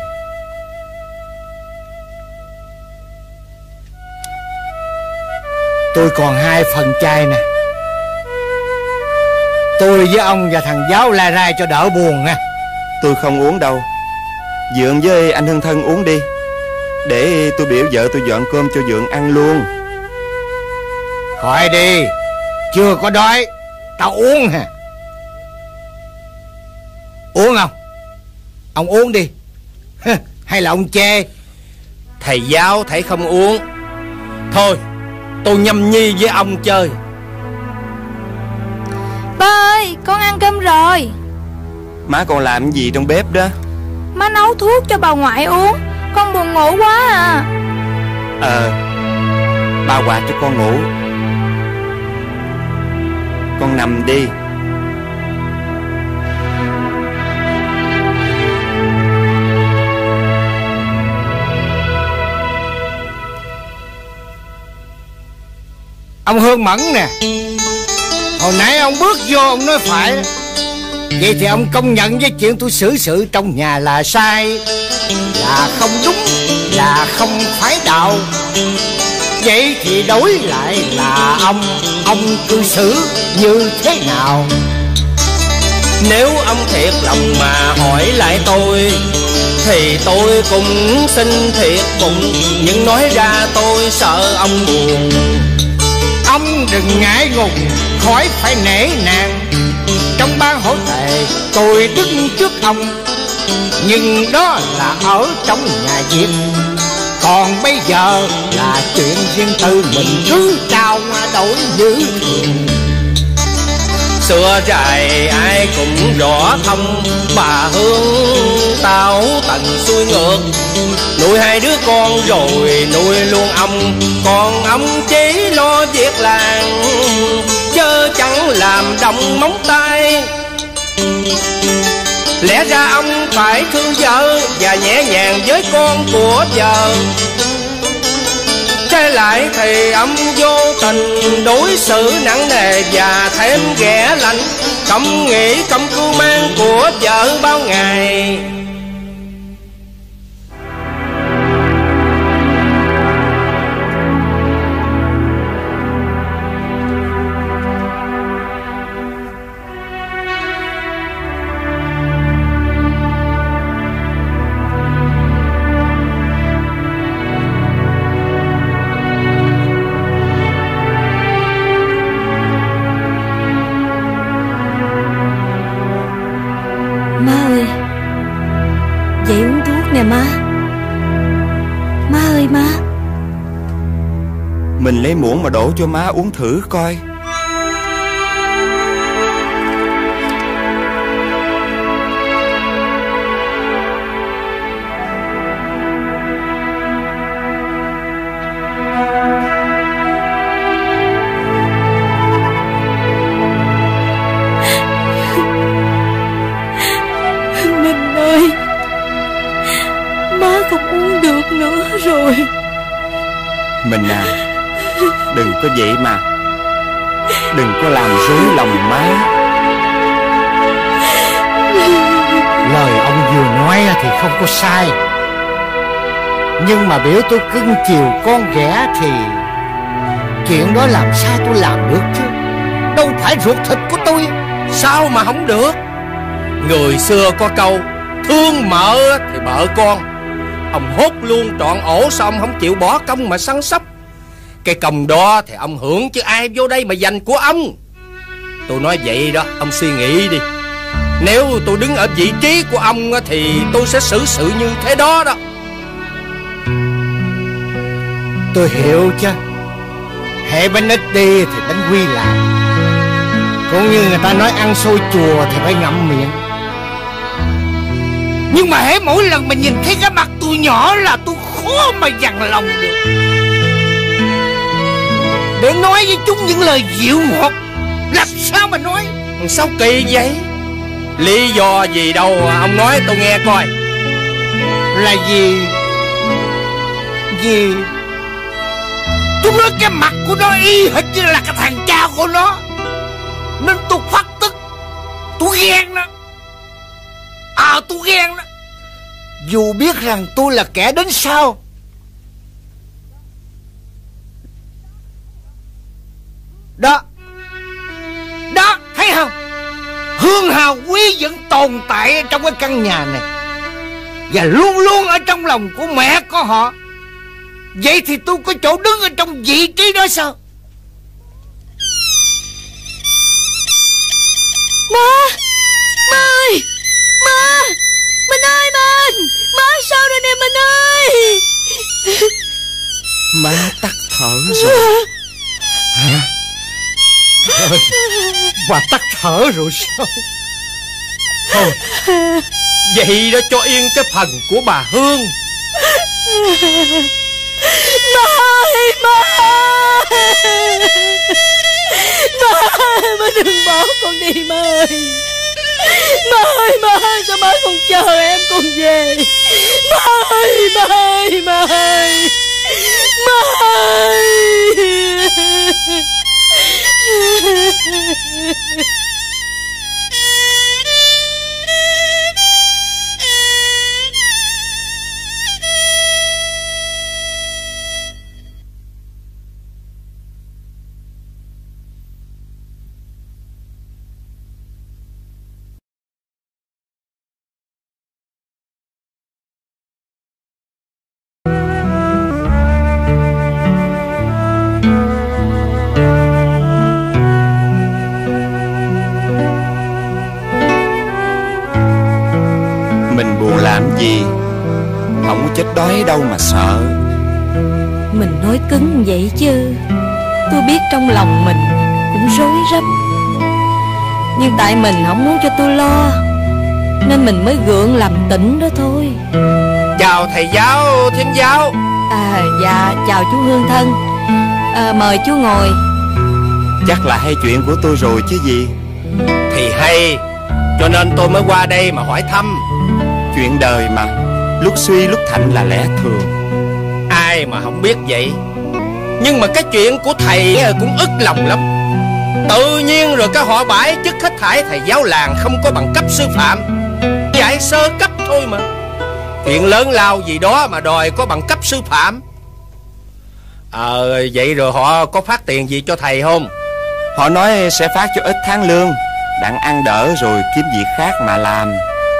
Tôi còn 2 phần chai nè. Tôi với ông và thằng giáo la rai cho đỡ buồn nha. Tôi không uống đâu. Dượng với anh Hân Thân uống đi, để tôi biểu vợ tôi dọn cơm cho Dượng ăn luôn. Khỏi đi, chưa có đói. Tao uống hả? Uống không? Ông uống đi. Hay là ông chê? Thầy giáo thầy không uống. Thôi tôi nhâm nhi với ông chơi. Ba ơi, con ăn cơm rồi. Má còn làm gì trong bếp đó? Má nấu thuốc cho bà ngoại uống. Con buồn ngủ quá à. Ba quạt cho con ngủ. Con nằm đi. Ông Hương Mẫn nè, hồi nãy ông bước vô ông nói phải. Vậy thì ông công nhận với chuyện tôi xử sự trong nhà là sai, là không đúng, là không phải đạo. Vậy thì đối lại là ông cư xử như thế nào? Nếu ông thiệt lòng mà hỏi lại tôi, thì tôi cũng xin thiệt bụng, nhưng nói ra tôi sợ ông buồn. Ông đừng ngại ngùng, khỏi phải nể nang. Trong ban hội thề tôi đứng trước ông, nhưng đó là ở trong nhà Diệp. Còn bây giờ là chuyện riêng tư, mình cứ trao đổi như thường. xưa dài ai cũng rõ thông, bà Hương tao tận xuôi ngược, nuôi hai đứa con rồi nuôi luôn ông. Còn ông chỉ lo việc làng, chớ chẳng làm động móng tay. Lẽ ra ông phải thương vợ và nhẹ nhàng với con của vợ. Trái lại thì ông vô tình đối xử nặng nề và thêm ghẻ lạnh, không nghĩ công cưu mang của vợ bao ngày. Vậy uống thuốc nè má. Má ơi má. Mình lấy muỗng mà đổ cho má uống thử coi. Mình ơi, má không uống được nữa rồi. Mình à, đừng có vậy mà. Đừng có làm rối lòng má. Lời ông vừa nói thì không có sai, nhưng mà biểu tôi cưng chiều con ghẻ thì chuyện đó làm sao tôi làm được chứ. Đâu phải ruột thịt của tôi. Sao mà không được? Người xưa có câu thương mợ thì bợ con. Ông hốt luôn trọn ổ, sao ông không chịu bỏ công mà săn sóc? Cái công đó thì ông hưởng chứ ai vô đây mà giành của ông. Tôi nói vậy đó, ông suy nghĩ đi. Nếu tôi đứng ở vị trí của ông thì tôi sẽ xử sự như thế đó đó. Tôi hiểu chứ. Hệ bánh ít đi thì bánh quy lại. Cũng như người ta nói ăn xôi chùa thì phải ngậm miệng. Nhưng mà hễ mỗi lần mà nhìn thấy cái mặt tôi nhỏ là tôi khó mà dằn lòng được, để nói với chúng những lời dịu ngọt. Làm sao mà nói? Sao kỳ vậy? Lý do gì đâu, ông nói tôi nghe coi. Là vì tôi nói cái mặt của nó y hệt như là cái thằng cha của nó, nên tôi phát tức. Tôi ghen đó. Tôi ghen đó. Dù biết rằng tôi là kẻ đến sau. Đó, thấy không? Hương Hào Quý vẫn tồn tại trong cái căn nhà này, và luôn luôn ở trong lòng của mẹ của họ. Vậy thì tôi có chỗ đứng ở trong vị trí đó sao? Má ơi, Mình ơi, má sao rồi nè Mình ơi. Má tắt thở rồi. Hả? Bà tắt thở rồi sao? Thôi, vậy đó cho yên cái phần của bà Hương. Má ơi, má đừng bỏ con đi má ơi. Má ơi, sao má không chờ em con về? Má ơi. Mình buồn làm gì? Không có chết đói đâu mà sợ. Mình nói cứng vậy chứ tôi biết trong lòng mình cũng rối rắm. Nhưng tại mình không muốn cho tôi lo, nên mình mới gượng làm tỉnh đó thôi. Chào thầy giáo, thím giáo. Dạ chào chú Hương thân. Mời chú ngồi. Chắc là hay chuyện của tôi rồi chứ gì. Thì hay, cho nên tôi mới qua đây mà hỏi thăm. Chuyện đời mà, lúc suy lúc thạnh là lẽ thường. Ai mà không biết vậy. Nhưng mà cái chuyện của thầy cũng ức lòng lắm. Tự nhiên rồi cái họ bãi chức hết thảy thầy giáo làng không có bằng cấp sư phạm, dạy sơ cấp thôi mà. Chuyện lớn lao gì đó mà đòi có bằng cấp sư phạm. Vậy rồi họ có phát tiền gì cho thầy không? Họ nói sẽ phát cho ít tháng lương, đặng ăn đỡ rồi kiếm việc khác mà làm.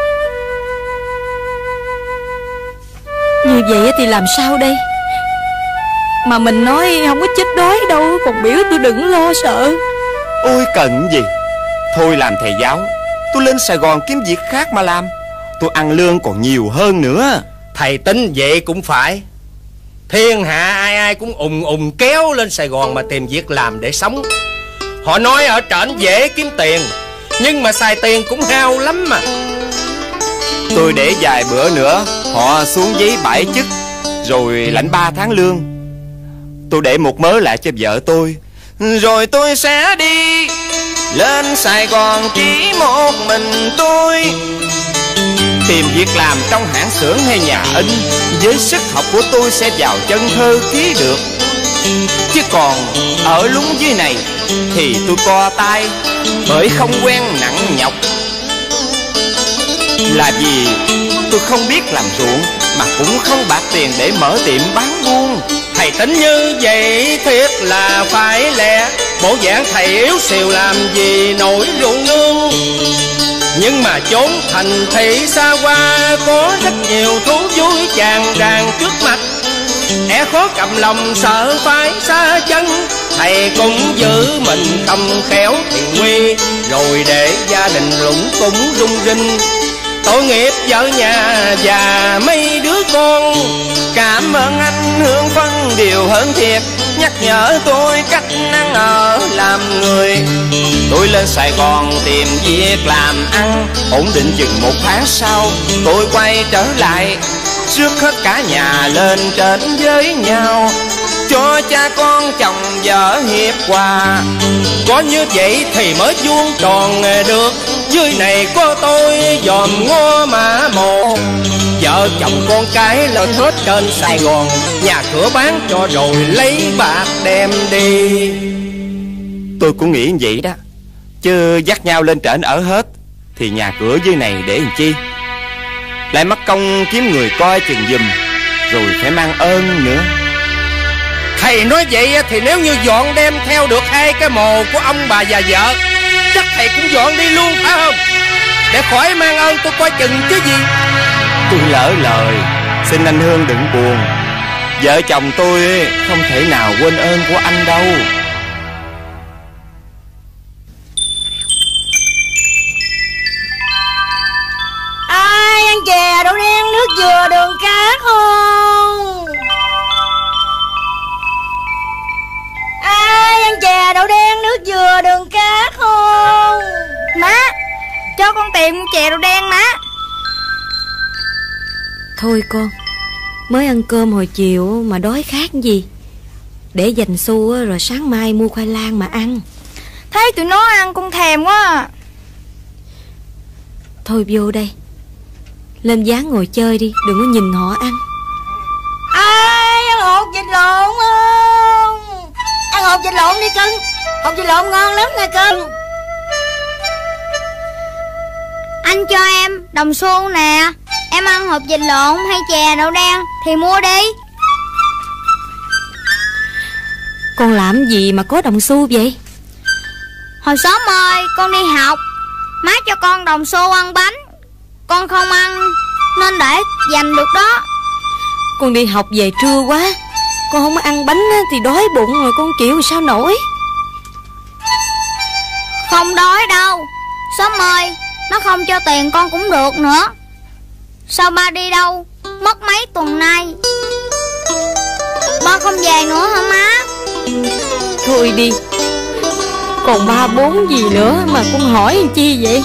Như vậy thì làm sao đây? Mà mình nói không có chết đói đâu, còn biểu tôi đừng lo sợ. Ôi cần gì. Thôi làm thầy giáo, tôi lên Sài Gòn kiếm việc khác mà làm. Tôi ăn lương còn nhiều hơn nữa. Thầy tính vậy cũng phải. Thiên hạ ai ai cũng ùng kéo lên Sài Gòn mà tìm việc làm để sống. Họ nói ở trển dễ kiếm tiền, nhưng mà xài tiền cũng hao lắm mà. Tôi để vài bữa nữa họ xuống giấy bãi chức, rồi lãnh 3 tháng lương. Tôi để một mớ lại cho vợ tôi, rồi tôi sẽ đi lên Sài Gòn chỉ một mình tôi. Tìm việc làm trong hãng xưởng hay nhà in. Với sức học của tôi sẽ vào chân thơ ký được. Chứ còn ở lúng dưới này thì tôi co tay, bởi không quen nặng nhọc. Là vì tôi không biết làm ruộng, mà cũng không bạc tiền để mở tiệm bán buôn. Thầy tính như vậy thiệt là phải lẽ. Bộ dạng thầy yếu xìu làm gì nổi ruộng nương. Nhưng mà chốn thành thị xa hoa có rất nhiều thú vui chàng đàn trước mặt. E khó cầm lòng sợ phải xa chân. Thầy cũng giữ mình không khéo thì nguy, rồi để gia đình lũng cũng rung rinh. Tội nghiệp vợ nhà và mấy đứa con. Cảm ơn anh Hương Phân điều hơn thiệt, nhắc nhở tôi cách ăn ở làm người. Tôi lên Sài Gòn tìm việc làm ăn, ổn định chừng 1 tháng sau tôi quay trở lại. Trước hết cả nhà lên trên với nhau, cho cha con chồng vợ hiệp hòa. Có như vậy thì mới vuông tròn được. Dưới này có tôi dòm ngó mã một. Vợ chồng con cái lên hết trên Sài Gòn, nhà cửa bán cho rồi lấy bạc đem đi. Tôi cũng nghĩ vậy đó. Chứ dắt nhau lên trển ở hết thì nhà cửa dưới này để làm chi? Lại mất công kiếm người coi chừng giùm, rồi phải mang ơn nữa. Thầy nói vậy thì nếu như dọn đem theo được 2 cái mồ của ông bà và vợ, chắc thầy cũng dọn đi luôn phải không? Để khỏi mang ơn tôi coi chừng chứ gì. Tôi lỡ lời, xin anh Hương đừng buồn. Vợ chồng tôi không thể nào quên ơn của anh đâu. Ai ăn chè đậu đen nước dừa đường cát không? Ai ăn chè đậu đen nước dừa đường cát không? Má, cho con tìm chè đậu đen má. Thôi con, mới ăn cơm hồi chiều mà đói khát gì. Để dành xu rồi sáng mai mua khoai lang mà ăn. Thấy tụi nó ăn con thèm quá à. Thôi vô đây, lên ván ngồi chơi đi, đừng có nhìn họ ăn. Ai ăn hột vịt lộn không? Ăn hột vịt lộn đi cưng. Hột vịt lộn ngon lắm nè cưng. Anh cho em đồng xu nè. Em ăn hột vịt lộn hay chè đậu đen thì mua đi. Con làm gì mà có đồng xu vậy? Hồi sớm ơi, con đi học, má cho con đồng xu ăn bánh. Con không ăn nên để dành được đó. Con đi học về trưa quá, con không ăn bánh thì đói bụng rồi, con chịu sao nổi. Không đói đâu. Sớm ơi, nó không cho tiền con cũng được nữa. Sao ba đi đâu mất mấy tuần nay? Ba không về nữa hả má? Thôi đi, còn 3-4 gì nữa mà con hỏi chi vậy?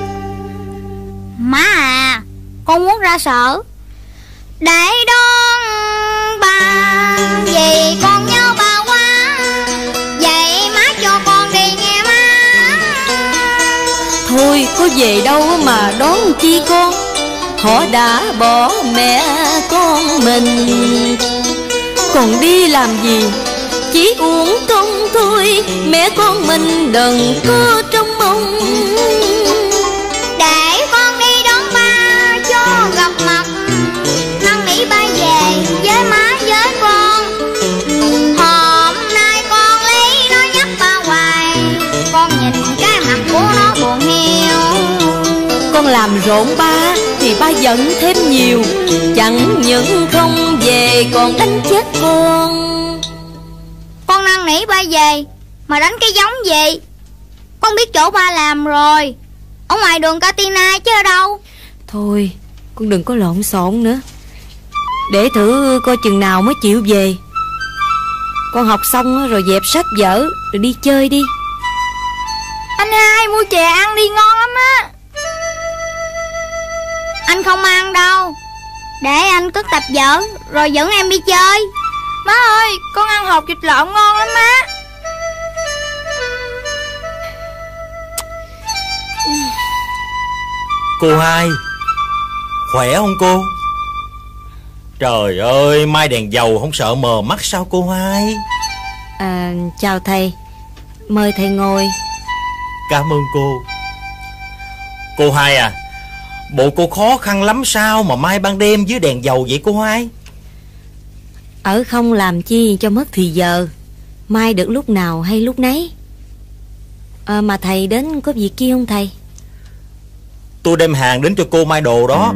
Má à, con muốn ra sở để đón ba, vì con nhớ ba quá. Vậy má cho con đi nghe má. Thôi có về đâu mà đón chi con, họ đã bỏ mẹ con mình. Còn đi làm gì chỉ uổng công thôi, mẹ con mình đừng có trông mong. Để con đi đón ba cho gặp mặt, năn nỉ ba về với má với con. Hôm nay con lấy nó nhắc ba hoài, con nhìn cái mặt của nó buồn hiu. Con làm rộn ba thì ba giận thêm nhiều, chẳng những không về còn đánh chết con. Con năn nỉ ba về mà đánh cái giống gì? Con biết chỗ ba làm rồi, ở ngoài đường Katina chứ ở đâu. Thôi con đừng có lộn xộn nữa, để thử coi chừng nào mới chịu về. Con học xong rồi dẹp sách vở rồi đi chơi đi. Anh hai mua chè ăn đi, ngon lắm á. Anh không ăn đâu, để anh cất tập vở rồi dẫn em đi chơi. Má ơi, con ăn hột vịt lộn ngon lắm má. Cô hai, khỏe không cô? Trời ơi, mai đèn dầu không sợ mờ mắt sao cô hai? Chào thầy, mời thầy ngồi. Cảm ơn cô. Cô hai à, bộ cô khó khăn lắm sao mà mai ban đêm dưới đèn dầu vậy cô hai? Ở không làm chi cho mất thì giờ, mai được lúc nào hay lúc nấy. Mà thầy đến có việc kia không thầy? Tôi đem hàng đến cho cô mai đồ đó.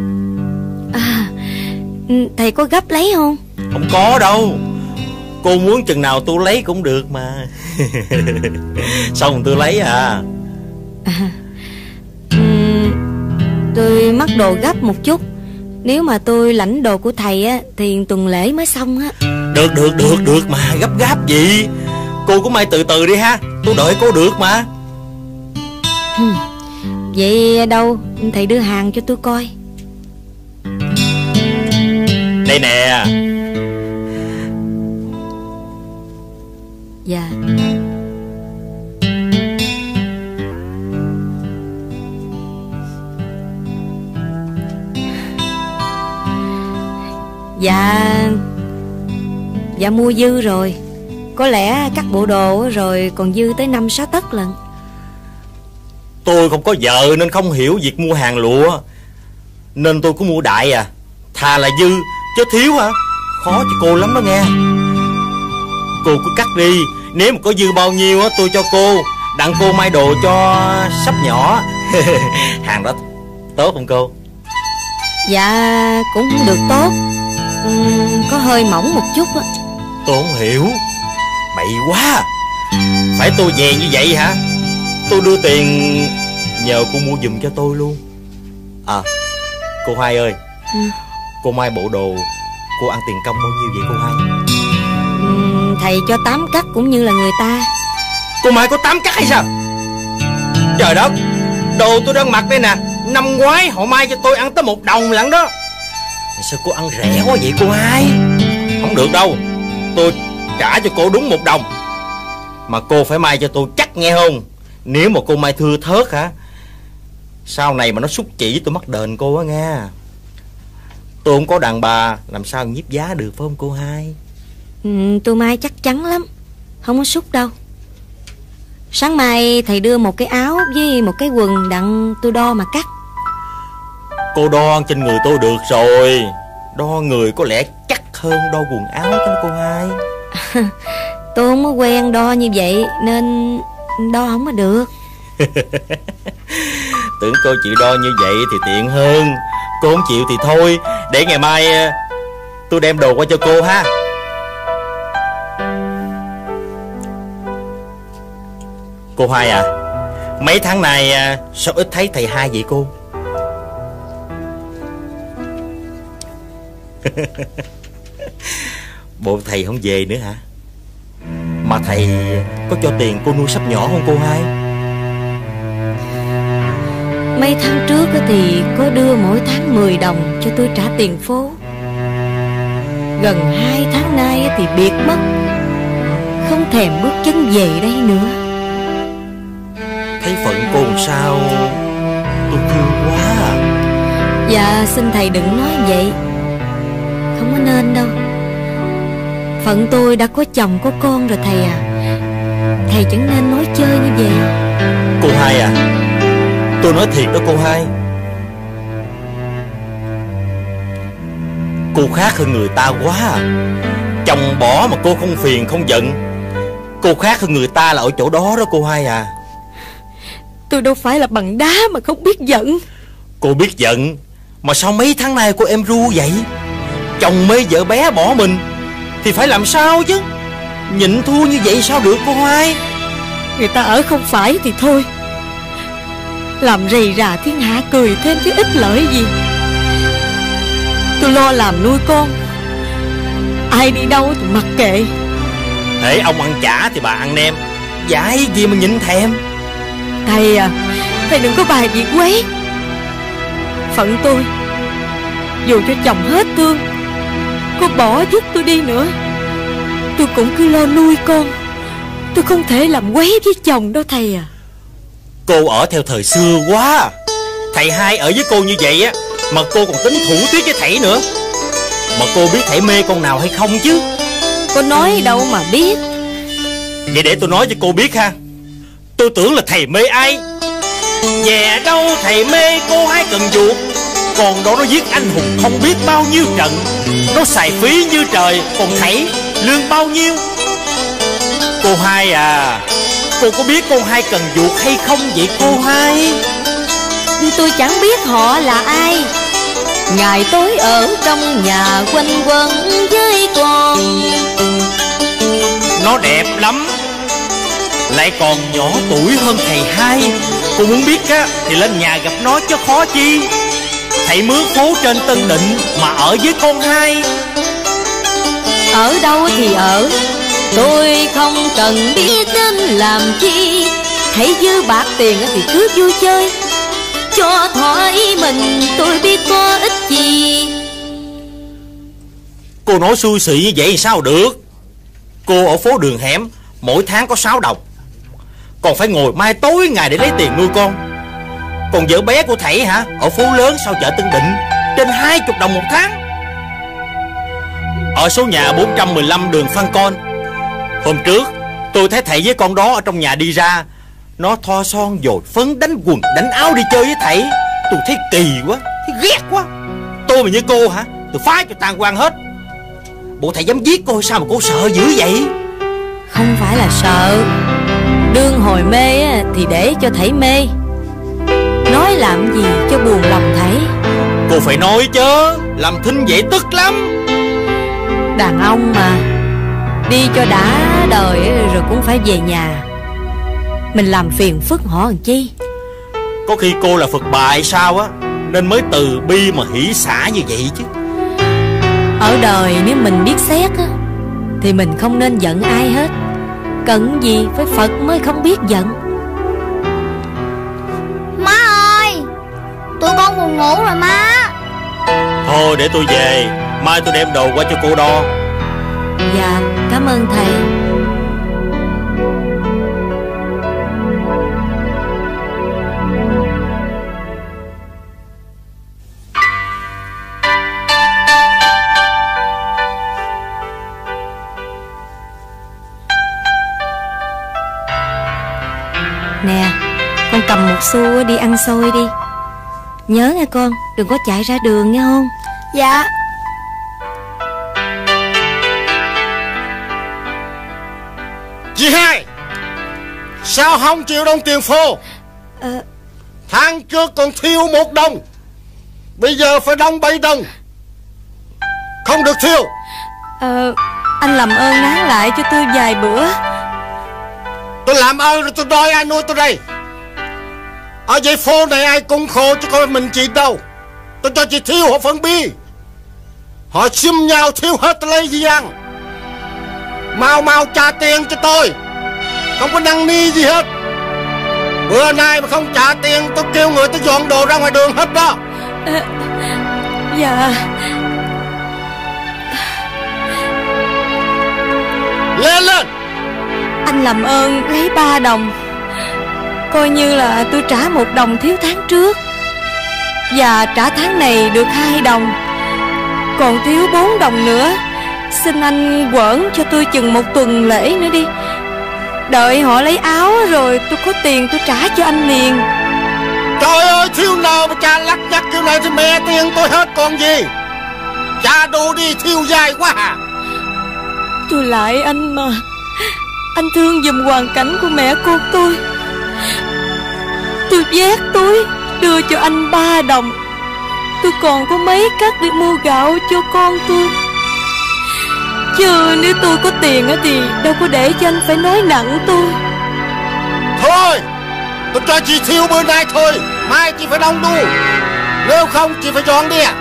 Thầy có gấp lấy không? Không có đâu, cô muốn chừng nào tôi lấy cũng được mà. Xong tôi lấy à. Tôi mắc đồ gấp một chút, nếu mà tôi lãnh đồ của thầy á thì tuần lễ mới xong á. Được mà, gấp gáp gì. Cô cũng mai từ từ đi ha, tôi đợi cô được mà. Vậy đâu thầy đưa hàng cho tôi coi. Đây nè. Dạ. Dạ mua dư rồi. Có lẽ cắt bộ đồ rồi còn dư tới 5-6 tấc lận. Tôi không có vợ nên không hiểu việc mua hàng lụa, nên tôi cũng mua đại à. Thà là dư chứ thiếu hả, khó cho cô lắm đó nghe. Cô cứ cắt đi, nếu mà có dư bao nhiêu á tôi cho cô, đặng cô may đồ cho sắp nhỏ. Hàng đó tốt không cô? Dạ cũng được tốt, có hơi mỏng một chút á. Tôi không hiểu, bậy quá. Phải tôi về như vậy hả? Tôi đưa tiền nhờ cô mua giùm cho tôi luôn. À, cô hai ơi, cô may bộ đồ cô ăn tiền công bao nhiêu vậy cô hai? Thầy cho 8 cắt cũng như là người ta. Cô mai có 8 cắt hay sao? Trời đất, đồ tôi đang mặc đây nè, năm ngoái họ may cho tôi ăn tới 1 đồng lận đó. Sao cô ăn rẻ quá vậy cô hai? Không được đâu, tôi trả cho cô đúng 1 đồng. Mà cô phải may cho tôi chắc nghe không? Nếu mà cô may thưa thớt hả, sau này mà nó xúc chỉ tôi mất đền cô á nghe. Tôi không có đàn bà làm sao nhiếp giá được phải không cô hai? Tôi may chắc chắn lắm, không có xúc đâu. Sáng mai thầy đưa một cái áo với một cái quần đặng tôi đo mà cắt. Cô đo trên người tôi được rồi, đo người có lẽ chắc hơn đo quần áo đó cô hai. Tôi không có quen đo như vậy nên đo không có được. Tưởng cô chịu đo như vậy thì tiện hơn. Cô không chịu thì thôi, để ngày mai tôi đem đồ qua cho cô ha. Cô hai à, mấy tháng này sao ít thấy thầy hai vậy cô? Bộ thầy không về nữa hả? Mà thầy có cho tiền cô nuôi sắp nhỏ không cô hai? Mấy tháng trước thì có đưa mỗi tháng 10 đồng cho tôi trả tiền phố. Gần 2 tháng nay thì biệt mất, không thèm bước chân về đây nữa. Thấy phận cô làm sao tôi thương quá à. Dạ xin thầy đừng nói vậy, không có nên đâu. Phận tôi đã có chồng có con rồi thầy à. Thầy chẳng nên nói chơi như vậy. Cô hai à, tôi nói thiệt đó cô hai. Cô khác hơn người ta quá à. Chồng bỏ mà cô không phiền không giận. Cô khác hơn người ta là ở chỗ đó đó cô hai à. Tôi đâu phải là bằng đá mà không biết giận. Cô biết giận, mà sao mấy tháng nay cô em ru vậy? Chồng mê vợ bé bỏ mình thì phải làm sao chứ? Nhịn thua như vậy sao được cô hai? Người ta ở không phải thì thôi, làm rầy rà thiên hạ cười thêm chứ ích lợi gì. Tôi lo làm nuôi con, ai đi đâu thì mặc kệ. Hễ ông ăn chả thì bà ăn nem, dại gì mà nhịn thèm. Thầy à, thầy đừng có bài việc quấy. Phận tôi, dù cho chồng hết thương, có bỏ giúp tôi đi nữa, tôi cũng cứ lo nuôi con. Tôi không thể làm quấy với chồng đâu thầy à. Cô ở theo thời xưa quá. Thầy hai ở với cô như vậy á mà cô còn tính thủ tiết với thầy nữa. Mà cô biết thầy mê con nào hay không chứ? Có nói đâu mà biết. Vậy để tôi nói cho cô biết ha. Tôi tưởng là thầy mê ai. Về đâu thầy mê cô hai cần vuột. Còn đó nó giết anh hùng không biết bao nhiêu trận. Nó xài phí như trời. Còn thầy lương bao nhiêu? Cô hai à, cô có biết cô hai cần vuột hay không vậy cô hai? Tôi chẳng biết họ là ai. Ngày tối ở trong nhà quanh quẩn với con. Nó đẹp lắm, lại còn nhỏ tuổi hơn thầy hai. Cô muốn biết á thì lên nhà gặp nó chứ khó chi. Thầy mướn phố trên Tân Định mà ở với con hai. Ở đâu thì ở, tôi không cần biết đến làm chi. Thấy dư bạc tiền thì cứ vui chơi, cho thỏa ý mình tôi biết có ích gì. Cô nói xui xị như vậy thì sao được? Cô ở phố đường hẻm mỗi tháng có 6 đồng, còn phải ngồi mai tối ngày để lấy tiền nuôi con. Còn vợ bé của thầy hả, ở phố lớn sau chợ Tân Định trên 20 đồng một tháng. Ở số nhà 415 đường Phan Con. Hôm trước tôi thấy thầy với con đó ở trong nhà đi ra. Nó thoa son dồi phấn, đánh quần đánh áo đi chơi với thầy. Tôi thấy kỳ quá, thấy ghét quá. Tôi mà như cô hả, tôi phá cho tan quan hết. Bộ thầy dám giết cô sao mà cô sợ dữ vậy? Không phải là sợ. Đương hồi mê thì để cho thầy mê. Nói làm gì cho buồn lòng thầy. Cô phải nói chứ, làm thinh vậy tức lắm. Đàn ông mà, đi cho đã đời rồi cũng phải về nhà. Mình làm phiền phức họ làm chi. Có khi cô là Phật bài sao á, nên mới từ bi mà hỷ xả như vậy chứ. Ở đời nếu mình biết xét á, thì mình không nên giận ai hết. Cần gì phải Phật mới không biết giận. Má ơi, tụi con buồn ngủ rồi má. Thôi để tôi về, mai tôi đem đồ qua cho cô đo. Dạ cảm ơn thầy. Nè, con cầm một xu đi ăn xôi đi. Nhớ nghe con, đừng có chạy ra đường nghe không? Dạ. Chị hai, sao không chịu đồng tiền phô? Tháng trước còn thiêu 1 đồng, bây giờ phải đồng 7 đồng. Không được thiêu. Anh làm ơn nán lại cho tôi vài bữa. Tôi làm ơn rồi tôi đòi ai nuôi tôi đây. Ở dãy phố này ai cũng khổ chứ không phải mình chị đâu. Tôi cho chị thiêu họ phân bi. Họ xim nhau thiêu hết tôi lấy gì ăn. Mau mau trả tiền cho tôi, không có năn ni gì hết. Bữa nay mà không trả tiền tôi kêu người tới dọn đồ ra ngoài đường hết đó. Dạ. Lên lên. Anh làm ơn lấy 3 đồng, coi như là tôi trả 1 đồng thiếu tháng trước, và trả tháng này được 2 đồng, còn thiếu 4 đồng nữa. Xin anh quởn cho tôi chừng 1 tuần lễ nữa đi. Đợi họ lấy áo rồi tôi có tiền tôi trả cho anh liền. Trời ơi, thiếu nào mà cha lắc nhắc kiểu này thì mẹ tiền tôi hết còn gì. Cha đồ đi, thiếu dài quá à. Tôi lại anh mà. Anh thương giùm hoàn cảnh của mẹ con tôi. Tôi vét túi đưa cho anh 3 đồng. Tôi còn có mấy cắt để mua gạo cho con tôi. Chứ nếu tôi có tiền thì đâu có để cho anh phải nói nặng tôi. Thôi, tôi cho chị thiêu bữa nay thôi, mai chị phải đông đu, nếu không chị phải dọn đi à.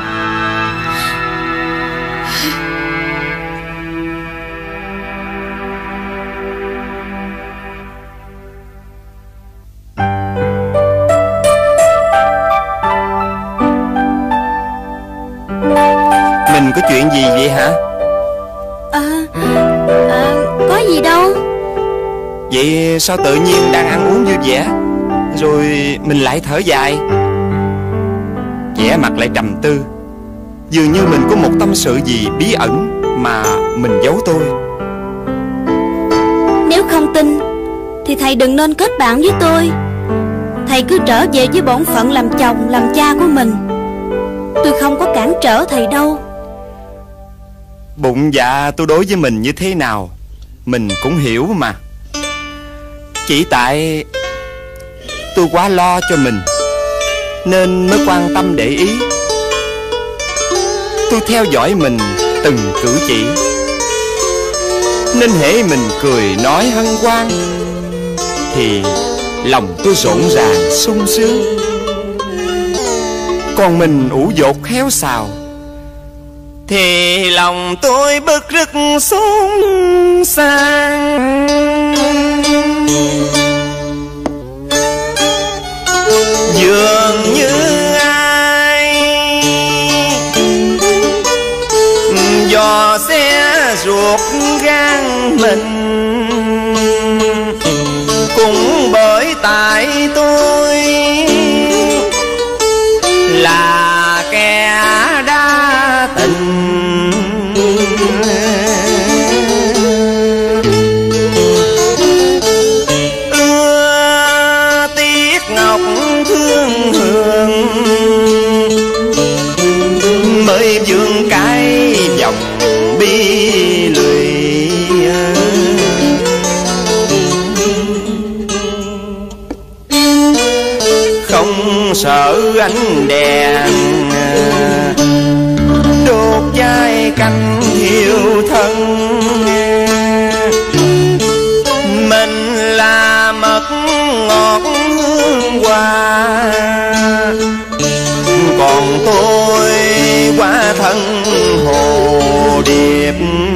Mình có chuyện gì vậy hả? Có gì đâu. Vậy sao tự nhiên đang ăn uống vui vẻ rồi mình lại thở dài, vẻ mặt lại trầm tư, dường như mình có một tâm sự gì bí ẩn mà mình giấu tôi. Nếu không tin thì thầy đừng nên kết bạn với tôi. Thầy cứ trở về với bổn phận làm chồng làm cha của mình. Tôi không có cản trở thầy đâu. Bụng dạ tôi đối với mình như thế nào mình cũng hiểu mà. Chỉ tại tôi quá lo cho mình nên mới quan tâm để ý. Tôi theo dõi mình từng cử chỉ, nên hễ mình cười nói hân hoan thì lòng tôi rộn ràng sung sướng. Còn mình ủ dột khéo xào thì lòng tôi bức rứt xốn sang. Dường như ai dò xe ruột gan mình, cũng bởi tại tôi là kẻ đa tình. Ưa tiếc ngọc thương hương, mới vương cái vòng bi lụy. Không sợ ánh đèn đốt cháy canh thiêu thân. Mình là mật ngọt hương hoa, còn tôi quá thân hồ điệp.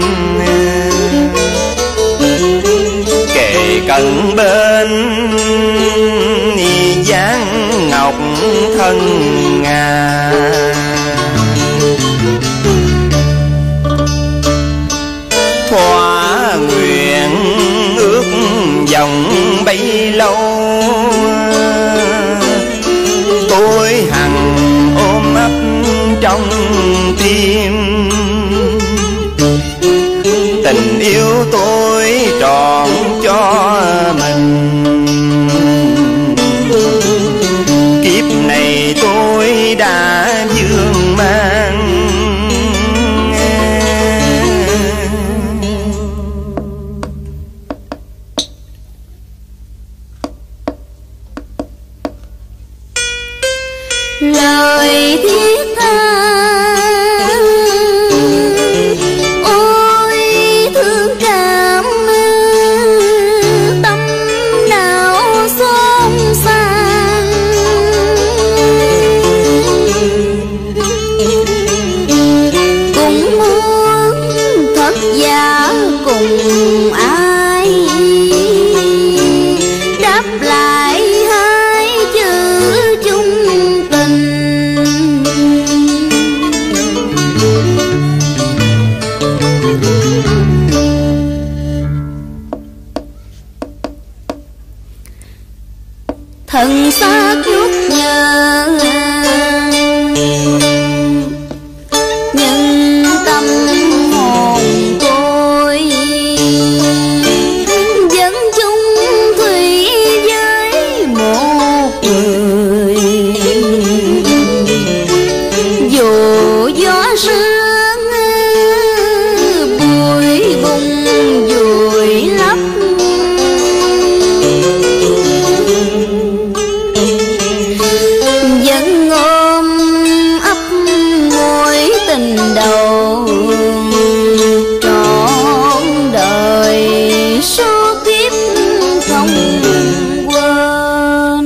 Kề cận bên dáng ngọc thân ngà, thỏa nguyện ước vọng bấy lâu. Tôi hằng ôm ấp trong tim, tình yêu tôi trọn cho mình. Kiếp này tôi đã vương mang, lời thiết tha. Ôi thương cảm tâm nào xôn xao, cũng muốn thật giả cùng thần xác nhút nhơ. Nhưng tâm hồn tôi vẫn chung thủy với một người. Dù gió sương bụi bùng vùi lấp, vẫn ôm ấp mối tình đầu trọn đời số kiếp không quên.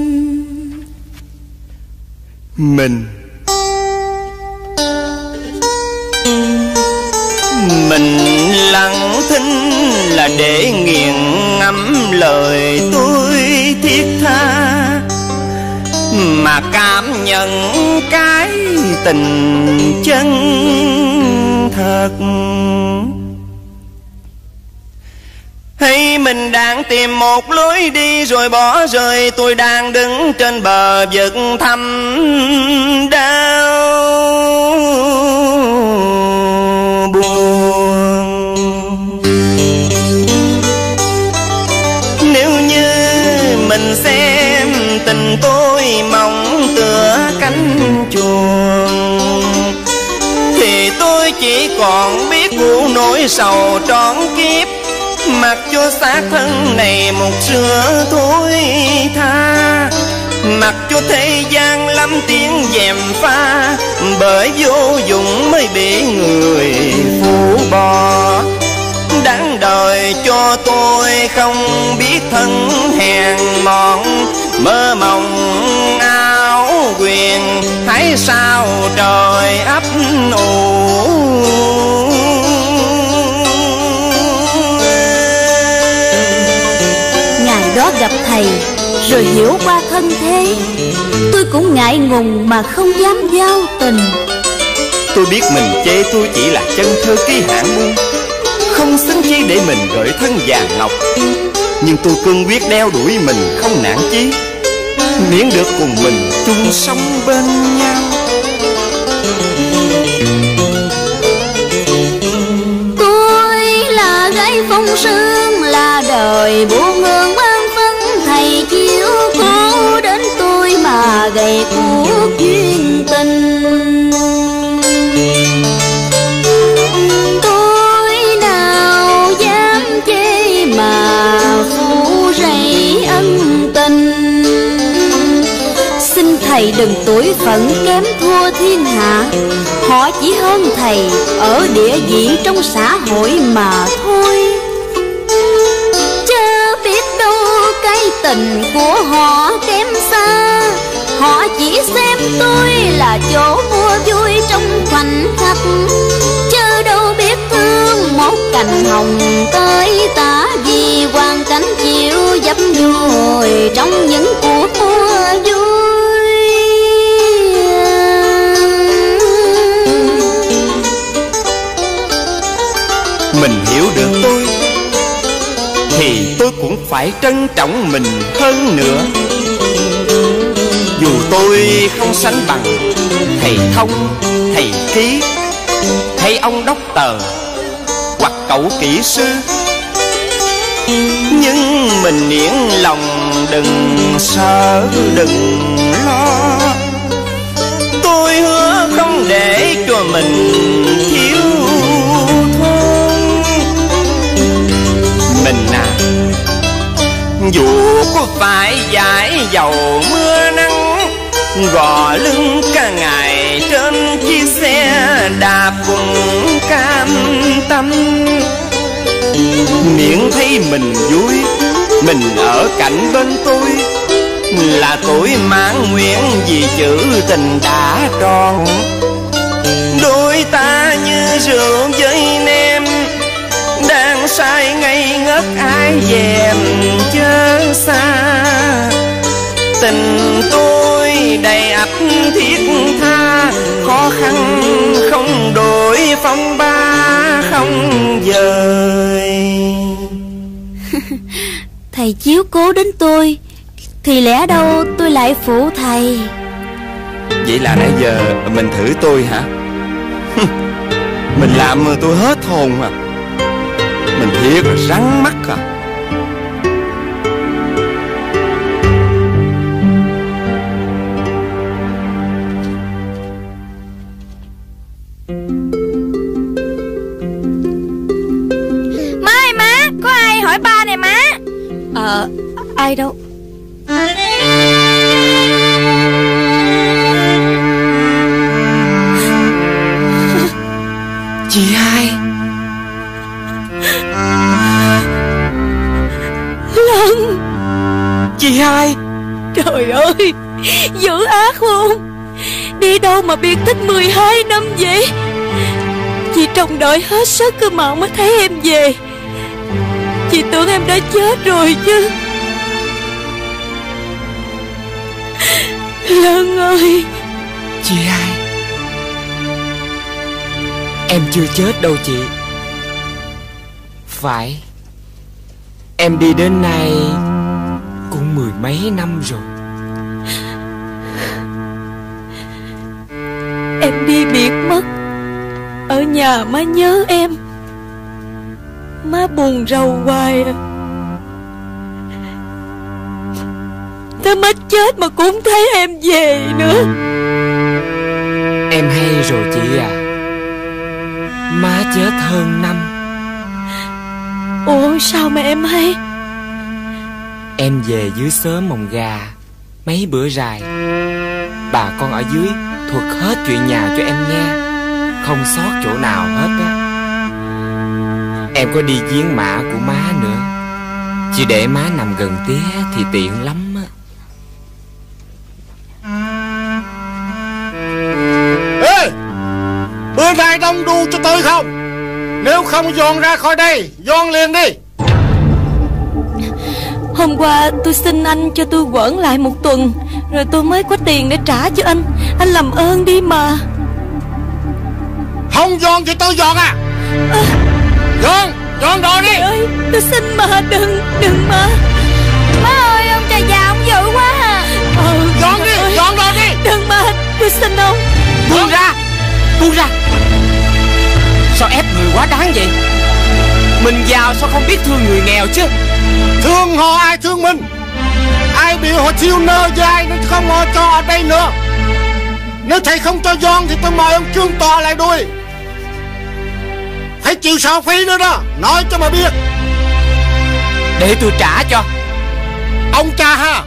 Mình lặng thinh là để nghiền ngẫm lời tôi thiết tha, mà cảm nhận cái tình chân thật. Hay mình đang tìm một lối đi rồi bỏ rơi tôi đang đứng trên bờ vực thăm đau buồn. Nếu như mình xem tình tôi mong tựa cánh chuồng, thì tôi chỉ còn biết u nỗi sầu trọn kiếp, mặc cho xác thân này một xưa thôi tha, mặc cho thế gian lắm tiếng gièm pha, bởi vô dụng mới bị người phụ bỏ. Đáng đời cho tôi không biết thân hèn mọn, mơ mộng áo quyền hãy sao trời ấp ủ. Ngày đó gặp thầy rồi hiểu qua thân thế, tôi cũng ngại ngùng mà không dám giao tình. Tôi biết mình chê tôi chỉ là chân thơ ký hạng muôn, không xứng chi để mình gửi thân vàng ngọc. Nhưng tôi cương quyết đeo đuổi mình không nản chí, miễn được cùng mình chung sống bên nhau. Tôi là gái phong sương, là đời buông hương ban phân. Thầy chiếu cố đến tôi mà gầy cuộc duyên tình. Tôi nào dám chê mà phụ rầy ân tình. Xin thầy đừng tuổi phận kém thua thiên hạ, họ chỉ hơn thầy ở địa vị trong xã hội mà thôi. Chớ biết đâu cái tình của họ kém xa, họ chỉ xem tôi là chỗ mua vui trong khoảnh khắc. Chớ đâu biết thương một cành hồng tới tả, vì hoàn cảnh chịu dập dùi trong những cuộc mua vui. Mình hiểu được tôi thì tôi cũng phải trân trọng mình hơn nữa. Dù tôi không sánh bằng thầy Thông, thầy Ký, hay ông đốc tờ hoặc cậu kỹ sư, nhưng mình niễn lòng đừng sợ đừng lo. Tôi hứa không để cho mình thiếu thốn. Mình à, dù có phải dãi dầu mưa nắng, gò lưng cả ngày trên chiếc xe đạp cũng cam tâm. Miễn thấy mình vui, mình ở cạnh bên tôi, là tôi mãn nguyện vì chữ tình đã tròn. Đôi ta như rượu với nem, đang say ngây ngất ai dèm chớ xa. Tình tôi đầy ắp thiết tha, khó khăn không đổi, phong ba không dời. Thầy chiếu cố đến tôi thì lẽ đâu tôi lại phụ thầy. Vậy là nãy giờ mình thử tôi hả? Mình làm tôi hết hồn à. Mình thiệt là rắn mắt à. Má ơi má, có ai hỏi ba này má? Ai đâu? Chị hai. Lân. Chị hai. Trời ơi, dữ ác luôn. Đi đâu mà biệt tích 12 năm vậy? Chị trông đợi hết sức cơ mà mới thấy em về. Chị tưởng em đã chết rồi chứ. Lân ơi. Chị hai, em chưa chết đâu chị. Phải, em đi đến nay cũng 10 mấy năm rồi. Em đi biệt mất. Ở nhà má nhớ em. Má buồn rầu hoài à. Tới má chết mà cũng thấy em về nữa. Em hay rồi chị à. Má chết hơn năm. Ủa sao mà em hay? Em về dưới xóm Mồng Gà mấy bữa dài. Bà con ở dưới thuật hết chuyện nhà cho em nghe, không sót chỗ nào hết á. Em có đi viếng mả của má nữa. Chỉ để má nằm gần tía thì tiện lắm á. Ê, bữa nay đông đu cho tôi không? Nếu không dọn ra khỏi đây, dọn liền đi. Hôm qua tôi xin anh cho tôi quẩn lại một tuần, rồi tôi mới có tiền để trả cho anh. Anh làm ơn đi mà. Không dọn thì tôi dọn à? Dọn đồ đi. Trời ơi, tôi xin mà, đừng mà. Má ơi, ông trời già ông dữ quá à. Dọn đi, dọn đồ đi. Đừng mà, tôi xin ông. Buông ra, buông ra. Sao ép người quá đáng vậy? Mình giàu sao không biết thương người nghèo chứ? Thương họ ai thương mình? Ai bị họ chiêu nơ dài nên không họ cho ở đây nữa. Nếu thầy không cho dọn thì tôi mời ông Trương Tòa lại đuổi. Phải chịu sao phí nữa đó, nói cho mà biết. Để tôi trả cho. Ông cha ha.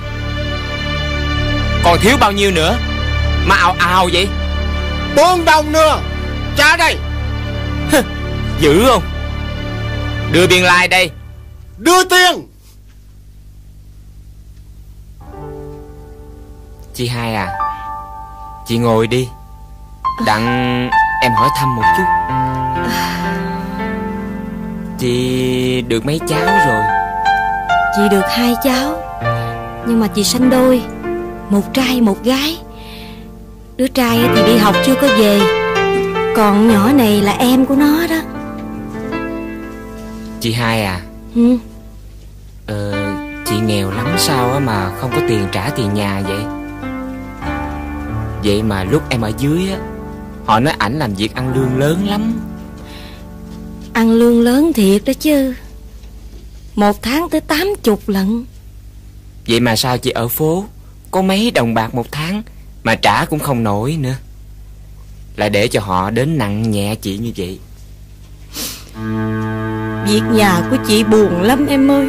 Còn thiếu bao nhiêu nữa mà ào ào vậy? 4 đồng nữa. Trả đây. Dữ không? Đưa biên lai đây. Đưa tiền. Chị hai à, chị ngồi đi, đặng em hỏi thăm một chút. Chị được mấy cháu rồi? Chị được 2 cháu. Nhưng mà chị sanh đôi, một trai một gái. Đứa trai thì đi học chưa có về, còn nhỏ này là em của nó đó. Chị hai à. Chị nghèo lắm sao á mà không có tiền trả tiền nhà vậy? Vậy mà lúc em ở dưới á, họ nói ảnh làm việc ăn lương lớn lắm. Ăn lương lớn thiệt đó chứ, 1 tháng tới 80 lận. Vậy mà sao chị ở phố có mấy đồng bạc 1 tháng mà trả cũng không nổi nữa, lại để cho họ đến nặng nhẹ chị như vậy? Việc nhà của chị buồn lắm em ơi.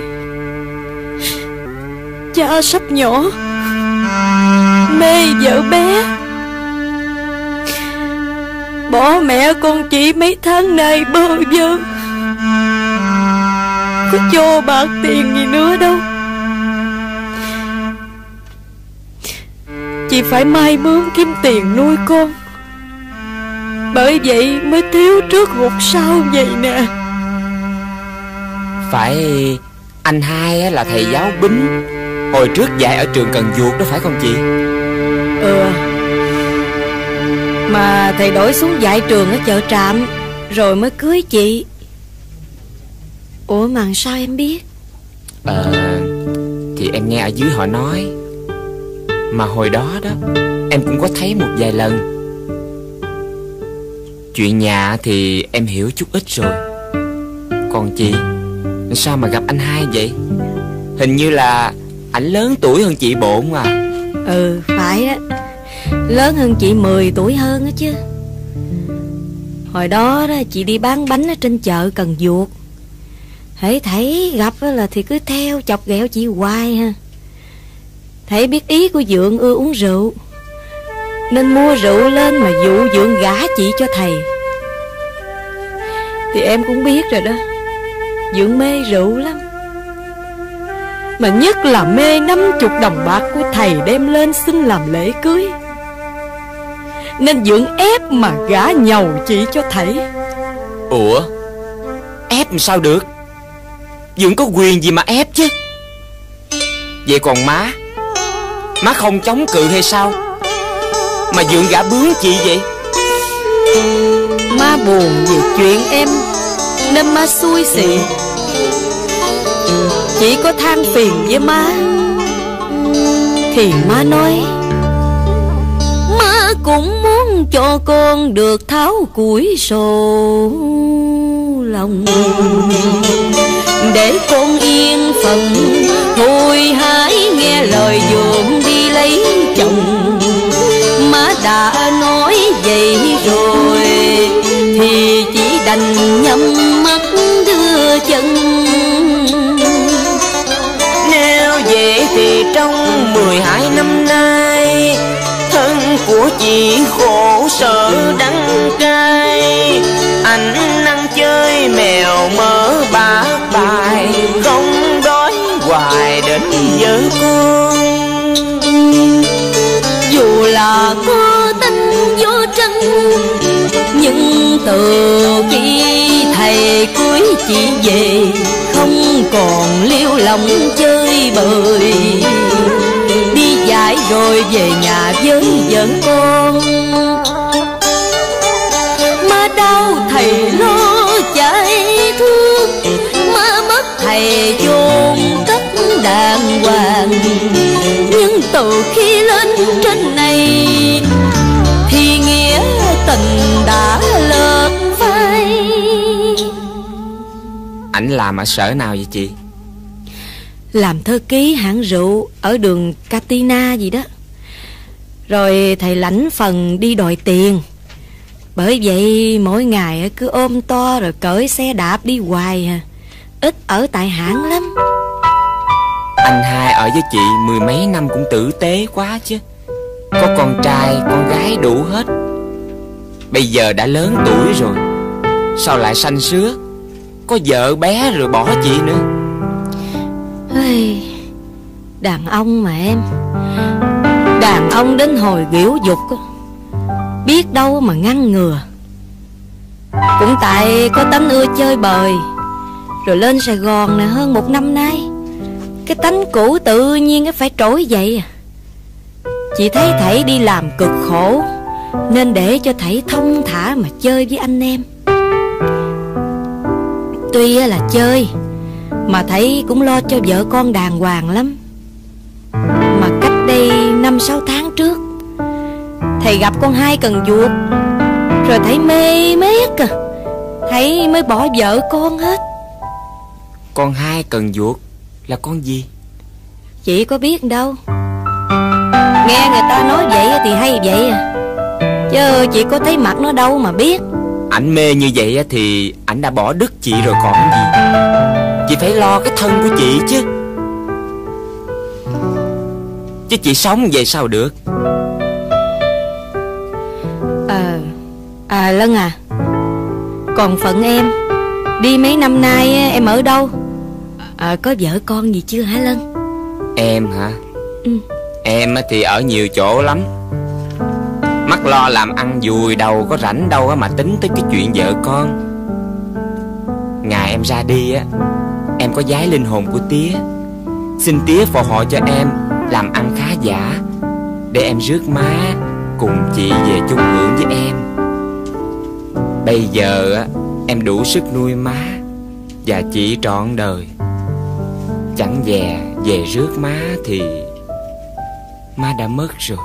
Cha sắp nhỏ, mê vợ bé, bỏ mẹ con chị mấy tháng nay bơ vơ, có cho bạc tiền gì nữa đâu. Chị phải may mướn kiếm tiền nuôi con, bởi vậy mới thiếu trước hụt sau vậy nè. Phải, anh hai là thầy giáo Bính, hồi trước dạy ở trường Cần Duộc đó phải không chị? Mà thầy đổi xuống dạy trường ở chợ Trạm rồi mới cưới chị. Ủa mà sao em biết? thì em nghe ở dưới họ nói. Mà hồi đó đó em cũng có thấy một vài lần. Chuyện nhà thì em hiểu chút ít rồi. Còn chị, sao mà gặp anh hai vậy? Hình như là ảnh lớn tuổi hơn chị bộn à. Ừ, phải á. Lớn hơn chị 10 tuổi hơn á chứ. Hồi đó chị đi bán bánh ở trên chợ Cần Duộc. Hễ thấy gặp là thì cứ theo chọc ghẹo chị hoài ha. Thấy biết ý của Dượng ưa uống rượu, nên mua rượu lên mà dụ Dượng gả chị cho thầy. Thì em cũng biết rồi đó, Dượng mê rượu lắm. Mà nhất là mê 50 đồng bạc của thầy đem lên xin làm lễ cưới. Nên Dượng ép mà gả nhầu chị cho thầy. Ủa, ép làm sao được? Dượng có quyền gì mà ép chứ. Vậy còn má không chống cự hay sao mà Dượng gả bướng chị vậy? Má buồn về chuyện em nên má xui xị. Chỉ có than phiền với má thì má nói má cũng muốn cho con được tháo củi sổ lòng, để con yên phận thôi hãy nghe lời Dượng đi lấy chồng. Má đã nói vậy rồi thì chỉ đành nhắm mắt đưa chân. Nếu vậy thì trong 12 năm nay thân của chị khổ sở đắng cay. Anh ăn chơi mèo mỡ bạc bài, không đói hoài đến vợ con. Dù là có tính vô trân, nhưng từ khi thầy cưới chị về không còn liêu lòng chơi bời. Đi dạy rồi về nhà với vợ con, má đau thầy lo chạy thương, má mất thầy chôn cất đàng hoàng. Nhưng từ khi lên trên này thì nghĩa tình đã lợt phai. Ảnh làm ở sở nào vậy chị? Làm thư ký hãng rượu ở đường Katina gì đó. Rồi thầy lãnh phần đi đòi tiền. Bởi vậy mỗi ngày cứ ôm to rồi cởi xe đạp đi hoài à. Ít ở tại hãng lắm. Anh hai ở với chị 10 mấy năm cũng tử tế quá chứ. Có con trai con gái đủ hết. Bây giờ đã lớn tuổi rồi, sao lại sanh sứa, có vợ bé rồi bỏ chị nữa. Đàn ông mà em, đàn ông đến hồi biểu dục biết đâu mà ngăn ngừa. Cũng tại có tánh ưa chơi bời, rồi lên Sài Gòn nè hơn 1 năm nay, cái tánh cũ tự nhiên phải trỗi dậy à. Chị thấy thảy đi làm cực khổ, nên để cho thảy thông thả mà chơi với anh em. Tuy là chơi mà thảy cũng lo cho vợ con đàng hoàng lắm. Mà cách đây 5-6 tháng trước, thầy gặp con hai Cần Duộc, rồi thầy mê mét à, thầy mới bỏ vợ con hết. Con hai Cần Duộc là con gì? Chị có biết đâu, nghe người ta nói vậy thì hay vậy à, chứ chị có thấy mặt nó đâu mà biết. Ảnh mê như vậy thì ảnh đã bỏ đứt chị rồi còn gì. Chị phải lo cái thân của chị chứ. Chứ chị sống vậy sao được. Lân à, còn phận em, đi mấy năm nay em ở đâu? Có vợ con gì chưa hả Lân? Em hả? Em thì ở nhiều chỗ lắm. Mắc lo làm ăn dùi đầu, có rảnh đâu mà tính tới cái chuyện vợ con. Ngày em ra đi á, em có vái linh hồn của tía, xin tía phò hộ cho em làm ăn khá giả, để em rước má cùng chị về chung hưởng với em. Bây giờ em đủ sức nuôi má và chị trọn đời. chẳng dè về rước má thì má đã mất rồi.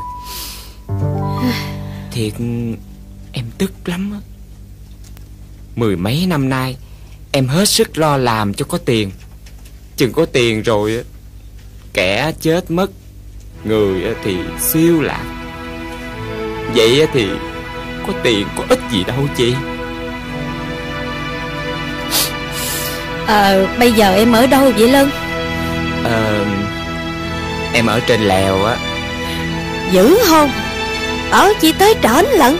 Thiệt em tức lắm á. 10 mấy năm nay em hết sức lo làm cho có tiền. Chừng có tiền rồi kẻ chết mất, người thì siêu lạc. Vậy thì có tiền có ích gì đâu chị. Bây giờ em ở đâu vậy Lân? Em ở trên lèo á. Dữ không? Ở chỉ tới trển lận.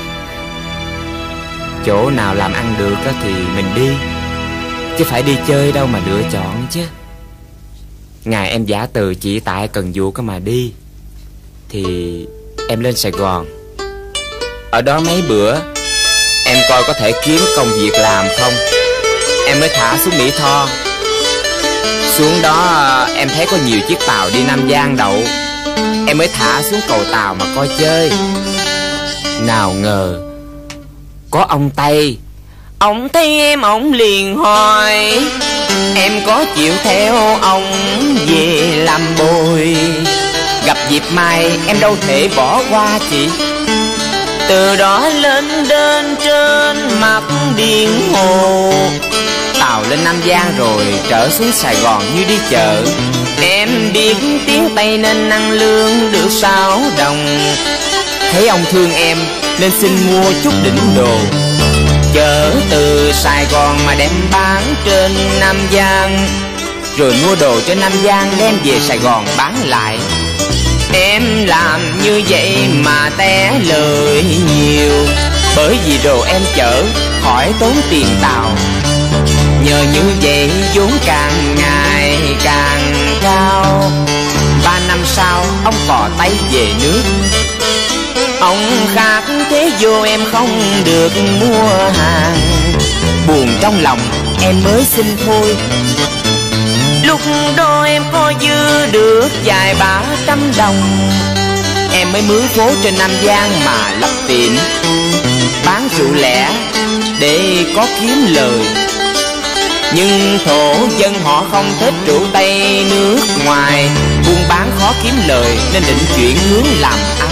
Chỗ nào làm ăn được thì mình đi, chứ phải đi chơi đâu mà lựa chọn chứ. Ngày em giả từ chỉ tại Cần Duộc mà đi, thì em lên Sài Gòn. Ở đó mấy bữa em coi có thể kiếm công việc làm không. Em mới thả xuống Mỹ Tho. Xuống đó em thấy có nhiều chiếc tàu đi Nam Giang đậu. Em mới thả xuống cầu tàu mà coi chơi. Nào ngờ có ông Tây. Ông thấy em ông liền hỏi em có chịu theo ông về làm bồi. Gặp dịp mai em đâu thể bỏ qua chị. Từ đó lên đến trên mặt biển hồ. Tàu lên Nam Giang rồi trở xuống Sài Gòn như đi chợ. Em biết tiếng Tây nên ăn lương được 6 đồng. Thấy ông thương em nên xin mua chút đỉnh đồ. Chở từ Sài Gòn mà đem bán trên Nam Giang, rồi mua đồ cho Nam Giang đem về Sài Gòn bán lại. Em làm như vậy mà té lời nhiều, bởi vì đồ em chở khỏi tốn tiền tàu. Nhờ như vậy vốn càng ngày càng cao. 3 năm sau ông cò tay về nước. Ông khác thế vô em không được mua hàng. Buồn trong lòng em mới xin thôi. Lúc đó em có dư được vài 300 đồng. Em mới mướn phố trên Nam Giang mà lập tiệm bán rượu lẻ để có kiếm lời. Nhưng thổ dân họ không thích rượu Tây nước ngoài. Buôn bán khó kiếm lời nên định chuyển hướng làm ăn.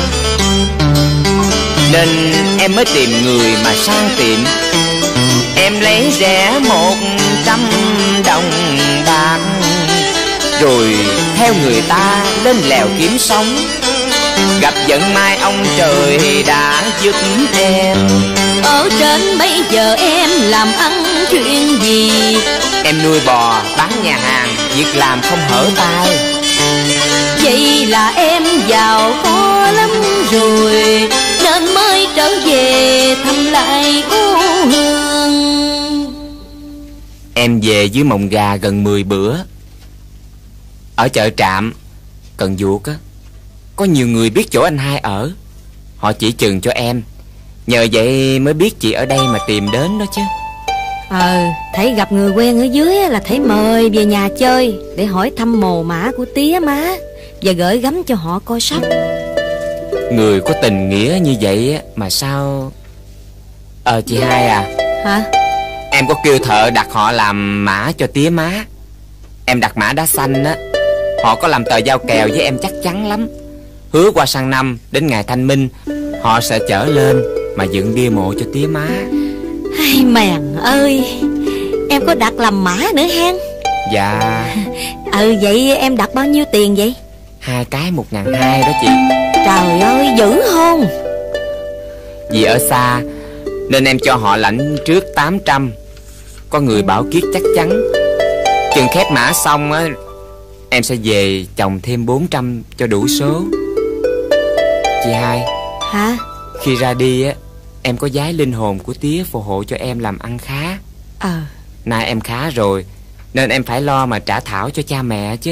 Nên em mới tìm người mà sang tiệm. Em lấy rẻ 100 đồng bạc, rồi theo người ta lên lèo kiếm sống. Gặp vận may ông trời đã giúp em. Ở trên bây giờ em làm ăn chuyện gì? Em nuôi bò, bán nhà hàng, việc làm không hở tay. Vậy là em giàu có lắm rồi, nên mới trở về thăm lại cô Hương. Em về dưới Mồng Gà gần 10 bữa. Ở chợ Trạm Cần Duộc á, có nhiều người biết chỗ anh hai ở. Họ chỉ chừng cho em. Nhờ vậy mới biết chị ở đây mà tìm đến đó chứ. Thấy gặp người quen ở dưới là thấy mời về nhà chơi, để hỏi thăm mồ mả của tía má, và gửi gắm cho họ coi sóc. Người có tình nghĩa như vậy mà sao... chị hai à. Hả? Em có kêu thợ đặt họ làm mã cho tía má. Em đặt mã đá xanh á. Họ có làm tờ giao kèo với em chắc chắn lắm. Hứa qua sang năm đến ngày Thanh Minh họ sẽ chở lên mà dựng bia mộ cho tía má. Ai mèn ơi, em có đặt làm mã nữa hen? Dạ. Vậy em đặt bao nhiêu tiền vậy? 2 cái 1.200 đó chị. Trời ơi, dữ không? Vì ở xa nên em cho họ lãnh trước 800. Có người bảo kiết chắc chắn. Chừng khép mã xong á, em sẽ về chồng thêm 400 cho đủ số. Chị hai. Hả? Khi ra đi á, em có vái linh hồn của tía phù hộ cho em làm ăn khá. Nay em khá rồi nên em phải lo mà trả thảo cho cha mẹ chứ.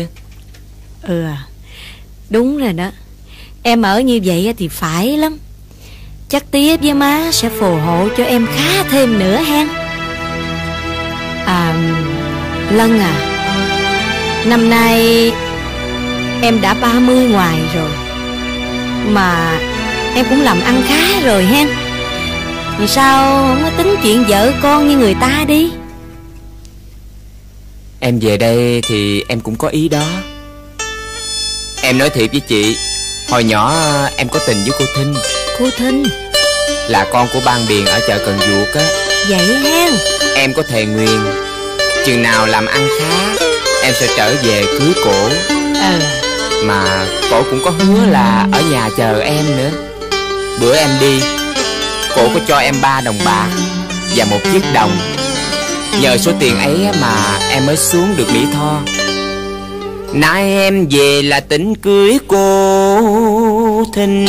Đúng rồi đó. Em ở như vậy thì phải lắm. Chắc tía với má sẽ phù hộ cho em khá thêm nữa hen. Lân à, năm nay em đã 30 ngoài rồi, mà em cũng làm ăn khá rồi hen. Vì sao không có tính chuyện vợ con như người ta đi? Em về đây thì em cũng có ý đó. Em nói thiệt với chị, hồi nhỏ em có tình với cô Thinh. Cô Thinh là con của Ban Biền ở chợ Cần Duộc á. Vậy hen. Em có thề nguyền, chừng nào làm ăn khá em sẽ trở về cưới cổ. Mà cổ cũng có hứa là ở nhà chờ em nữa. Bữa em đi, cổ có cho em 3 đồng bạc và 1 chiếc đồng. Nhờ số tiền ấy mà em mới xuống được Mỹ Tho. Nay em về là tính cưới cô Thinh,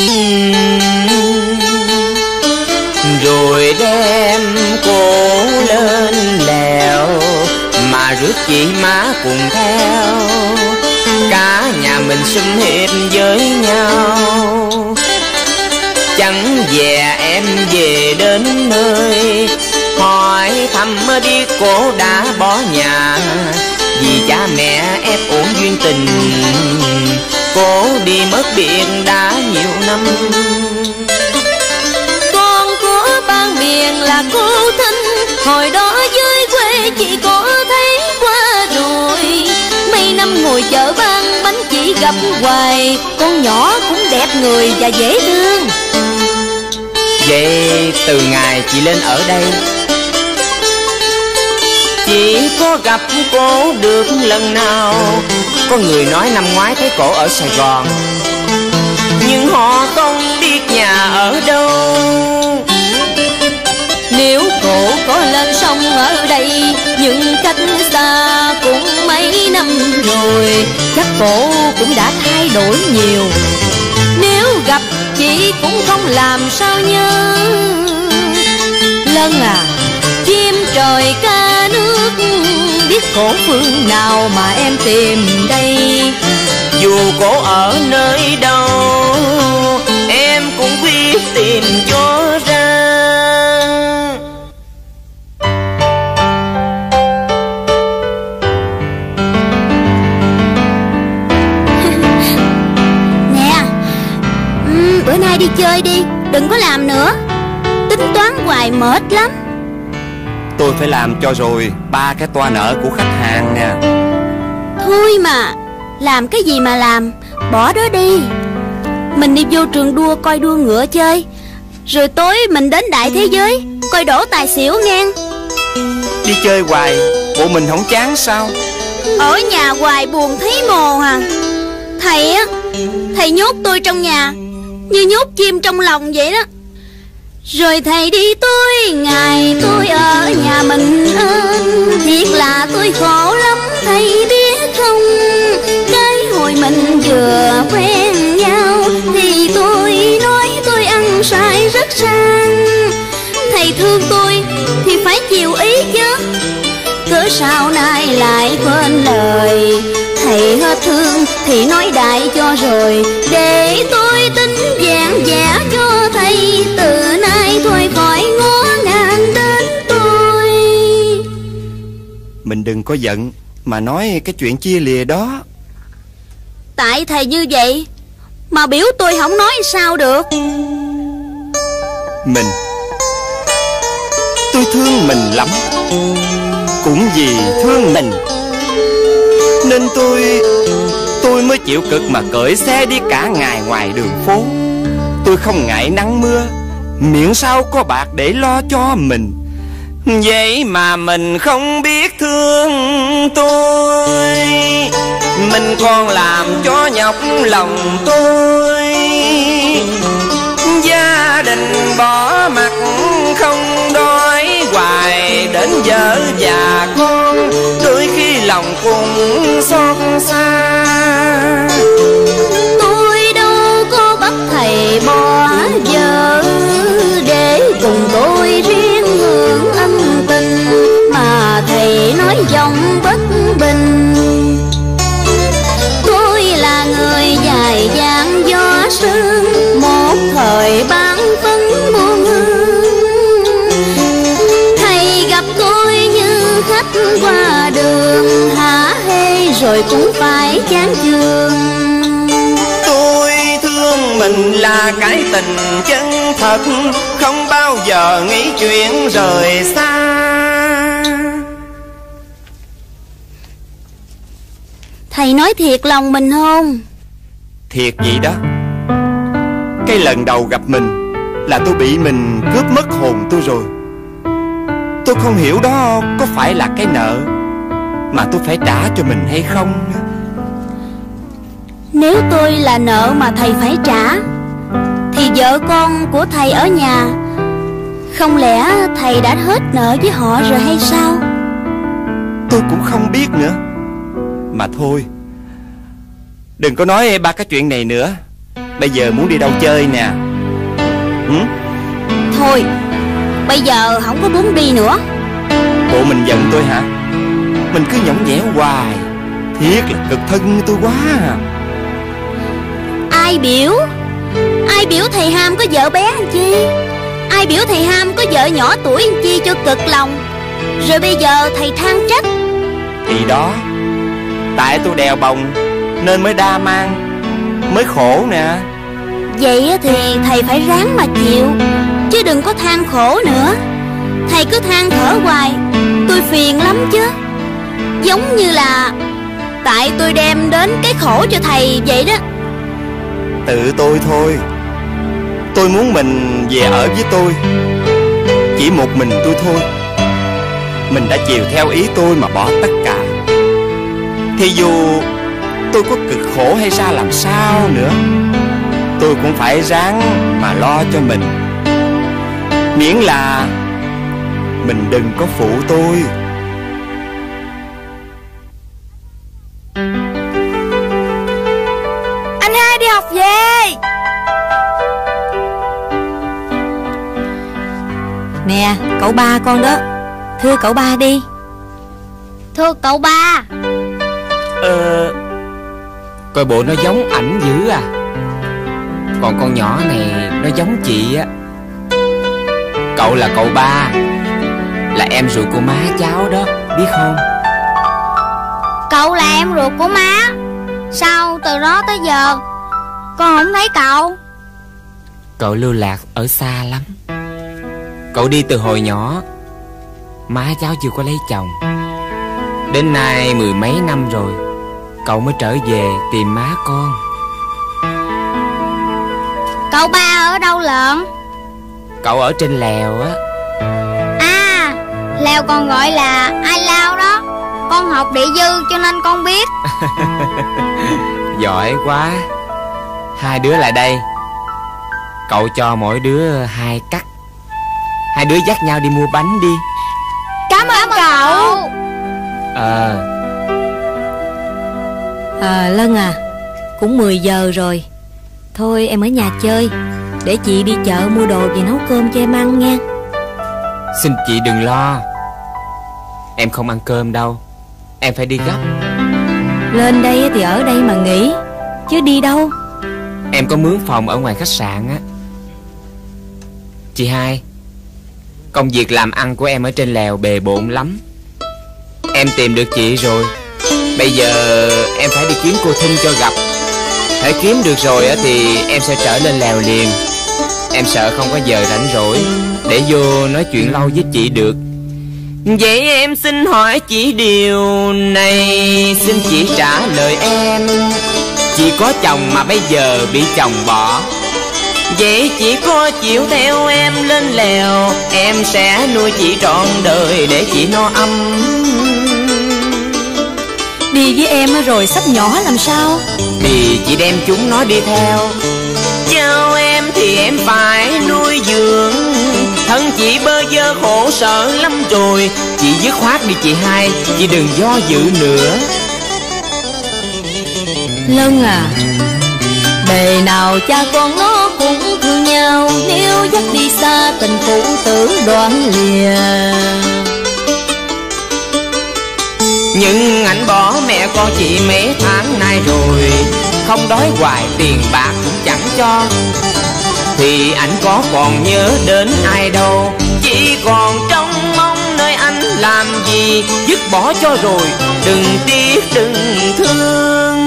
rồi đem cô lên lèo, mà rước chị má cùng theo. Cả nhà mình sum hiệp với nhau. Chẳng dè em về đến nơi, hỏi thăm mới biết cô đã bỏ nhà. Vì cha mẹ ép uổng duyên tình, cô đi mất biệt đã nhiều năm. Con của Ban Biền là cô Thinh, hồi đó dưới quê chị có thấy qua rồi. Mấy năm ngồi chợ bán bánh chỉ gặp hoài. Con nhỏ cũng đẹp người và dễ thương. Vậy từ ngày chị lên ở đây, chỉ có gặp cô được lần nào. Có người nói năm ngoái thấy cổ ở Sài Gòn, nhưng họ không biết nhà ở đâu. Nếu cổ có lên sông ở đây, nhưng cách xa cũng mấy năm rồi, chắc cổ cũng đã thay đổi nhiều. Nếu gặp chị cũng không làm sao nhớ. Lân à, chim trời ca nước, biết cổ phương nào mà em tìm đây. Dù cổ ở nơi đâu, em cũng quyết tìm cho ra. Nè, bữa nay đi chơi đi, đừng có làm nữa. Tính toán hoài mệt lắm. Tôi phải làm cho rồi 3 cái toa nợ của khách hàng nè. Thôi mà, làm cái gì mà làm, bỏ đó đi. Mình đi vô trường đua coi đua ngựa chơi, rồi tối mình đến Đại Thế Giới coi đổ tài xỉu ngang. Đi chơi hoài, bộ mình không chán sao? Ở nhà hoài buồn thấy mồ à. Thầy á, thầy nhốt tôi trong nhà như nhốt chim trong lòng vậy đó. Rồi thầy đi tôi, ngày tôi ở nhà mình ơn. Thiệt là tôi khổ lắm thầy biết không. Cái hồi mình vừa quen nhau thì tôi nói tôi ăn sai rất sang. Thầy thương tôi thì phải chịu ý chứ. Cớ sao nay lại quên lời. Thầy hết thương thì nói đại cho rồi, để tôi tính vẹn vẽ cho thầy. Từ nay thôi khỏi ngó ngàng đến tôi. Mình đừng có giận mà nói cái chuyện chia lìa đó. Tại thầy như vậy mà biểu tôi không nói sao được. Tôi thương mình lắm, cũng vì thương mình nên tôi mới chịu cực mà cởi xe đi cả ngày ngoài đường phố. Tôi không ngại nắng mưa, miễn sao có bạc để lo cho mình. Vậy mà mình không biết thương tôi, mình còn làm cho nhọc lòng tôi. Gia đình bỏ mặt không đói hoài, đến vợ và con đôi khi lòng cũng xót xa. Tôi đâu có bắt thầy bỏ vợ để cùng tôi riêng hưởng ân tình, mà thầy nói giọng bất bình. Tôi là người dài dáng gió sương, một thời bán phấn buôn hương. Thầy gặp tôi như khách qua đường, hả hê rồi cũng phải chán chường. Tôi thương mình là cái tình chân thật, không bao giờ nghĩ chuyện rời xa. Thầy nói thiệt lòng mình không? Thiệt vậy đó. Cái lần đầu gặp mình là tôi bị mình cướp mất hồn tôi rồi. Tôi không hiểu đó có phải là cái nợ mà tôi phải trả cho mình hay không. Nếu tôi là nợ mà thầy phải trả thì vợ con của thầy ở nhà, không lẽ thầy đã hết nợ với họ rồi hay sao? Tôi cũng không biết nữa. Mà thôi, đừng có nói ba cái chuyện này nữa. Bây giờ muốn đi đâu chơi nè? Thôi, bây giờ không có muốn đi nữa. Bộ mình giận tôi hả? Mình cứ nhõng nhẽo hoài, thiệt là cực thân tôi quá à. Ai biểu thầy Ham có vợ bé anh chi? Ai biểu thầy Ham có vợ nhỏ tuổi anh chi cho cực lòng? Rồi bây giờ thầy than trách. Thì đó, tại tôi đèo bồng nên mới đa mang, mới khổ nè. Vậy thì thầy phải ráng mà chịu, chứ đừng có than khổ nữa. Thầy cứ than thở hoài, tôi phiền lắm chứ. Giống như là tại tôi đem đến cái khổ cho thầy vậy đó. Tự tôi thôi. Tôi muốn mình về ở với tôi, chỉ một mình tôi thôi. Mình đã chiều theo ý tôi mà bỏ tất cả, thì dù tôi có cực khổ hay ra làm sao nữa, tôi cũng phải ráng mà lo cho mình. Miễn là mình đừng có phụ tôi. Anh hai đi học về nè. Cậu ba con đó, thưa cậu ba đi. Thưa cậu ba. Coi bộ nó giống ảnh dữ à. Còn con nhỏ này nó giống chị á. Cậu là cậu ba, là em ruột của má cháu đó, biết không? Cậu là em ruột của má. Sao từ đó tới giờ con không thấy cậu? Cậu lưu lạc ở xa lắm. Cậu đi từ hồi nhỏ. Má cháu chưa có lấy chồng. Đến nay mười mấy năm rồi cậu mới trở về tìm má con. Cậu ba ở đâu lận? Cậu ở trên lèo á. À, lèo còn gọi là Ai Lao đó. Con học địa dư cho nên con biết. Giỏi quá. Hai đứa lại đây. Cậu cho mỗi đứa 2 cắt. Hai đứa dắt nhau đi mua bánh đi. Cảm ơn cậu. Lân à, cũng 10 giờ rồi. Thôi em ở nhà chơi, để chị đi chợ mua đồ về nấu cơm cho em ăn nha. Xin chị đừng lo. Em không ăn cơm đâu. Em phải đi gấp. Lên đây thì ở đây mà nghỉ, chứ đi đâu. Em có mướn phòng ở ngoài khách sạn á. Chị hai, công việc làm ăn của em ở trên lèo bề bộn lắm. Em tìm được chị rồi. Bây giờ em phải đi kiếm cô Thinh cho gặp. Hãy kiếm được rồi thì em sẽ trở lên lèo liền. Em sợ không có giờ rảnh rỗi để vô nói chuyện lâu với chị được. Vậy em xin hỏi chị điều này, xin chị trả lời em. Chị có chồng mà bây giờ bị chồng bỏ, vậy chị có chịu theo em lên lèo? Em sẽ nuôi chị trọn đời để chị no ấm. Đi với em rồi sắp nhỏ làm sao? Thì chị đem chúng nó đi theo. Cho em thì em phải nuôi dưỡng. Thân chị bơ vơ khổ sở lắm rồi. Chị dứt khoát đi chị hai, chị đừng do dự nữa. Lân à, bề nào cha con nó cũng thương nhau. Nếu dắt đi xa tình phụ tử đoạn lìa. Nhưng anh bỏ mẹ con chị mấy tháng nay rồi, không đói hoài tiền bạc cũng chẳng cho. Thì anh có còn nhớ đến ai đâu, chỉ còn trông mong nơi anh làm gì. Dứt bỏ cho rồi, đừng tiếc đừng thương.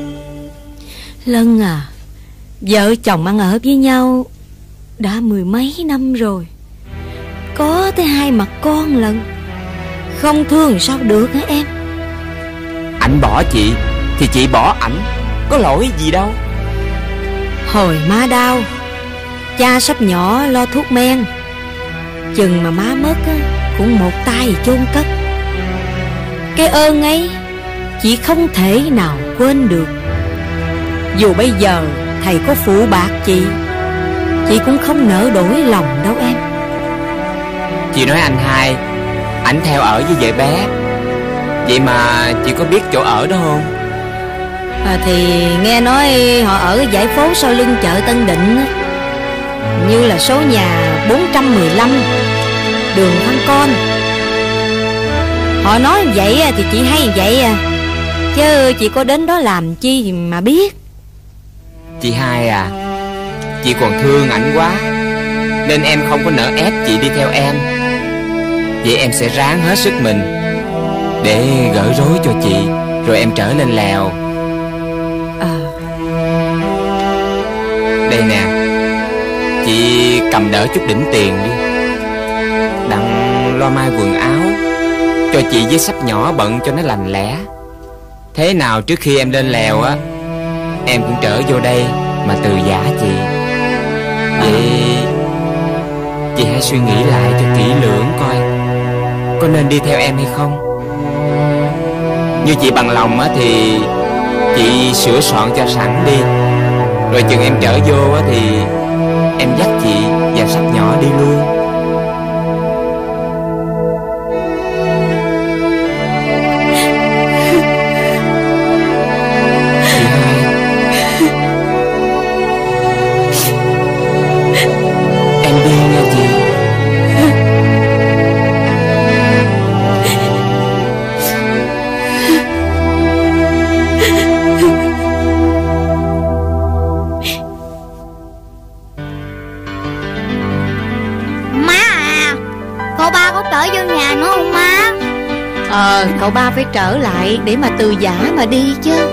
Lân à, vợ chồng ăn ở với nhau đã 10 mấy năm rồi, có tới 2 mặt con lận, không thương sao được hả em? Anh bỏ chị thì chị bỏ ảnh, có lỗi gì đâu. Hồi má đau, cha sắp nhỏ lo thuốc men, chừng mà má mất á, cũng một tay chôn cất. Cái ơn ấy chị không thể nào quên được. Dù bây giờ thầy có phụ bạc chị cũng không nỡ đổi lòng đâu em. Chị nói anh Hai ảnh theo ở với vợ bé, vậy mà chị có biết chỗ ở đó không? Thì nghe nói họ ở dãy phố sau lưng chợ Tân Định á, như là số nhà 415 đường Thăng Con. Họ nói vậy thì chị hay vậy à, chứ chị có đến đó làm chi mà biết. Chị Hai à, chị còn thương ảnh quá, nên em không có nỡ ép chị đi theo em. Vậy em sẽ ráng hết sức mình để gỡ rối cho chị, rồi em trở lên Lèo. Đây nè, chị cầm đỡ chút đỉnh tiền đi, đặng lo mai quần áo cho chị với sắp nhỏ bận cho nó lành lẽ. Thế nào trước khi em lên Lèo á, em cũng trở vô đây mà từ giả chị. Vậy chị hãy suy nghĩ lại cho kỹ lưỡng coi có nên đi theo em hay không. Như chị bằng lòng á thì chị sửa soạn cho sẵn đi, rồi chừng em trở vô á thì em dắt chị và sắp nhỏ đi luôn. Cậu ba phải trở lại để mà từ giả mà đi chứ.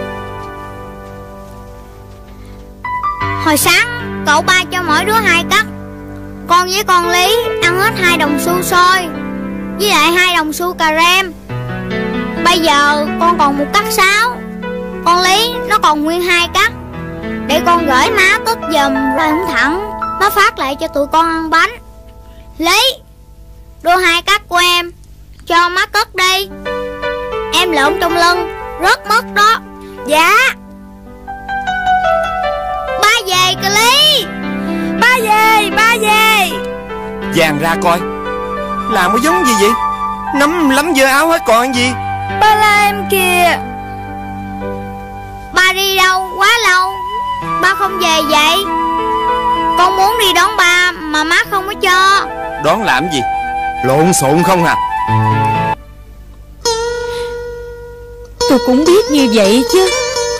Hồi sáng cậu ba cho mỗi đứa 2 cắt. Con với con Lý ăn hết 2 đồng xu xôi với lại 2 đồng xu cà rem. Bây giờ con còn 1 cắt 6, con Lý nó còn nguyên 2 cắt. Để con gửi má Tích giùm, rồi không thẳng má phát lại cho tụi con ăn bánh. Lý, đưa 2 cắt của em cho má cất đi. Em lượm trong lưng rớt mất đó. Dạ. Ba về kìa Lý. Ba về, ba về. Dàn ra coi, làm có giống gì vậy? Nắm lắm dơ áo hết còn gì. Ba la em kìa. Ba đi đâu quá lâu, ba không về vậy? Con muốn đi đón ba mà má không có cho. Đón làm gì? Lộn xộn không à? Tôi cũng biết như vậy chứ.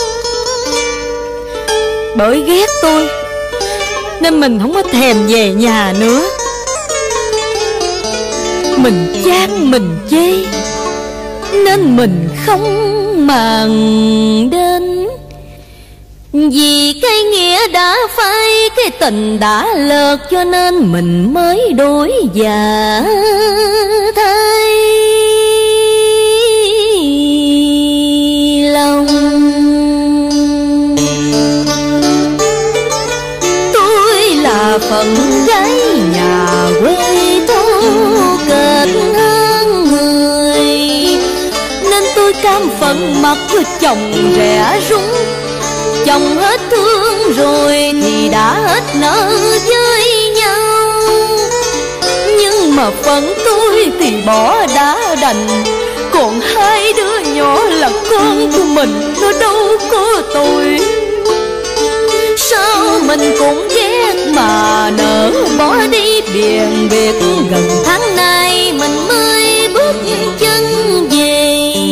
Bởi ghét tôi nên mình không có thèm về nhà nữa. Mình chán mình chê nên mình không màng đến. Vì cái nghĩa đã phai, cái tình đã lợt, cho nên mình mới đổi dạ thay lòng. Tôi là phận gái nhà quê thô kệch hơn người, nên tôi cam phận mặc cho chồng rẻ rúng. Chồng hết thương rồi thì đã hết nợ với nhau, nhưng mà phận tôi thì bỏ đã đành. Còn 2 đứa nhỏ là con của mình, nó đâu có tội. Sao mình cũng ghét mà nỡ bỏ đi biển biệt. Gần tháng nay mình mới bước chân về.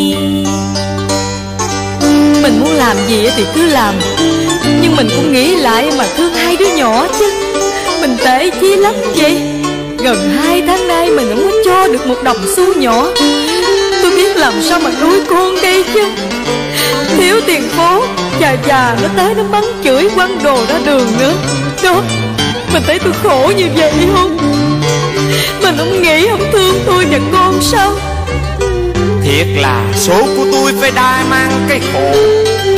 Mình muốn làm gì thì cứ làm, nhưng mình cũng nghĩ lại mà thương 2 đứa nhỏ chứ. Mình tệ chi lắm vậy. Gần 2 tháng nay mình không có cho được 1 đồng xu nhỏ. Tôi biết làm sao mà nuôi con đây chứ. Thiếu tiền phố, già nó tới nó bắn chửi quăng đồ ra đường nữa. Đó, mình thấy tôi khổ như vậy không? Mình không nghĩ, không thương tôi và con sao? Thiệt là số của tôi phải đa mang cái khổ.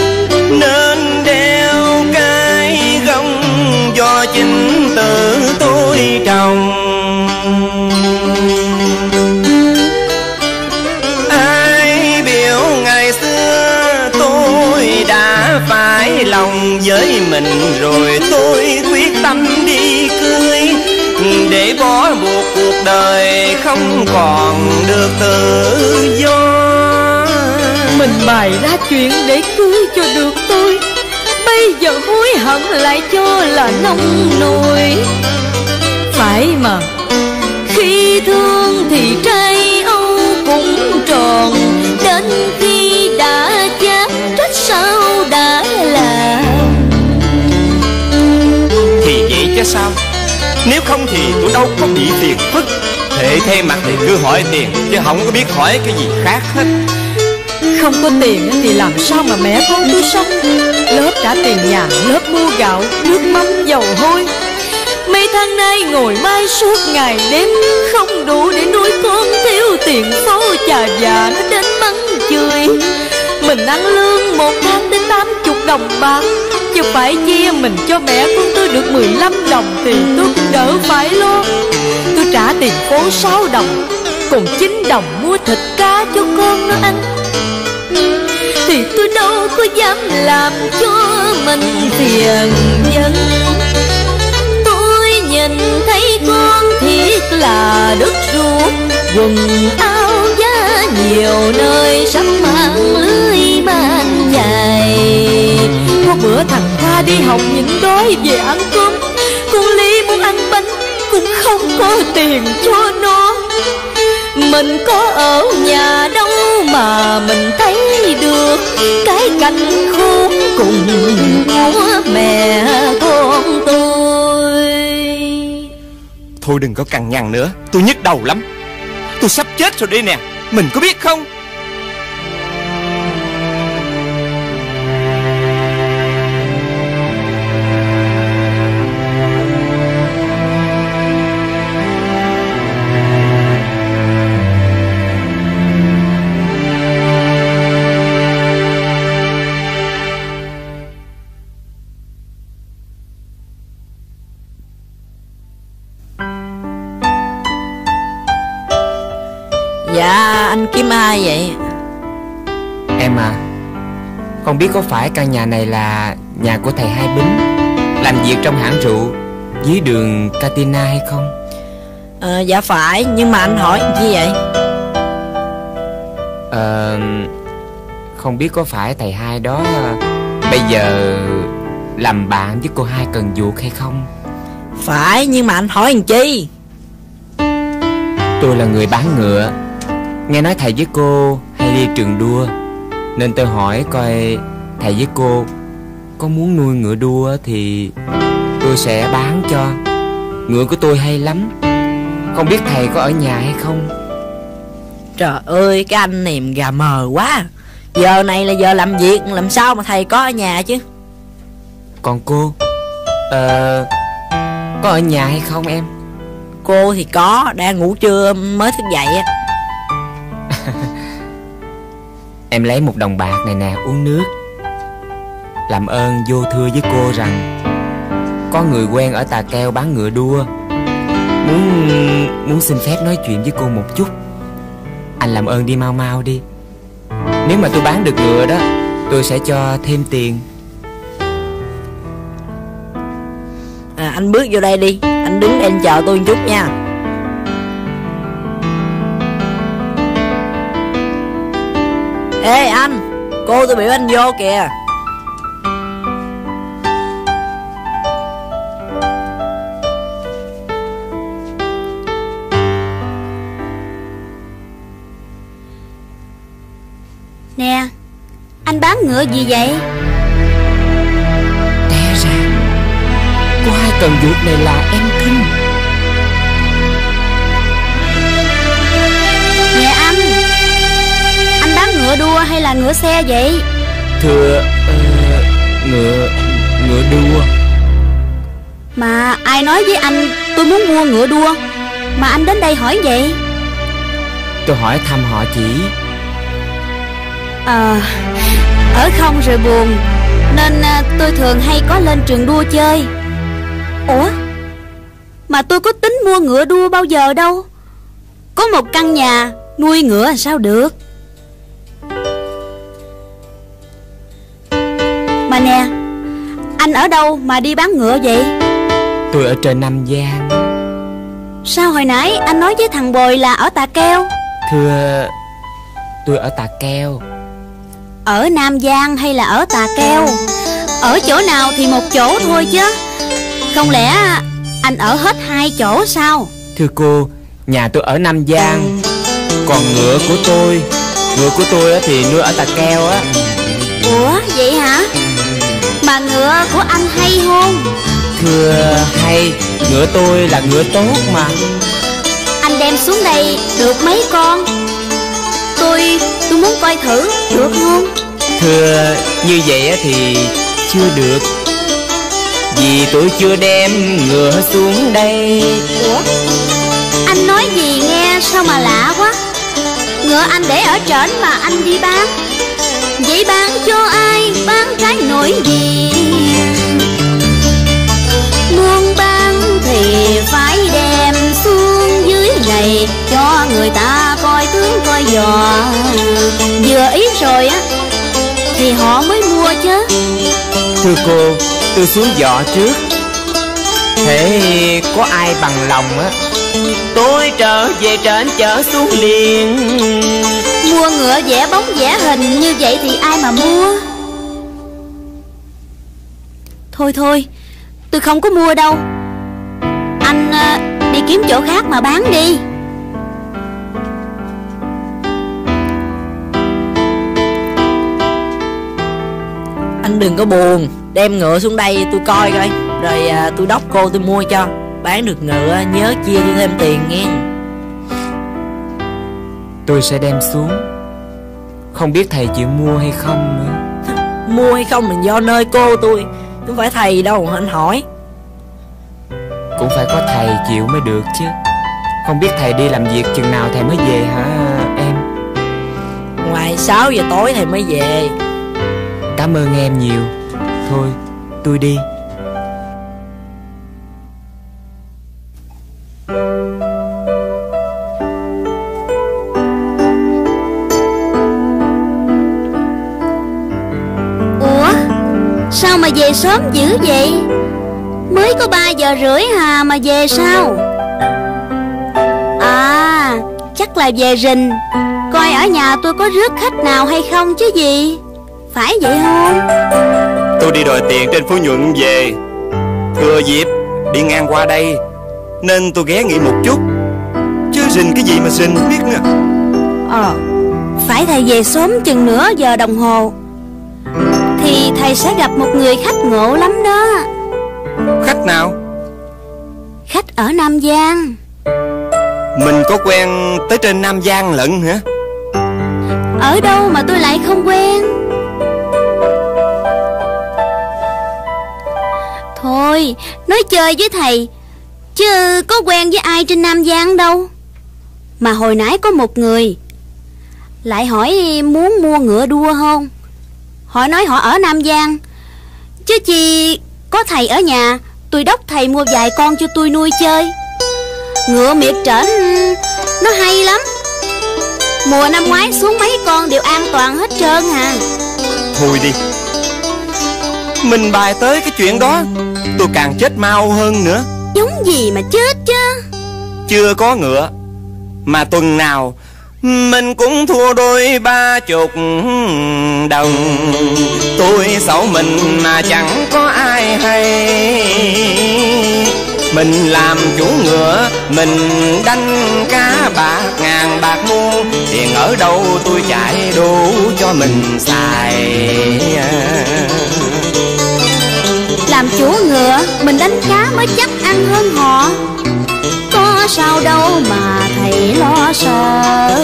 nên đeo cái gông do chính tự tôi trồng. Ai biểu ngày xưa tôi đã phải lòng với mình rồi, tôi quyết tâm đi cưới để bỏ buộc cuộc đời không còn được tự do. Mình bày ra chuyện để cưới cho được tôi, bây giờ hối hận lại cho là nông nổi. Phải mà, khi thương thì trai Âu cũng tròn, đến khi đã chán trách sao đã làm. Thì vậy chứ sao, nếu không thì tôi đâu có bị phiền phức. Thế thay mặt thì cứ hỏi tiền, chứ không có biết hỏi cái gì khác hết. Không có tiền thì làm sao mà mẹ con tôi sống? Lớp trả tiền nhà, lớp mua gạo, nước mắm, dầu hôi. Mấy tháng nay ngồi mai suốt ngày đêm, không đủ để nuôi con, thiếu tiền phố trà già nó đến mắng chửi. Mình ăn lương một tháng đến 80 đồng bạc, chứ phải chia mình cho mẹ con tôi được 15 đồng thì tôi cũng đỡ phải lo. Tôi trả tiền phố 6 đồng, còn 9 đồng mua thịt cá cho con nó ăn. Thì tôi đâu có dám làm cho mình phiền nhân. Tôi nhìn thấy con thiết là đất ruột, quần áo giá nhiều nơi sắm mang lưới mang dài. Có bữa thằng Kha đi học những đói về ăn cơm, con Lý muốn ăn bánh cũng không có tiền cho nó. Mình có ở nhà đâu mà mình thấy được cái cảnh khốn cùng của mẹ con tôi. Thôi đừng có cằn nhằn nữa, tôi nhức đầu lắm. Tôi sắp chết rồi đây nè, mình có biết không? Dạ, anh kiếm ai vậy? Em à, không biết có phải căn nhà này là nhà của thầy Hai Bính, làm việc trong hãng rượu dưới đường Katina hay không? Dạ phải, nhưng mà anh hỏi gì vậy? Không biết có phải thầy Hai đó bây giờ làm bạn với cô Hai Cần Duột hay không? Phải, nhưng mà anh hỏi làm chi? Tôi là người bán ngựa, nghe nói thầy với cô hay đi trường đua, nên tôi hỏi coi thầy với cô có muốn nuôi ngựa đua thì tôi sẽ bán cho. Ngựa của tôi hay lắm, không biết thầy có ở nhà hay không? Trời ơi, cái anh này gà mờ quá. Giờ này là giờ làm việc, làm sao mà thầy có ở nhà chứ? Còn cô, có ở nhà hay không em? Cô thì có, đang ngủ trưa mới thức dậy á. Em lấy 1 đồng bạc này nè, uống nước. Làm ơn vô thưa với cô rằng có người quen ở Tà Keo bán ngựa đua, muốn xin phép nói chuyện với cô một chút. Anh làm ơn đi mau mau đi. Nếu mà tôi bán được ngựa đó, tôi sẽ cho thêm tiền. Anh bước vô đây đi, anh đứng đây anh chờ tôi một chút nha. Ê anh, cô tôi biểu anh vô kìa. Nè, anh bán ngựa gì vậy? Té ra cô Hai Cần Duột này là em Kinh. Nè anh bán ngựa đua hay là ngựa xe vậy? Thưa, ngựa đua. Mà ai nói với anh tôi muốn mua ngựa đua mà anh đến đây hỏi vậy? Tôi hỏi thăm họ chỉ. Ở không rồi buồn, nên tôi thường hay có lên trường đua chơi. Ủa, mà tôi có tính mua ngựa đua bao giờ đâu. Có một căn nhà nuôi ngựa sao được. Mà nè, anh ở đâu mà đi bán ngựa vậy? Tôi ở trên Nam Giang. Sao hồi nãy anh nói với thằng Bồi là ở Tà Keo? Thưa, tôi ở Tà Keo. Ở Nam Giang hay là ở Tà Keo? Ở chỗ nào thì một chỗ thôi chứ. Không lẽ anh ở hết hai chỗ sao? Thưa cô, nhà tôi ở Nam Giang. Còn ngựa của tôi thì nuôi ở Tà Keo á. Ủa vậy hả? Mà ngựa của anh hay không? Thưa, hay. Ngựa tôi là ngựa tốt mà. Anh đem xuống đây được mấy con? Tôi muốn coi thử, được không? Thưa, như vậy thì chưa được, vì tôi chưa đem ngựa xuống đây. Ủa, anh nói gì nghe sao mà lạ quá. Ngựa anh để ở trển mà anh đi bán. Vậy bán cho ai, bán trái nổi gì? Muốn bán thì phải đem xuống dưới này, cho người ta coi tướng coi giò. Vừa ý rồi á thì họ mới mua chứ. Thưa cô, tôi xuống dọ trước. Thế có ai bằng lòng á, tôi trở về trển chở xuống liền. Mua ngựa vẽ bóng vẽ hình như vậy thì ai mà mua? Thôi, tôi không có mua đâu. Anh đi kiếm chỗ khác mà bán đi. Anh đừng có buồn, đem ngựa xuống đây tôi coi coi, rồi tôi đốc cô tôi mua cho. Bán được ngựa nhớ chia tôi thêm tiền nghe. Tôi sẽ đem xuống. Không biết thầy chịu mua hay không nữa. Mua hay không là do nơi cô tôi, không phải thầy đâu anh hỏi. Cũng phải có thầy chịu mới được chứ. Không biết thầy đi làm việc chừng nào thầy mới về hả em? Ngoài 6 giờ tối thầy mới về. Cảm ơn em nhiều. Thôi, tôi đi. Ủa, sao mà về sớm dữ vậy? Mới có 3 giờ rưỡi hà mà về sao? À, chắc là về rình, coi ở nhà tôi có rước khách nào hay không chứ gì. Phải vậy không? Tôi đi đòi tiền trên phố Nhuận về, thừa dịp đi ngang qua đây nên tôi ghé nghỉ một chút. Chứ rình cái gì mà rình không biết nữa. Phải thầy về sớm chừng nửa giờ đồng hồ thì thầy sẽ gặp một người khách ngộ lắm đó. Khách nào? Khách ở Nam Giang. Mình có quen tới trên Nam Giang lận hả? Ở đâu mà tôi lại không quen? Thôi, nói chơi với thầy, chứ có quen với ai trên Nam Giang đâu. Mà hồi nãy có một người lại hỏi muốn mua ngựa đua không. Họ nói họ ở Nam Giang, chứ chi có thầy ở nhà, tôi đốc thầy mua vài con cho tôi nuôi chơi. Ngựa miệt trển nó hay lắm. Mùa năm ngoái xuống mấy con đều an toàn hết trơn hà. Thôi đi, mình bài tới cái chuyện đó tôi càng chết mau hơn nữa. Giống gì mà chết chứ. Chưa có ngựa mà tuần nào mình cũng thua đôi 30 đồng. Tôi xấu mình mà chẳng có ai hay. Mình làm chủ ngựa, mình đánh cá bạc ngàn bạc muôn. Tiền ở đâu tôi chạy đủ cho mình xài. Làm chủ ngựa, mình đánh cá mới chắc ăn hơn họ. Có sao đâu mà thầy lo sợ.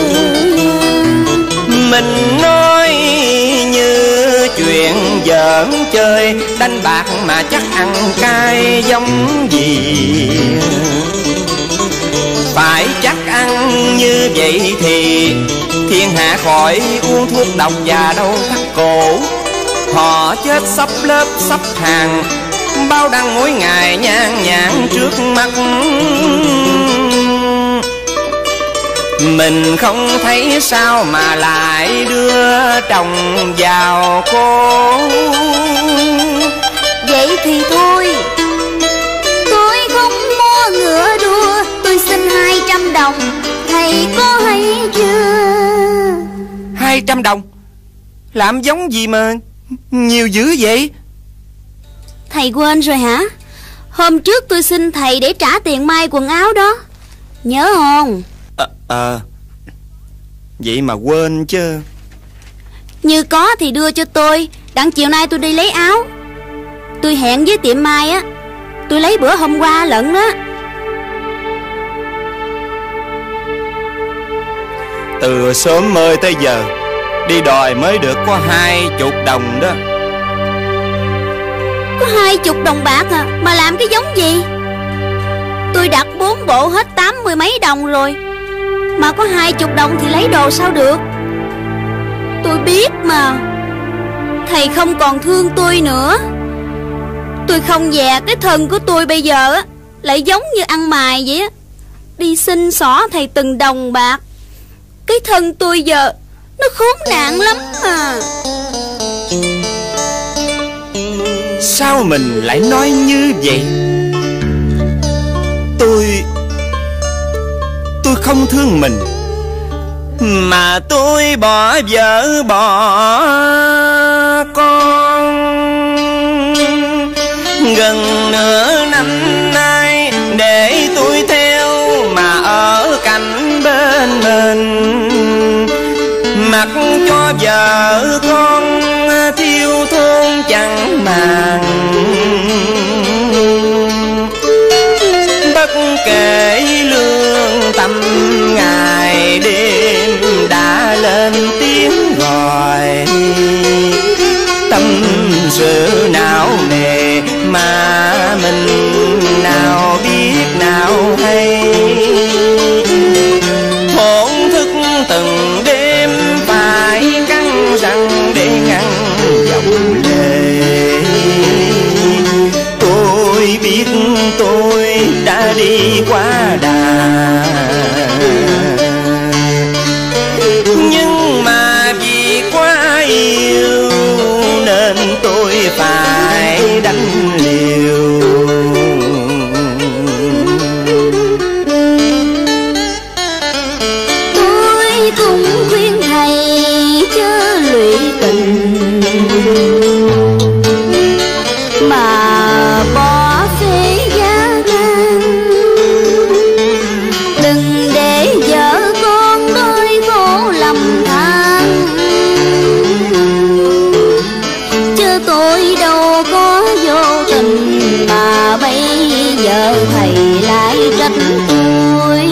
Mình nói như chuyện giỡn chơi, đánh bạc mà chắc ăn cay giống gì. Phải chắc ăn như vậy thì thiên hạ khỏi uống thuốc độc và đau thắt cổ. Họ chết sắp lớp sắp hàng, bao đăng mỗi ngày nhan nhản trước mắt. Mình không thấy sao mà lại đưa chồng vào cô. Vậy thì thôi, Tôi không mua ngựa đua, tôi xin 200 đồng, thầy có hay chưa? 200 đồng? Làm giống gì mà nhiều dữ vậy? thầy quên rồi hả? Hôm trước tôi xin thầy để trả tiền may quần áo đó, nhớ không? Vậy mà quên chứ. Như có thì đưa cho tôi, đặng chiều nay tôi đi lấy áo. Tôi hẹn với tiệm mai á, tôi lấy bữa hôm qua lận đó. Từ sớm mơi tới giờ đi đòi mới được có 20 đồng đó. Có 20 đồng bạc à, mà làm cái giống gì? Tôi đặt 4 bộ hết 80 mấy đồng rồi, mà có 20 đồng thì lấy đồ sao được? Tôi biết mà, thầy không còn thương tôi nữa. Tôi không dè cái thân của tôi bây giờ á, lại giống như ăn mài vậy á. Đi xin xỏ thầy từng đồng bạc. Cái thân tôi giờ nó khốn nạn lắm à. Sao mình lại nói như vậy? Tôi không thương mình, mà tôi bỏ vợ bỏ con. Gần nửa năm nay để tôi theo mà ở cạnh bên mình, mặc cho vợ con thiếu thốn chẳng màng. Bất kể lương tâm ngày đêm đã lên tiếng gọi, tâm sự não nề mà mình nào biết nào hay. Thổn thức từng đêm phải cắn răng để ngăn dòng lệ. Tôi biết tôi đã đi quá đà, nhưng mà vì quá yêu nên tôi phải đánh liều. Tôi cũng khuyên thầy chớ lụy tình, mà bỏ phế giá nan. Đừng để vợ con đôi khổ lầm than, chứ tôi đâu có vô tình mà bây giờ thầy lại trách tôi.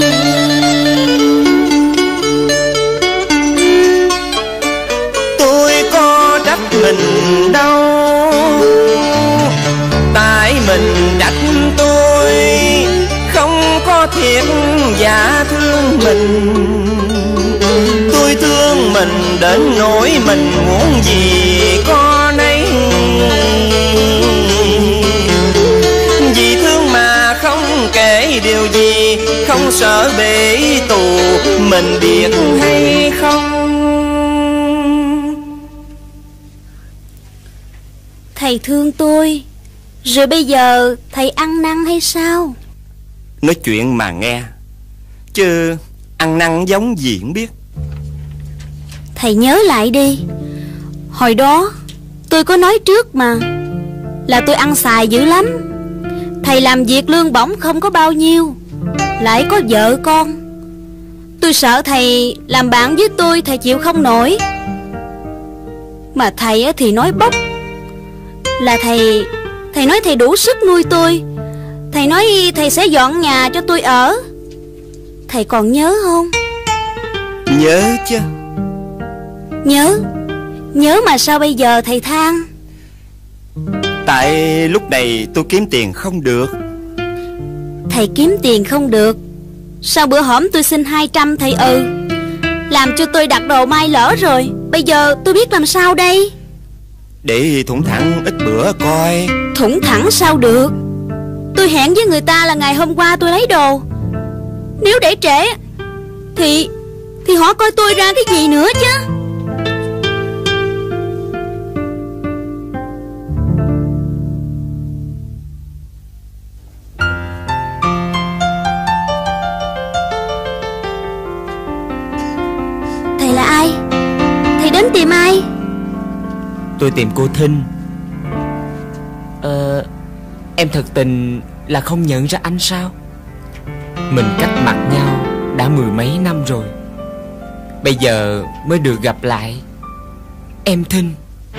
Tôi có trách mình đâu, tại mình trách tôi không có thiệt giả thương mình. Tôi thương mình đến nỗi mình muốn gì có nấy, vì thương mà không kể điều gì, không sợ bể tù, mình biết hay không? Thầy thương tôi, rồi bây giờ thầy ăn năn hay sao? Nói chuyện mà nghe, chứ ăn năn giống gì không biết. Thầy nhớ lại đi, hồi đó tôi có nói trước mà, là tôi ăn xài dữ lắm. Thầy làm việc lương bổng không có bao nhiêu, lại có vợ con. Tôi sợ thầy làm bạn với tôi, thầy chịu không nổi. Mà thầy thì nói bốc là thầy nói thầy đủ sức nuôi tôi. Thầy nói thầy sẽ dọn nhà cho tôi ở. Thầy còn nhớ không? Nhớ chứ. Nhớ mà sao bây giờ thầy than? Tại lúc này tôi kiếm tiền không được. Thầy kiếm tiền không được, sao bữa hổm tôi xin 200 thầy làm cho tôi đặt đồ mai lỡ rồi. Bây giờ tôi biết làm sao đây? để thủng thẳng ít bữa coi. Thủng thẳng sao được? Tôi hẹn với người ta là ngày hôm qua tôi lấy đồ. Nếu để trễ thì họ coi tôi ra cái gì nữa chứ. Thầy là ai? Thầy đến tìm ai? Tôi tìm cô Thinh. Em thật tình là không nhận ra anh sao? Mình cách mặt nhau đã mười mấy năm rồi, bây giờ mới được gặp lại. Em Thinh.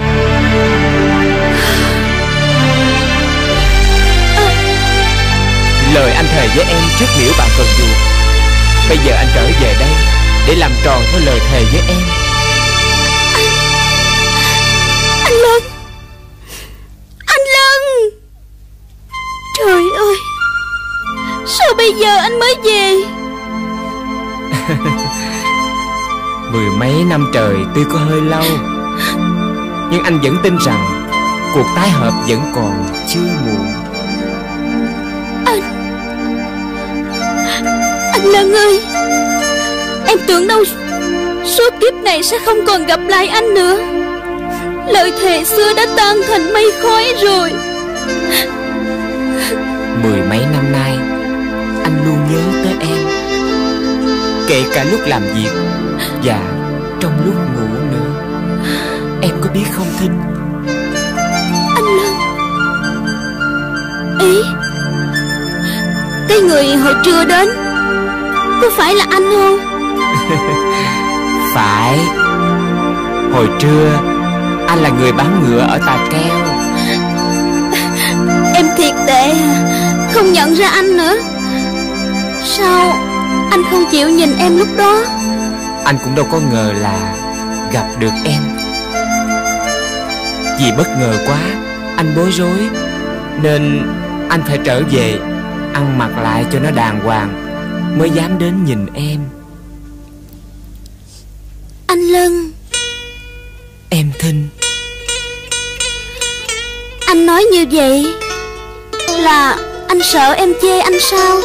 Lời anh thề với em trước miễu bạn Cần Duộc, bây giờ anh trở về đây để làm tròn theo lời thề với em. Anh Lân! Anh Lân! Trời ơi, sao bây giờ anh mới về? Mười mấy năm trời tuy có hơi lâu, nhưng anh vẫn tin rằng cuộc tái hợp vẫn còn chưa muộn. Anh Lân ơi, em tưởng đâu suốt kiếp này sẽ không còn gặp lại anh nữa. Lời thề xưa đã tan thành mây khói rồi. Mười mấy năm nay anh luôn nhớ tới em, kể cả lúc làm việc và trong lúc ngủ nữa. Em có biết không Thinh? Anh Lân. Ý, cái người hồi trưa đến có phải là anh không? Phải. Hồi trưa anh là người bán ngựa ở Tà Keo. Em thiệt tệ, không nhận ra anh nữa. Sao anh không chịu nhìn em lúc đó? Anh cũng đâu có ngờ là gặp được em. Vì bất ngờ quá, anh bối rối, nên anh phải trở về ăn mặc lại cho nó đàng hoàng mới dám đến nhìn em. Anh Lân. Em Thinh. Anh nói như vậy là anh sợ em chê anh sao?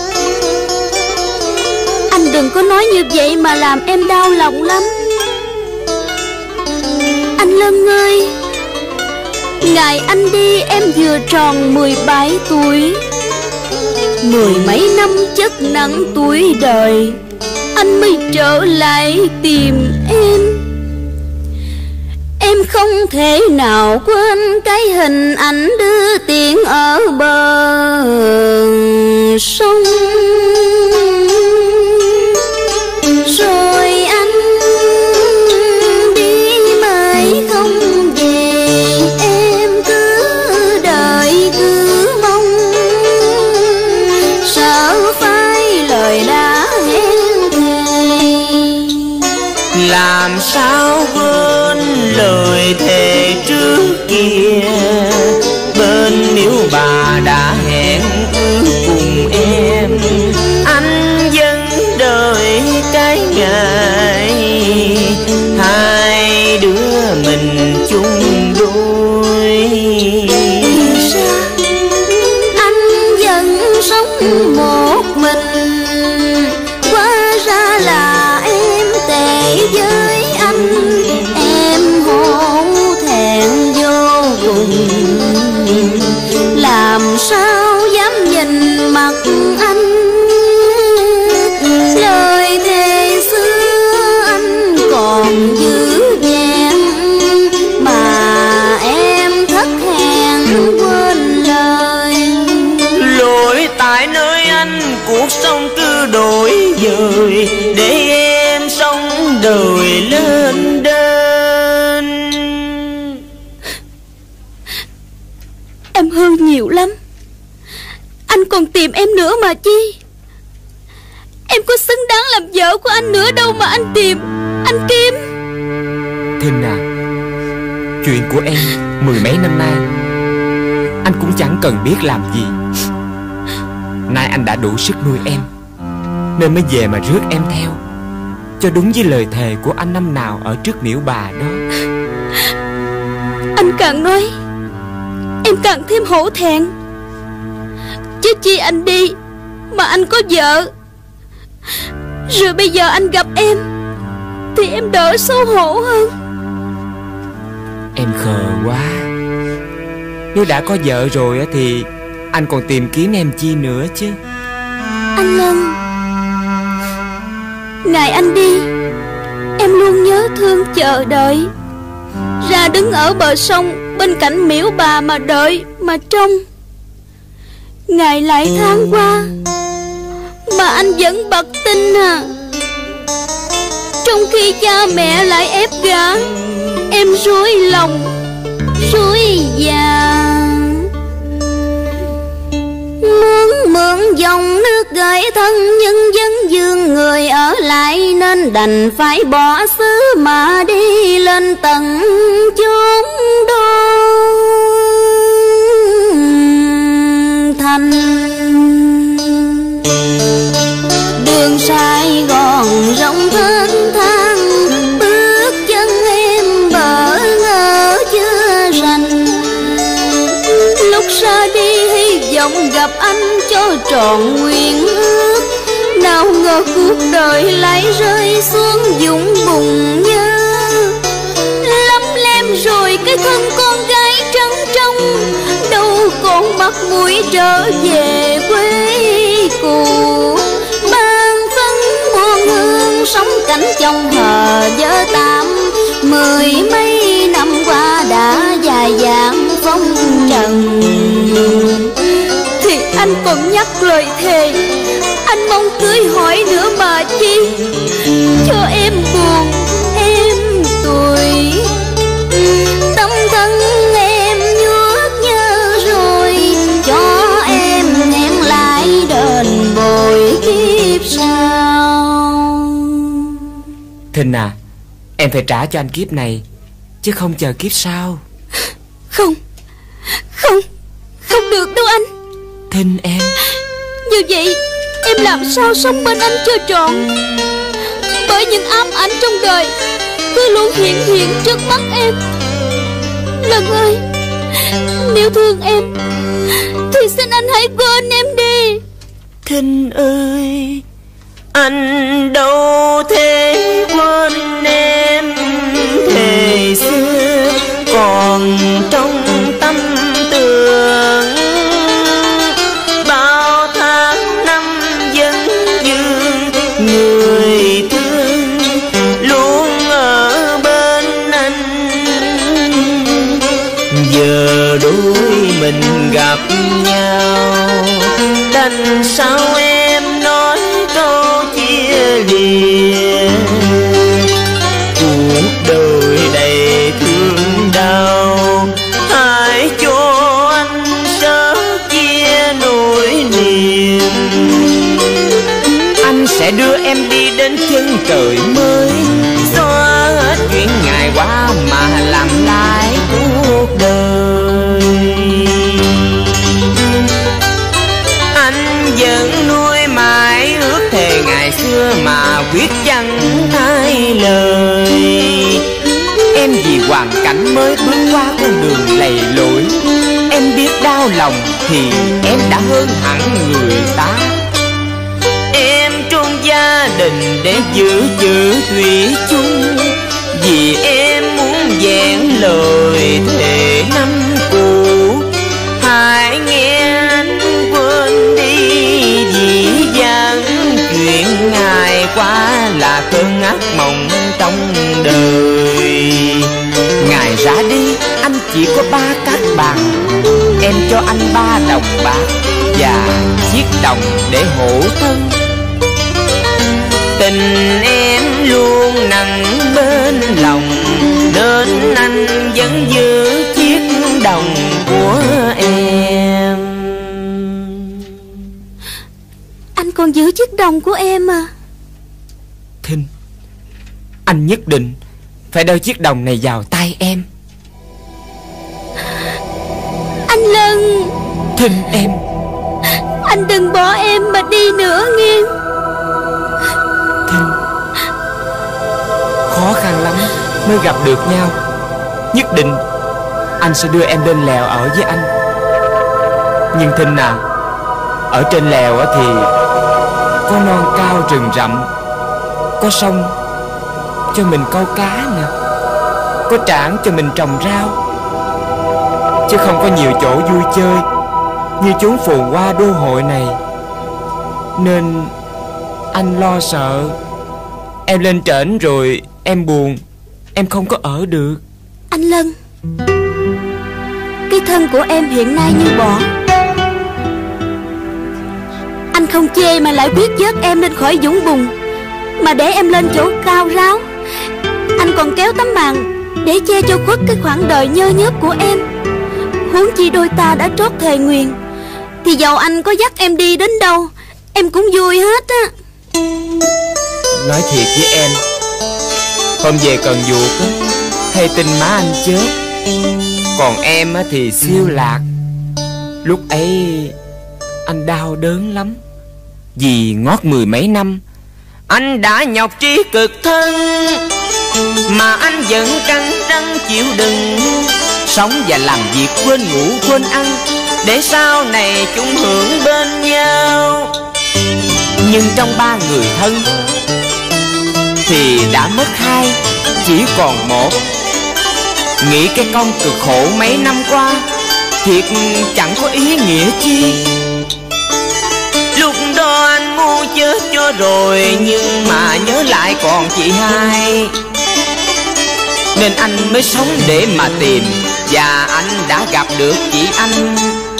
Anh đừng có nói như vậy mà làm em đau lòng lắm. Anh Lân ơi, ngày anh đi em vừa tròn 17 tuổi. Mười mấy năm chất nặng tuổi đời, anh mới trở lại tìm em. Em không thể nào quên cái hình ảnh đưa tiền ở bờ sông. Rồi anh đi mãi không về, em cứ đợi cứ mong, sợ phai lời đã hẹn thề. Làm sao quên lời thề trước kia, bên miếu bà đã hẹn ước cùng em. Anh vẫn đợi cái ngày hai đứa mình chung đôi. Anh vẫn sống một mình, hóa ra là em tệ với anh. Em hổ thẹn vô cùng, làm sao dám nhìn mặt anh. Lời thề xưa anh còn giữ vẹn, mà em thất hẹn quên lời. Lỗi tại nơi anh cuộc sống cứ đổi dời, để em sống đời lên đên. Em hư nhiều lắm, anh còn tìm em nữa mà chi. Em có xứng đáng làm vợ của anh nữa đâu mà anh tìm, anh Kim. Thinh à, chuyện của em mười mấy năm nay anh cũng chẳng cần biết làm gì. Nay anh đã đủ sức nuôi em, nên mới về mà rước em theo, cho đúng với lời thề của anh năm nào ở trước miễu bà đó. Anh càng nói em càng thêm hổ thẹn. Chứ chi anh đi mà anh có vợ, rồi bây giờ anh gặp em thì em đỡ xấu hổ hơn. Em khờ quá. Nếu đã có vợ rồi thì anh còn tìm kiếm em chi nữa chứ. Anh Lân, ngày anh đi em luôn nhớ thương chờ đợi, ra đứng ở bờ sông bên cạnh miễu bà mà đợi mà trông. Ngày lại tháng qua mà anh vẫn bật tin à. Trong khi cha mẹ lại ép gả, em rối lòng rối vàng. Muốn mượn dòng nước gửi thân nhưng dân dương người ở lại, nên đành phải bỏ xứ mà đi lên tận chốn đô thành. Đường Sài Gòn rộng thênh thang, bước chân em bỡ ngỡ chưa rành. Lúc ra đi hy vọng gặp anh cho trọn nguyện ước, nào ngờ cuộc đời lại rơi xuống vũng bùn nhơ. Lấm lem rồi cái thân con gái trắng trong, đâu còn mặt mũi trở về quê cũ. Ban phân buồn hương sống cảnh chồng hờ vợ tạm, 10 mấy năm qua đã dài dàng phong trần. Thì anh còn nhắc lời thề, anh mong cưới hỏi nữa mà chi, cho em buồn em tuổi. Tâm thân em nhuốc nhớ rồi, cho em hẹn lại đền bồi kiếp sau. Thinh à, em phải trả cho anh kiếp này, chứ không chờ kiếp sau. Không, không được đâu anh. Thinh em, như vậy em làm sao sống bên anh cho trọn. Bởi những ám ảnh trong đời cứ luôn hiện trước mắt em. Lần ơi, nếu thương em thì xin anh hãy quên em đi. Thinh ơi, anh đâu thể quên em. Thề xưa còn trong tâm tưởng, bao tháng năm vẫn dương người thương luôn ở bên anh. Giờ đôi mình gặp nhau, đành sao em nói câu chia lìa. Cuộc đời đầy thương đau, hãy cho anh sớm chia nỗi niềm. anh sẽ đưa em đi đến chân trời mới, Xóa hết chuyện ngày qua mà làm lại cuộc đời. Anh vẫn nuôi mãi ước thề ngày xưa mà quyết chẳng thay lời. em vì hoàn cảnh mới bước qua con đường lầy lội. Em biết đau lòng thì em đã hơn hẳn người ta. Em trong gia đình để giữ chữ thủy chung, vì em muốn vẹn lời thề năm cũ. Hãy nghe anh quên đi, vì vãng chuyện ngày qua là cơn ác mộng trong đời. Ngày ra đi anh chỉ có 3 cát vàng, em cho anh 3 đồng bạc và chiếc đồng để hổ thân. Tình em luôn nặng bên lòng, nên anh vẫn giữ chiếc đồng của em. Anh còn giữ chiếc đồng của em à? Thinh, anh nhất định phải đeo chiếc đồng này vào tay em. Anh Lân. Thinh em, anh đừng bỏ em mà đi nữa nghe. Thinh, khó khăn lắm mới gặp được nhau. Nhất định anh sẽ đưa em lên lèo ở với anh. Nhưng thinh à, ở trên lèo thì có non cao rừng rậm, có sông cho mình câu cá nè, có trảng cho mình trồng rau, chứ không có nhiều chỗ vui chơi như chốn phồn hoa đô hội này. Nên anh lo sợ em lên trển rồi em buồn, em không có ở được. Anh Lân, cái thân của em hiện nay như bỏ. Anh không chê mà lại quyết vớt em lên khỏi vũng bùn, mà để em lên chỗ cao ráo. Anh còn kéo tấm màn để che cho khuất cái khoảng đời nhơ nhớp của em. Huống chi đôi ta đã trót thề nguyền, thì dầu anh có dắt em đi đến đâu, em cũng vui hết á. Nói thiệt với em, hôm về Cần Duộc hay tin má anh chết, còn em thì siêu lạc. Lúc ấy anh đau đớn lắm, vì ngót 10 mấy năm anh đã nhọc trí cực thân, mà anh vẫn cắn răng chịu đựng, sống và làm việc quên ngủ quên ăn, để sau này chung hưởng bên nhau. Nhưng trong 3 người thân thì đã mất 2, chỉ còn 1. Nghĩ cái công cực khổ mấy năm qua thiệt chẳng có ý nghĩa chi. Lúc đó anh muốn chết cho rồi, nhưng mà nhớ lại còn chị hai, nên anh mới sống để mà tìm, và anh đã gặp được chị anh.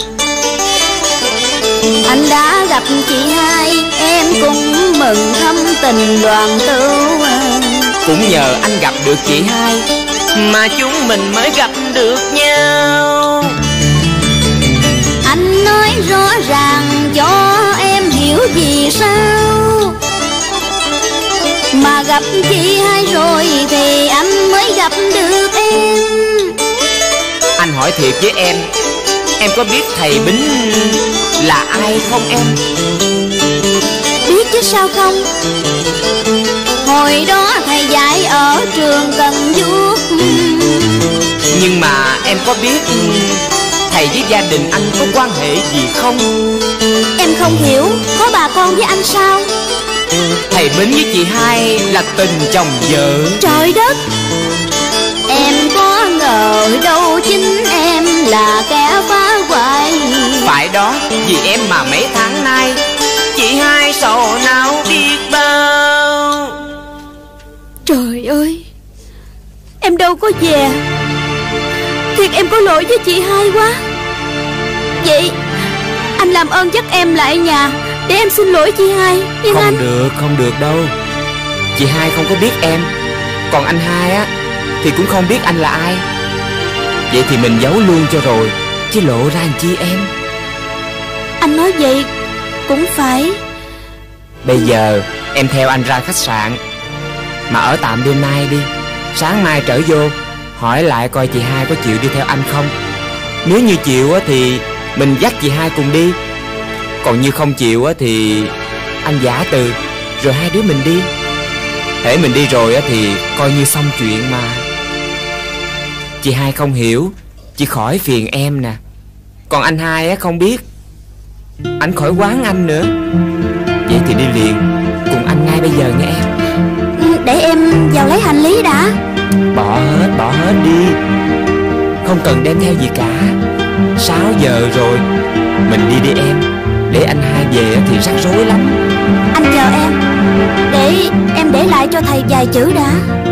Anh đã gặp chị hai, em cũng mừng thâm tình đoàn tữu. Cũng nhờ anh gặp được chị hai mà chúng mình mới gặp được nhau. Anh nói rõ ràng cho em hiểu vì sao mà gặp chị hai rồi thì anh mới gặp được em. Anh hỏi thiệt với em có biết thầy Bính là ai không em? Biết chứ sao không. Hồi đó thầy dạy ở trường Cần Duộc. Nhưng mà em có biết thầy với gia đình anh có quan hệ gì không? Em không hiểu, có bà con với anh sao? Thầy Bính với chị hai là tình chồng vợ. Trời đất, em có ngờ đâu chính em là kẻ phá hoại. Phải đó, vì em mà mấy tháng nay chị hai sầu não biết bao. Trời ơi, em đâu có về. Thiệt em có lỗi với chị hai quá. Vậy anh làm ơn dắt em lại nhà để em xin lỗi chị hai. Nhưng không được đâu. Chị hai không có biết em, còn anh hai thì cũng không biết anh là ai. Vậy thì mình giấu luôn cho rồi, chứ lộ ra làm chi em. Anh nói vậy cũng phải. Bây giờ em theo anh ra khách sạn mà ở tạm đêm nay đi. Sáng mai trở vô hỏi lại coi chị hai có chịu đi theo anh không. Nếu như chịu thì mình dắt chị hai cùng đi, còn như không chịu thì anh giả từ rồi hai đứa mình đi. Hễ mình đi rồi thì coi như xong chuyện mà. Chị hai không hiểu, chị khỏi phiền em nè. Còn anh hai không biết, anh khỏi quán anh nữa. Vậy thì đi liền cùng anh ngay bây giờ nha em. Để em vào lấy hành lý đã. Bỏ hết đi, không cần đem theo gì cả. 6 giờ rồi, mình đi đi em. Để anh hai về thì rắc rối lắm. Anh chờ em, để em để lại cho thầy vài chữ đã.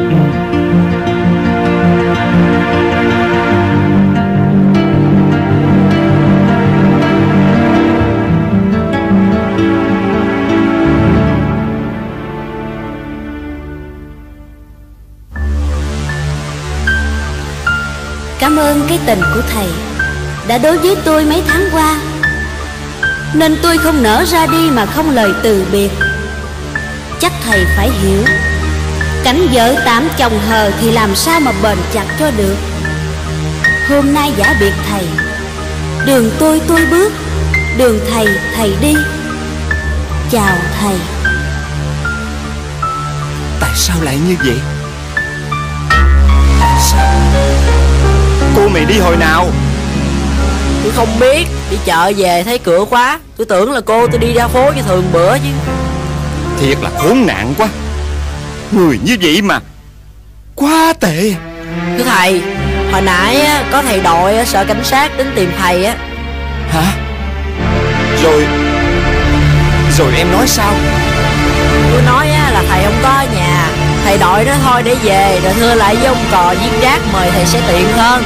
Cảm ơn cái tình của thầy đã đối với tôi mấy tháng qua, nên tôi không nỡ ra đi mà không lời từ biệt. Chắc thầy phải hiểu, cảnh vợ tạm chồng hờ thì làm sao mà bền chặt cho được. Hôm nay giả biệt thầy, đường tôi bước, đường thầy đi. Chào thầy. Tại sao lại như vậy? Cô mày đi hồi nào? Tôi không biết, đi chợ về thấy cửa khóa. Tôi tưởng là cô, tôi đi ra phố như thường bữa chứ. Thiệt là khốn nạn quá. Người như vậy mà quá tệ. Thưa thầy, hồi nãy á, có thầy đội ở sở cảnh sát đến tìm thầy á. Hả? Rồi em nói sao? Tôi nói á, là thầy không có ở nhà. Thầy đội đó thôi để về, rồi thưa lại với ông cò viết rác mời thầy sẽ tiện hơn.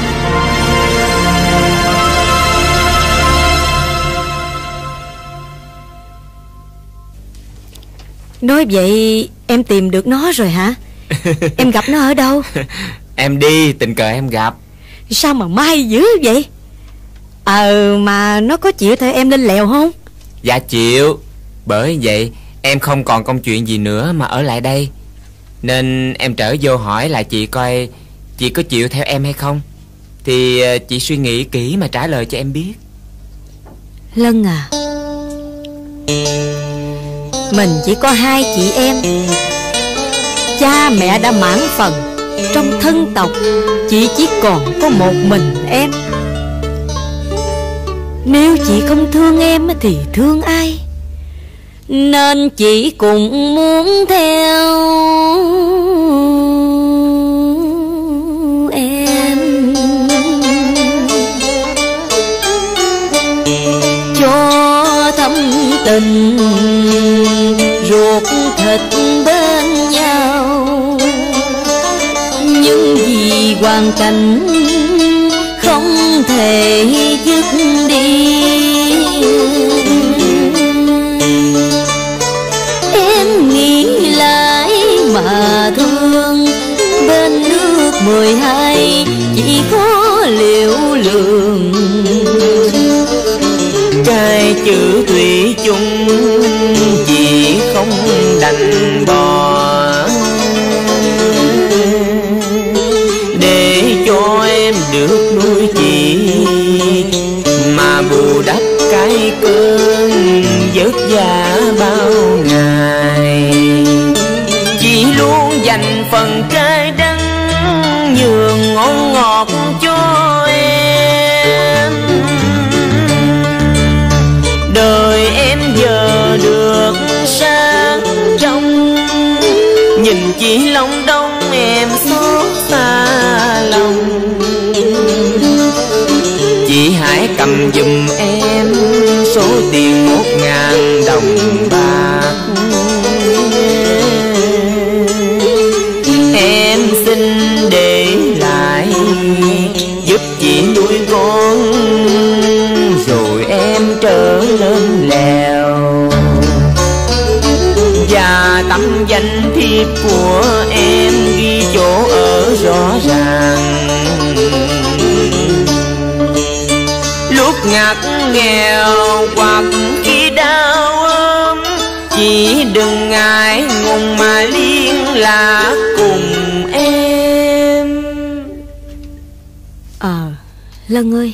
Nói vậy em tìm được nó rồi hả? Em gặp nó ở đâu? Em đi tình cờ em gặp. Sao mà may dữ vậy? Mà nó có chịu theo em lên lèo không? Dạ chịu. Bởi vậy em không còn công chuyện gì nữa mà ở lại đây, nên em trở vô hỏi lại chị coi chị có chịu theo em hay không. Thì chị suy nghĩ kỹ mà trả lời cho em biết. Lân à, mình chỉ có hai chị em. Cha mẹ đã mãn phần, trong thân tộc chị chỉ còn có một mình em. Nếu chị không thương em thì thương ai? Nên chị cũng muốn theo em, cho thâm tình ruột thịt bên nhau. Nhưng vì hoàn cảnh không thể dứt đi, em nghĩ lại mà thương. Bên nước 12 chỉ có liễu lường, cái chữ thủy chung chỉ không đành bỏ, để cho em được nuôi chị mà bù đắp cái cơn vất vả bao ngày. Chị luôn dành phần cay đắng nhường ngon ngọt cho em. Đời em giờ được sáng trong, nhìn chị lòng đông em xót xa lòng. Chị hãy cầm giùm em số tiền 1.000 đồng bạc. Em xin để lại giúp chị nuôi con, rồi em trở lên lèo. Và tấm danh thiếp của em ghi chỗ ở rõ ràng. Lúc ngặt nghèo hoặc khi đau ốm, chị đừng ngại ngùng mà liên lạc cùng em. Lân ơi,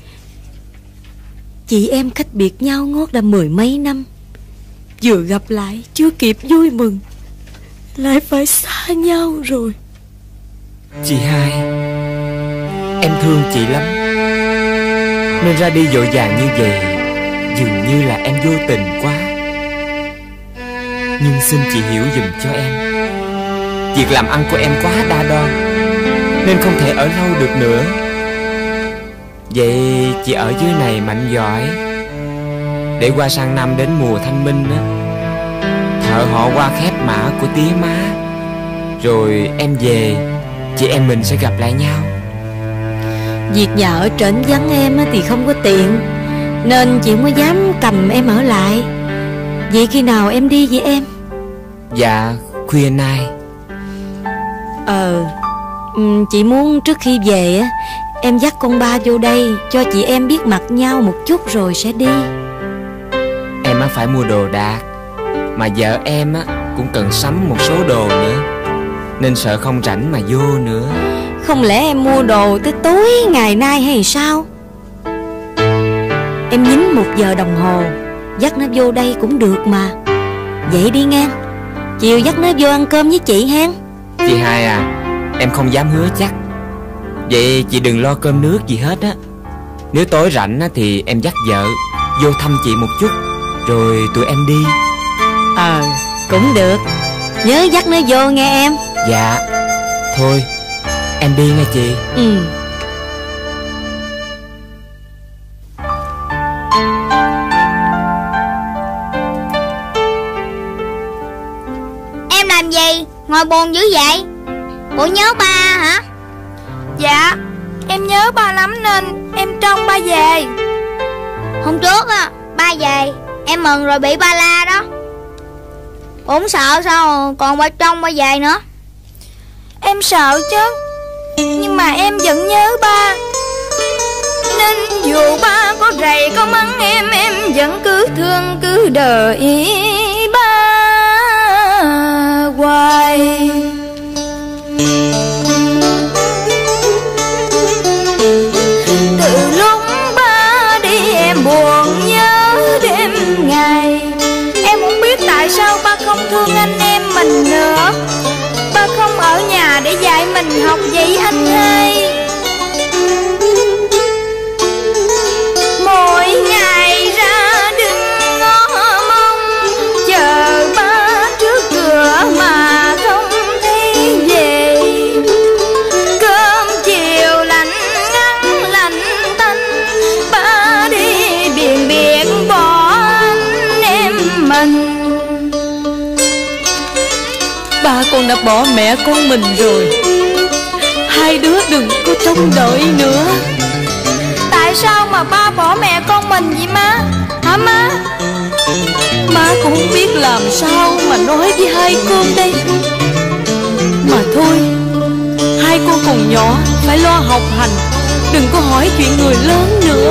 chị em cách biệt nhau ngót đã 10 mấy năm, vừa gặp lại chưa kịp vui mừng lại phải xa nhau rồi. Chị hai, em thương chị lắm, nên ra đi vội vàng như vậy dường như là em vô tình quá. Nhưng xin chị hiểu giùm cho em, việc làm ăn của em quá đa đoan nên không thể ở lâu được nữa. Vậy chị ở dưới này mạnh giỏi, để qua sang năm đến mùa thanh minh á, thợ họ qua khép mã của tía má, rồi em về, chị em mình sẽ gặp lại nhau. Việc nhà ở trển vắng em thì không có tiện, nên chị không có dám cầm em ở lại. Vậy khi nào em đi với em? Dạ khuya nay. Chị muốn trước khi về á, em dắt con ba vô đây cho chị em biết mặt nhau một chút rồi sẽ đi. Em á phải mua đồ đạc, mà vợ em á cũng cần sắm một số đồ nữa, nên sợ không rảnh mà vô nữa. Không lẽ em mua đồ tới tối ngày nay hay sao? Em nhín 1 giờ đồng hồ, dắt nó vô đây cũng được mà. Vậy đi ngang, chiều dắt nó vô ăn cơm với chị hen. Chị hai à, em không dám hứa chắc, Vậy chị đừng lo cơm nước gì hết á. Nếu tối rảnh á thì em dắt vợ vô thăm chị một chút, rồi tụi em đi. Cũng được. Nhớ dắt nó vô nghe em. Dạ. Thôi em đi nghe chị. Em làm gì ngồi buồn dữ vậy? Bộ nhớ ba hả? Dạ, em nhớ ba lắm nên em trông ba về. Hôm trước á, ba về em mừng rồi bị ba la đó. Cũng sợ sao còn ba trông ba về nữa. Em sợ chứ, nhưng mà em vẫn nhớ ba. Nên dù ba có rầy có mắng em vẫn cứ thương cứ đợi ba hoài. Từ lúc ba đi em buồn nhớ đêm ngày. Em không biết tại sao ba không thương anh em mình nữa. Ba không ở nhà để dạy mình học vậy anh ơi. Mỗi ngày ra đứng ngó mong chờ ba trước cửa mà không thấy về. Cơm chiều lạnh ngắn lạnh tanh, ba đi biển biển bỏ anh em mình. Ba con đã bỏ mẹ con mình rồi. Hai đứa đừng có trông đợi nữa. Tại sao mà ba bỏ mẹ con mình vậy má? Hả má? Má cũng không biết làm sao mà nói với hai con đây. Mà thôi, hai con còn nhỏ, phải lo học hành, đừng có hỏi chuyện người lớn nữa.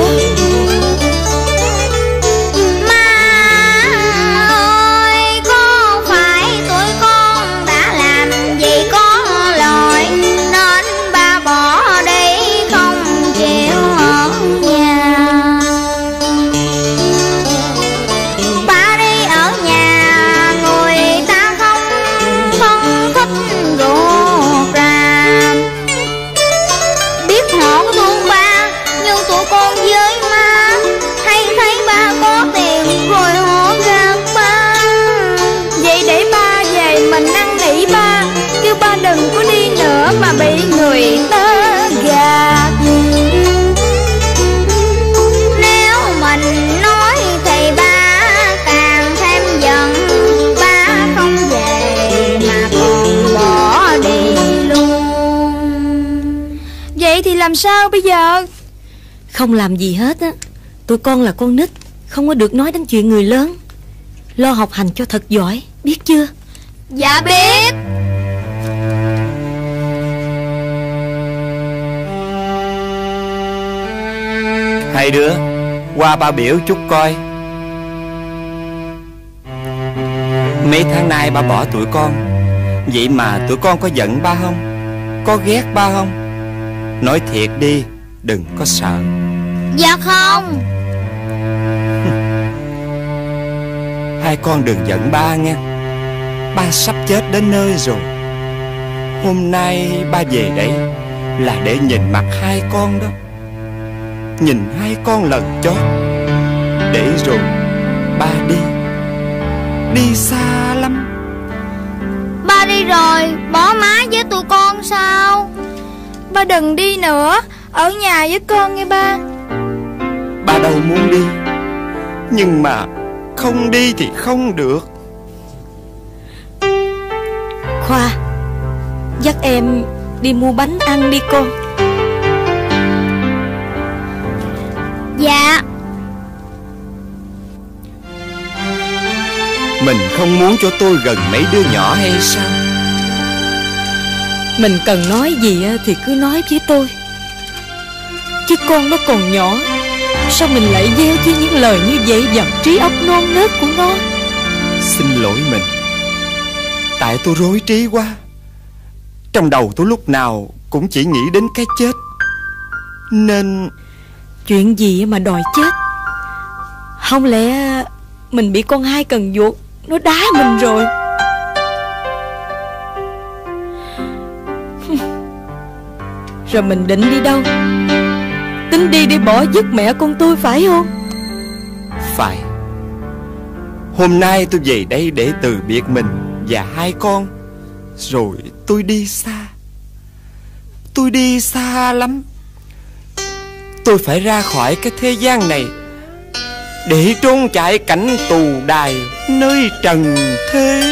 Đừng có đi nữa mà bị người ta gạt. Nếu mình nói thì ba càng thêm giận. Ba không về mà còn bỏ đi luôn. Vậy thì làm sao bây giờ? Không làm gì hết á. Tụi con là con nít, không có được nói đến chuyện người lớn. Lo học hành cho thật giỏi, biết chưa? Dạ biết. Hai đứa qua ba biểu chút coi. Mấy tháng nay ba bỏ tụi con, vậy mà tụi con có giận ba không? Có ghét ba không? Nói thiệt đi, đừng có sợ. Dạ không. Hai con đừng giận ba nghe. Ba sắp chết đến nơi rồi. Hôm nay ba về đây là để nhìn mặt hai con đó. Nhìn hai con lần chót, để rồi ba đi. Đi xa lắm. Ba đi rồi, bỏ má với tụi con sao? Ba đừng đi nữa, ở nhà với con nghe ba. Ba đâu muốn đi, nhưng mà không đi thì không được. Khoa, dắt em đi mua bánh ăn đi con. Dạ. Mình không muốn cho tôi gần mấy đứa nhỏ hay sao? Mình cần nói gì thì cứ nói với tôi. Chứ con nó còn nhỏ, sao mình lại gieo chi những lời như vậy vào trí óc non nớt của nó? Xin lỗi mình. Tại tôi rối trí quá. Trong đầu tôi lúc nào cũng chỉ nghĩ đến cái chết, nên... Chuyện gì mà đòi chết? Không lẽ mình bị con Hai cần vuột nó đá mình rồi? Rồi mình định đi đâu? Tính đi để bỏ dứt mẹ con tôi phải không? Phải. Hôm nay tôi về đây để từ biệt mình và hai con. Rồi tôi đi xa. Tôi đi xa lắm. Tôi phải ra khỏi cái thế gian này để trốn chạy cảnh tù đài nơi trần thế.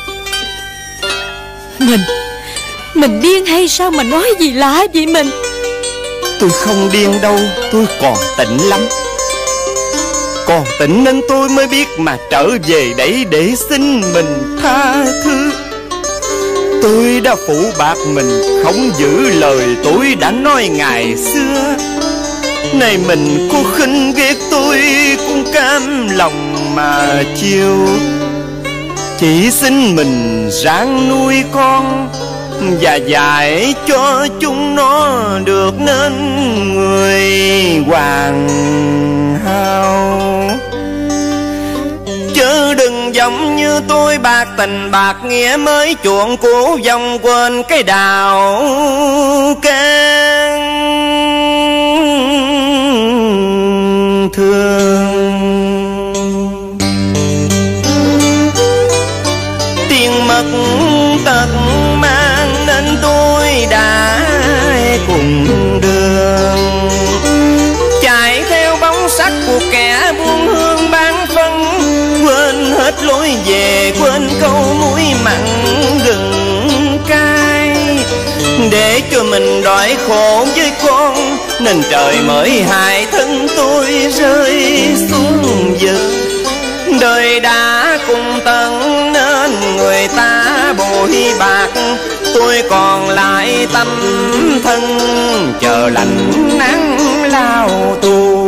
Mình điên hay sao mà nói gì lạ vậy mình? Tôi không điên đâu, tôi còn tỉnh lắm. Còn tỉnh nên tôi mới biết mà trở về đây để xin mình tha thứ. Tôi đã phụ bạc mình, không giữ lời tôi đã nói ngày xưa. Này mình có khinh ghét tôi cũng cam lòng mà chiều. Chỉ xin mình ráng nuôi con và dạy cho chúng nó được nên người hoàn hảo. Chứ đừng giống như tôi bạc tình bạc nghĩa mới chuộng cũ dòng quên cái đạo can thương. Tiền mất tật mang nên tôi đã cùng đường, chạy theo bóng sắc của kẻ buôn hương bán phân, quên hết lối về, quên câu muối mặn gừng cay. Để cho mình đói khổ với con nên trời mới hại thân tôi rơi xuống vực. Đời đã cùng tận nên người ta bội bạc, tôi còn lại tâm thân chờ lạnh nắng lao tù.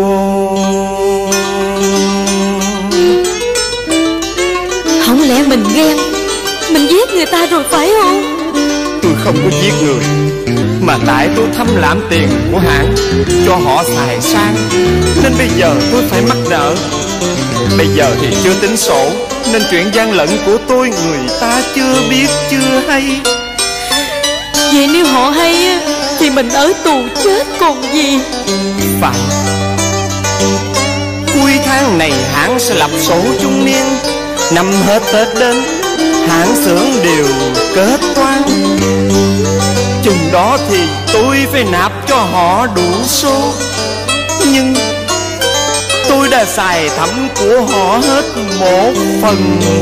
Không lẽ mình ghen, mình giết người ta rồi phải không? Tôi không có giết người, mà tại tôi thâm lạm tiền của hãng cho họ xài sang, nên bây giờ tôi phải mắc nợ. Bây giờ thì chưa tính sổ, nên chuyện gian lận của tôi người ta chưa biết chưa hay. Vậy nếu họ hay thì mình ở tù chết còn gì. Phải. Cuối tháng này hãng sẽ lập sổ chung niên. Năm hết Tết đến, hãng xưởng đều kết toán. Chừng đó thì tôi phải nạp cho họ đủ số. Nhưng tôi đã xài thẩm của họ hết 1/4.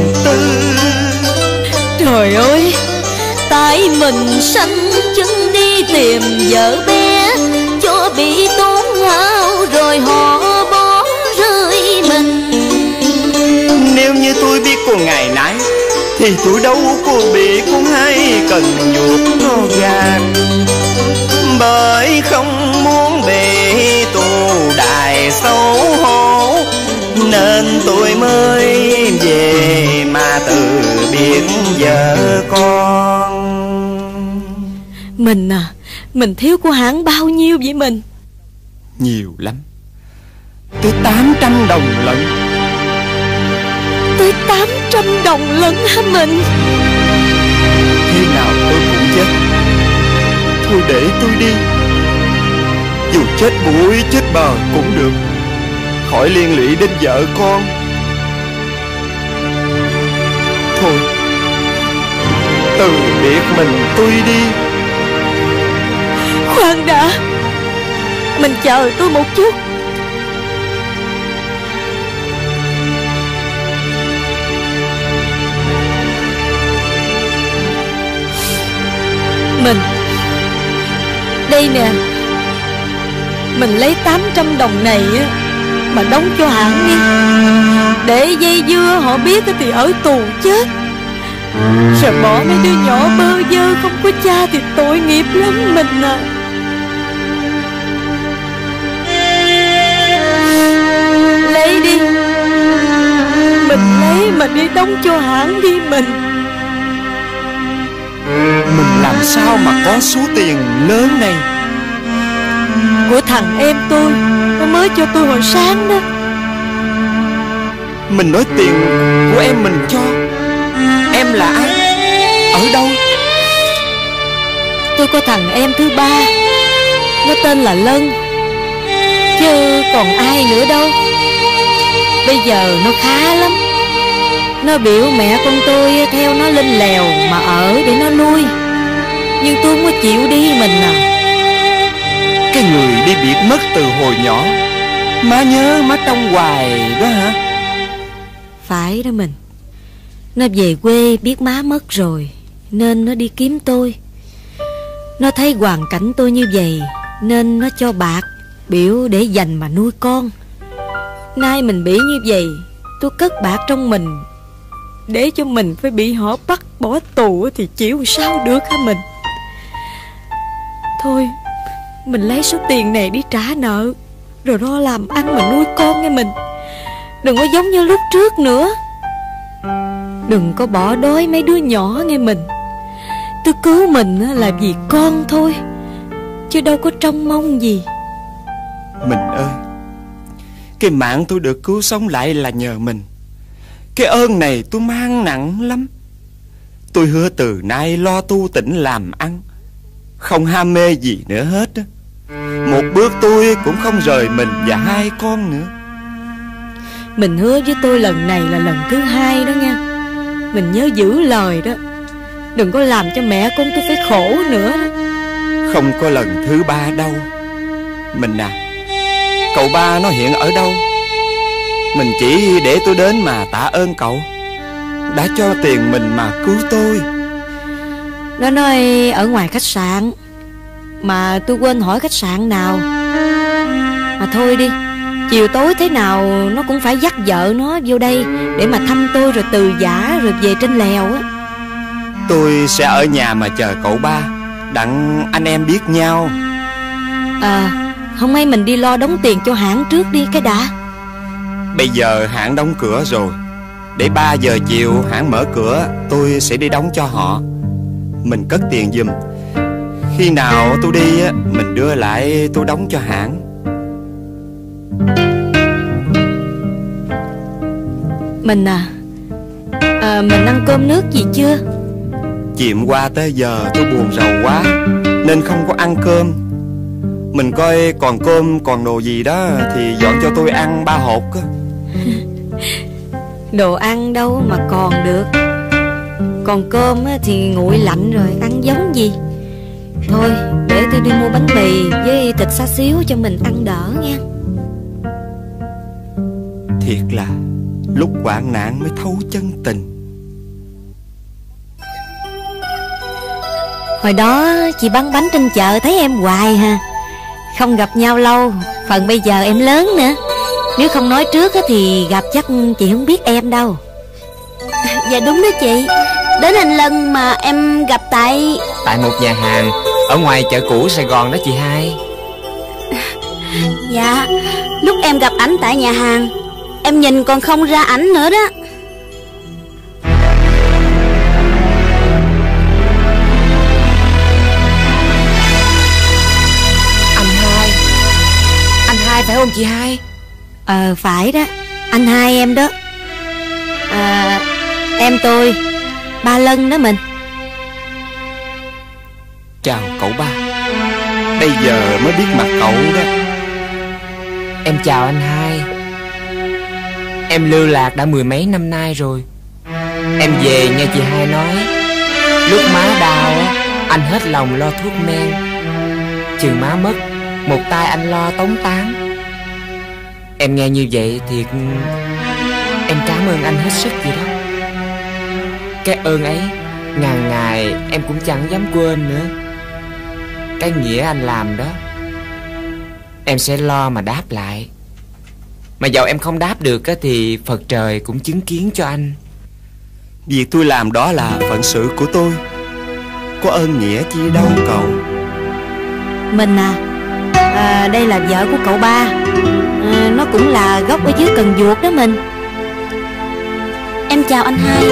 Trời ơi, tại mình sanh chân đi tìm vợ bé, cho bị tốn hao rồi họ bỏ rơi mình. Nếu như tôi biết cô ngày nãy thì tôi đâu có bị cô hay cần nhuộm nó gạt. Bởi không muốn bị tù đài xấu hổ nên tôi mới về mà từ biệt vợ con. Mình thiếu của hãng bao nhiêu vậy mình? Nhiều lắm, tới 800 đồng lận. Tới 800 đồng lận hả mình? Thế nào tôi cũng chết. Thôi để tôi đi. Dù chết bụi chết bờ cũng được, khỏi liên lụy đến vợ con. Thôi từ biệt mình tôi đi. Khoan đã, mình chờ tôi một chút. Mình đây nè, mình lấy 800 đồng này mà đóng cho hãng đi. Để dây dưa họ biết thì ở tù chết. Rồi bỏ mấy đứa nhỏ bơ vơ không có cha thì tội nghiệp lắm mình à. Lấy đi, mình lấy mà đi đóng cho hãng đi mình. Mình làm sao mà có số tiền lớn này? Của thằng em tôi, nó mới cho tôi hồi sáng đó. Mình nói tiền của em mình cho. Em là ai? Ở đâu? Tôi có thằng em thứ ba, Nó tên là Lân, chứ còn ai nữa đâu. Bây giờ nó khá lắm. Nó biểu mẹ con tôi theo nó lên lèo mà ở để nó nuôi, nhưng tôi không có chịu đi mình à. Cái người đi biệt mất từ hồi nhỏ, má nhớ má trông hoài đó hả? Phải đó mình. Nó về quê biết má mất rồi nên nó đi kiếm tôi. Nó thấy hoàn cảnh tôi như vậy nên nó cho bạc, biểu để dành mà nuôi con. Nay mình bị như vậy, tôi cất bạc trong mình để cho mình phải bị họ bắt bỏ tù thì chịu sao được hả mình? Thôi mình lấy số tiền này đi trả nợ, rồi lo làm ăn mà nuôi con nghe mình. Đừng có giống như lúc trước nữa. Đừng có bỏ đói mấy đứa nhỏ nghe mình. Tôi cứu mình là vì con thôi, chứ đâu có trông mong gì. Mình ơi, cái mạng tôi được cứu sống lại là nhờ mình. Cái ơn này tôi mang nặng lắm. Tôi hứa từ nay lo tu tĩnh làm ăn, không ham mê gì nữa hết. Một bước tôi cũng không rời mình và hai con nữa. Mình hứa với tôi lần này là lần thứ 2 đó nha. Mình nhớ giữ lời đó. Đừng có làm cho mẹ con tôi phải khổ nữa đó. Không có lần thứ 3 đâu. Mình à, cậu ba nó hiện ở đâu? Mình chỉ để tôi đến mà tạ ơn cậu đã cho tiền mình mà cứu tôi. Nó nói ở ngoài khách sạn, mà tôi quên hỏi khách sạn nào. Mà thôi đi, chiều tối thế nào nó cũng phải dắt vợ nó vô đây để mà thăm tôi, rồi từ giã rồi về trên lèo á. Tôi sẽ ở nhà mà chờ cậu ba, đặng anh em biết nhau. Hôm nay mình đi lo đóng tiền cho hãng trước đi cái đã. Bây giờ hãng đóng cửa rồi, để 3 giờ chiều hãng mở cửa, tôi sẽ đi đóng cho họ. Mình cất tiền giùm. Khi nào tôi đi á, mình đưa lại tôi đóng cho hãng. Mình mình ăn cơm nước gì chưa? Chiều qua tới giờ tôi buồn rầu quá nên không có ăn cơm. Mình coi còn cơm còn đồ gì đó thì dọn cho tôi ăn 3 hột. Đồ ăn đâu mà còn được. Còn cơm thì nguội lạnh rồi, ăn giống gì. Thôi để tôi đi mua bánh mì với thịt xá xíu cho mình ăn đỡ nha. Thiệt là lúc hoạn nạn mới thấu chân tình. Hồi đó chị bán bánh trên chợ thấy em hoài ha. Không gặp nhau lâu, phần bây giờ em lớn nữa. Nếu không nói trước thì gặp chắc chị không biết em đâu. Dạ đúng đó chị. Đến anh Lân mà em gặp tại một nhà hàng ở ngoài chợ cũ Sài Gòn đó chị hai. Dạ, lúc em gặp ảnh tại nhà hàng, em nhìn còn không ra ảnh nữa đó. Anh hai phải không chị hai? Phải đó, anh hai em đó. Em tôi, ba Lân đó mình. Chào cậu ba. Bây giờ mới biết mặt cậu đó. Em chào anh hai. Em lưu lạc đã 10 mấy năm nay rồi. Em về nghe chị hai nói, lúc má đau anh hết lòng lo thuốc men, chừng má mất một tay anh lo tống táng. Em nghe như vậy thì em cảm ơn anh hết sức vậy đó. Cái ơn ấy ngàn ngày em cũng chẳng dám quên nữa. Cái nghĩa anh làm đó em sẽ lo mà đáp lại. Mà dẫu em không đáp được thì Phật trời cũng chứng kiến cho anh. Việc tôi làm đó là phận sự của tôi, có ơn nghĩa chi đâu cậu. Mình đây là vợ của cậu ba. Nó cũng là gốc ở dưới Cần Duộc đó mình. Em chào anh hai.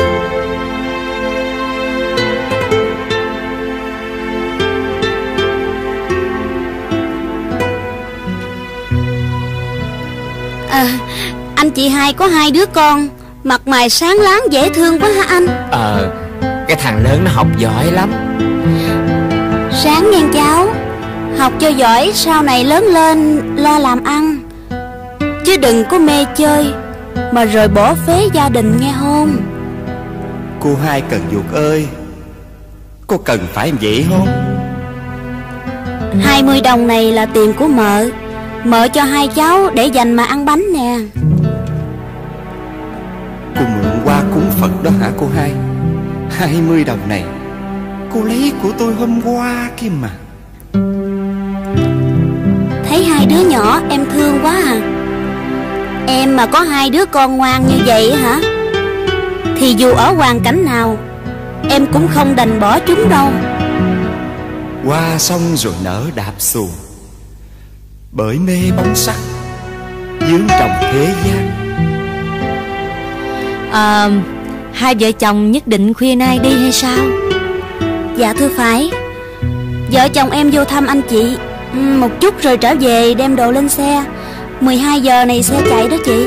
Anh chị hai có 2 đứa con, mặt mày sáng láng dễ thương quá hả anh? Cái thằng lớn nó học giỏi lắm. Sáng nghe cháu. Học cho giỏi, sau này lớn lên lo làm ăn, chứ đừng có mê chơi mà rồi bỏ phế gia đình nghe không? Cô Hai Cần Duột ơi, cô cần phải vậy không? 20 đồng này là tiền của mợ. Mợ cho hai cháu để dành mà ăn bánh nè. Cô mượn qua cúng Phật đó hả cô Hai? 20 đồng này cô lấy của tôi hôm qua kia mà. Thấy hai đứa nhỏ em thương quá à. Em mà có hai đứa con ngoan như vậy hả, thì dù ở hoàn cảnh nào em cũng không đành bỏ chúng đâu. Qua sông rồi nở đạp xuồng, bởi mê bóng sắc dướng trồng thế gian. Hai vợ chồng nhất định khuya nay đi hay sao? Dạ thưa phải. Vợ chồng em vô thăm anh chị một chút rồi trở về đem đồ lên xe. 12 giờ này xe chạy đó chị.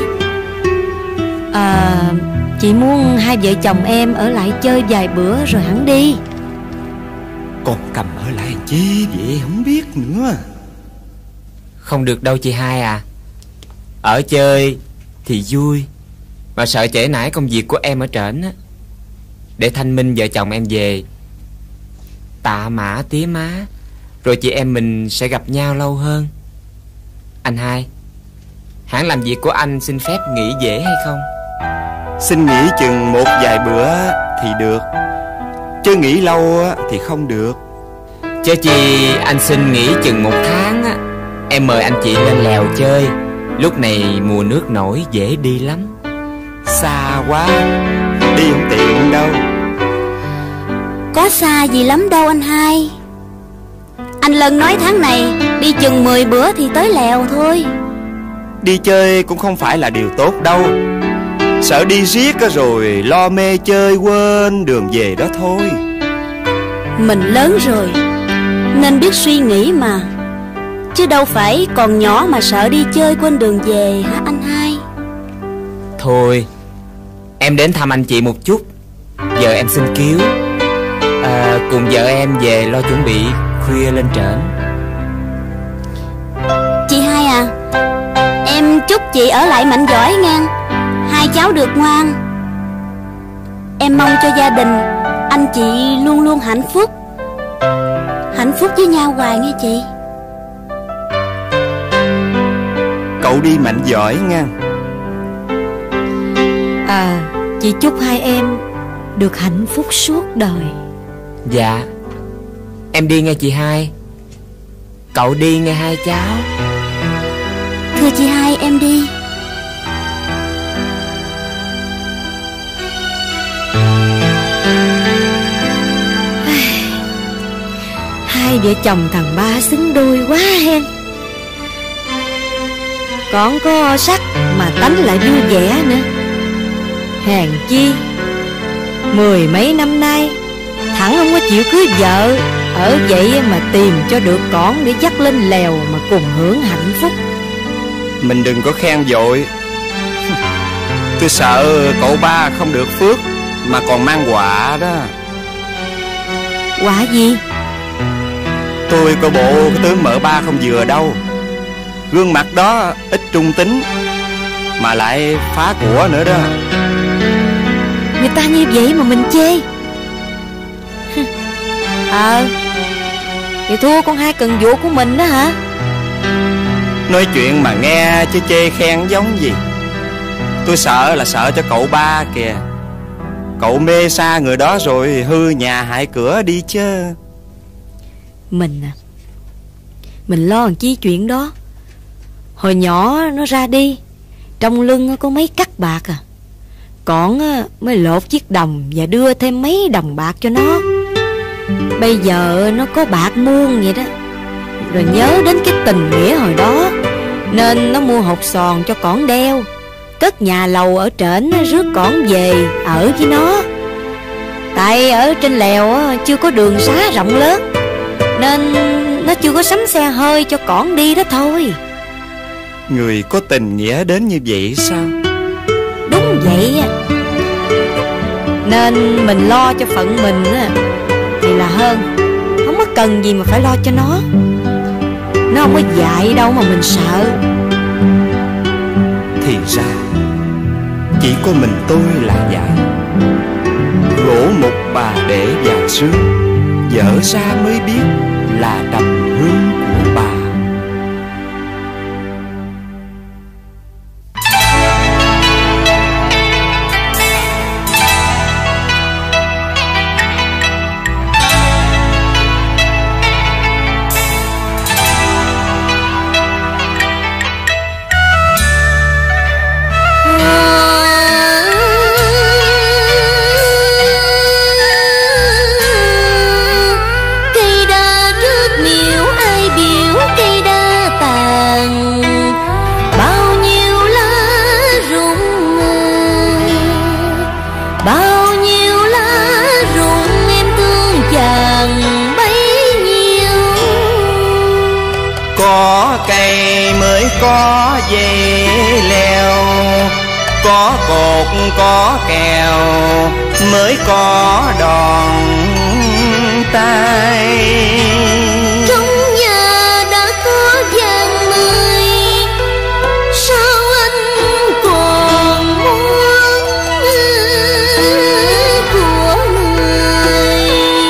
Chị muốn hai vợ chồng em ở lại chơi vài bữa rồi hẳn đi. Còn Cầm ở lại chi vậy không biết nữa. Không được đâu chị Hai à. Ở chơi thì vui, mà sợ trễ nải công việc của em ở trển á. Để thanh minh vợ chồng em về, tạ mã tía má, rồi chị em mình sẽ gặp nhau lâu hơn. Anh Hai, hãng làm việc của anh xin phép nghỉ dễ hay không? Xin nghỉ chừng một vài bữa thì được, chứ nghỉ lâu thì không được. Chứ chi anh xin nghỉ chừng 1 tháng á, em mời anh chị lên lèo chơi. Lúc này mùa nước nổi dễ đi lắm. Xa quá, đi không tiện đâu. Có xa gì lắm đâu anh Hai. Anh Lân nói tháng này đi chừng 10 bữa thì tới lèo thôi. Đi chơi cũng không phải là điều tốt đâu. Sợ đi riết rồi lo mê chơi quên đường về đó thôi. Mình lớn rồi nên biết suy nghĩ mà, chứ đâu phải còn nhỏ mà sợ đi chơi quên đường về hả anh Hai? Thôi, em đến thăm anh chị một chút. Giờ em xin cứu. Cùng vợ em về lo chuẩn bị khuya lên trển. Chị Hai à, em chúc chị ở lại mạnh giỏi ngang. Hai cháu được ngoan. Em mong cho gia đình anh chị luôn luôn hạnh phúc với nhau hoài nghe chị. Cậu đi mạnh giỏi nha. Chị chúc hai em được hạnh phúc suốt đời. Dạ, em đi nghe chị Hai. Cậu đi nghe hai cháu. Thưa chị Hai, em đi. Hai vợ chồng thằng Ba xứng đôi quá hen. Còn có sắc mà tánh lại vui vẻ nữa. Hèn chi 10 mấy năm nay thẳng không có chịu cưới vợ, ở vậy mà tìm cho được con để dắt lên lèo mà cùng hưởng hạnh phúc. Mình đừng có khen vội. Tôi sợ cậu Ba không được phước mà còn mang họa đó. Họa gì? Tôi coi bộ cái tướng mợ Ba không vừa đâu. Gương mặt đó ít trung tính mà lại phá của nữa đó. Người ta như vậy mà mình chê. Thì thua con Hai Cần Duột của mình đó hả? Nói chuyện mà nghe chứ chê khen giống gì. Tôi sợ là sợ cho cậu Ba kìa. Cậu mê xa người đó rồi hư nhà hại cửa đi chứ. Mình lo làm chi chuyện đó. Hồi nhỏ nó ra đi, trong lưng có mấy cắt bạc à. Còn mới lột chiếc đồng và đưa thêm mấy đồng bạc cho nó. Bây giờ nó có bạc muôn vậy đó. Rồi nhớ đến cái tình nghĩa hồi đó nên nó mua hột sòn cho con đeo, cất nhà lầu ở trển rước con về ở với nó. Tại ở trên lèo chưa có đường xá rộng lớn nên nó chưa có sắm xe hơi cho con đi đó thôi. Người có tình nghĩa đến như vậy sao? Đúng vậy. Nên mình lo cho phận mình thì là hơn. Không có cần gì mà phải lo cho nó. Nó không có dạy đâu mà mình sợ. Thì ra chỉ có mình tôi là dại. Gỗ mục bà để vàng sương, dở ra mới biết là đầm hương của bà. Có dây leo, có cột, có kèo, mới có đòn tay. Trong nhà đã có vàng mười, sao anh còn muốn của người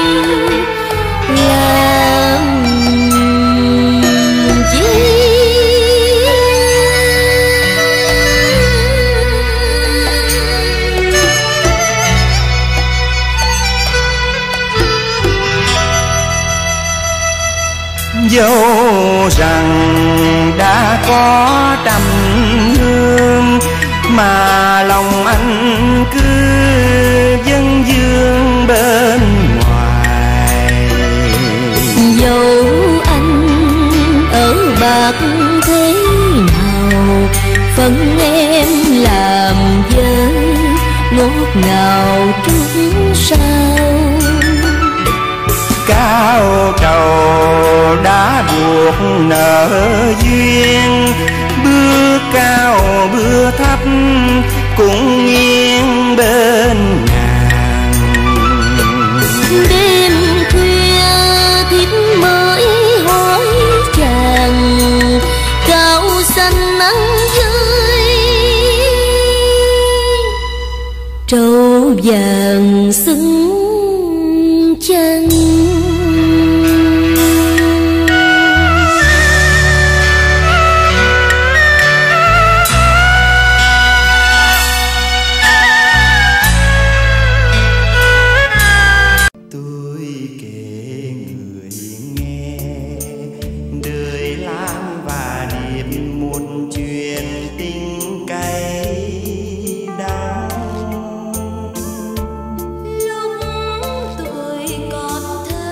làm gì? Dẫu rằng đã có trăm hương mà lòng anh cứ dâng dương bên ngoài. Dẫu anh ở bạc thế nào, phần em làm vợ ngọt ngào trước sau. Cao trầu đã buộc nợ duyên, bước cao bước thấp cũng nghiêng bên nàng. Đêm khuya thiếp mới hỏi chàng, cao xanh nắng rơi, trâu vàng xứng chân. Lúc tuổi còn thơ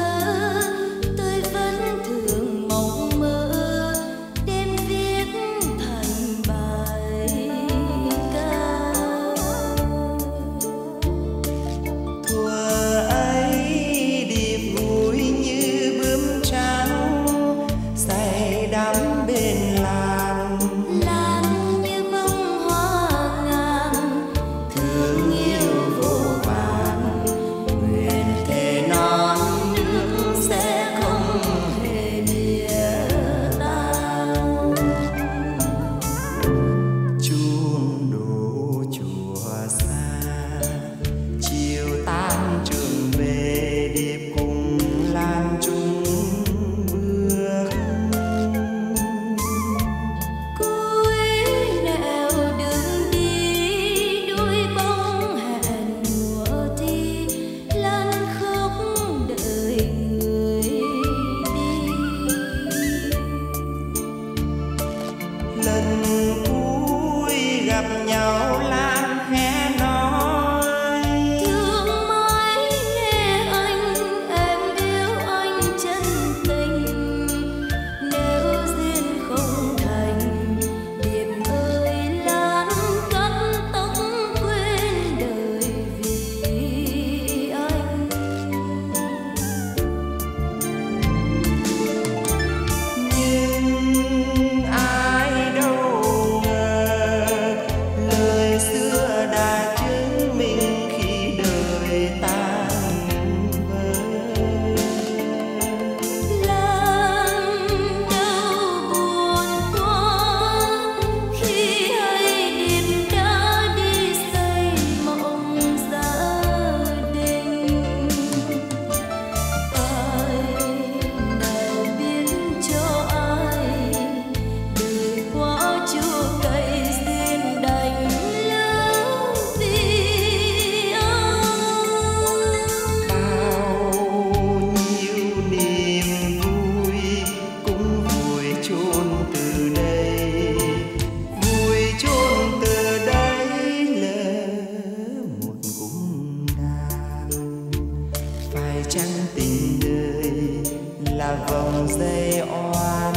chăng tình đời là vòng dây oan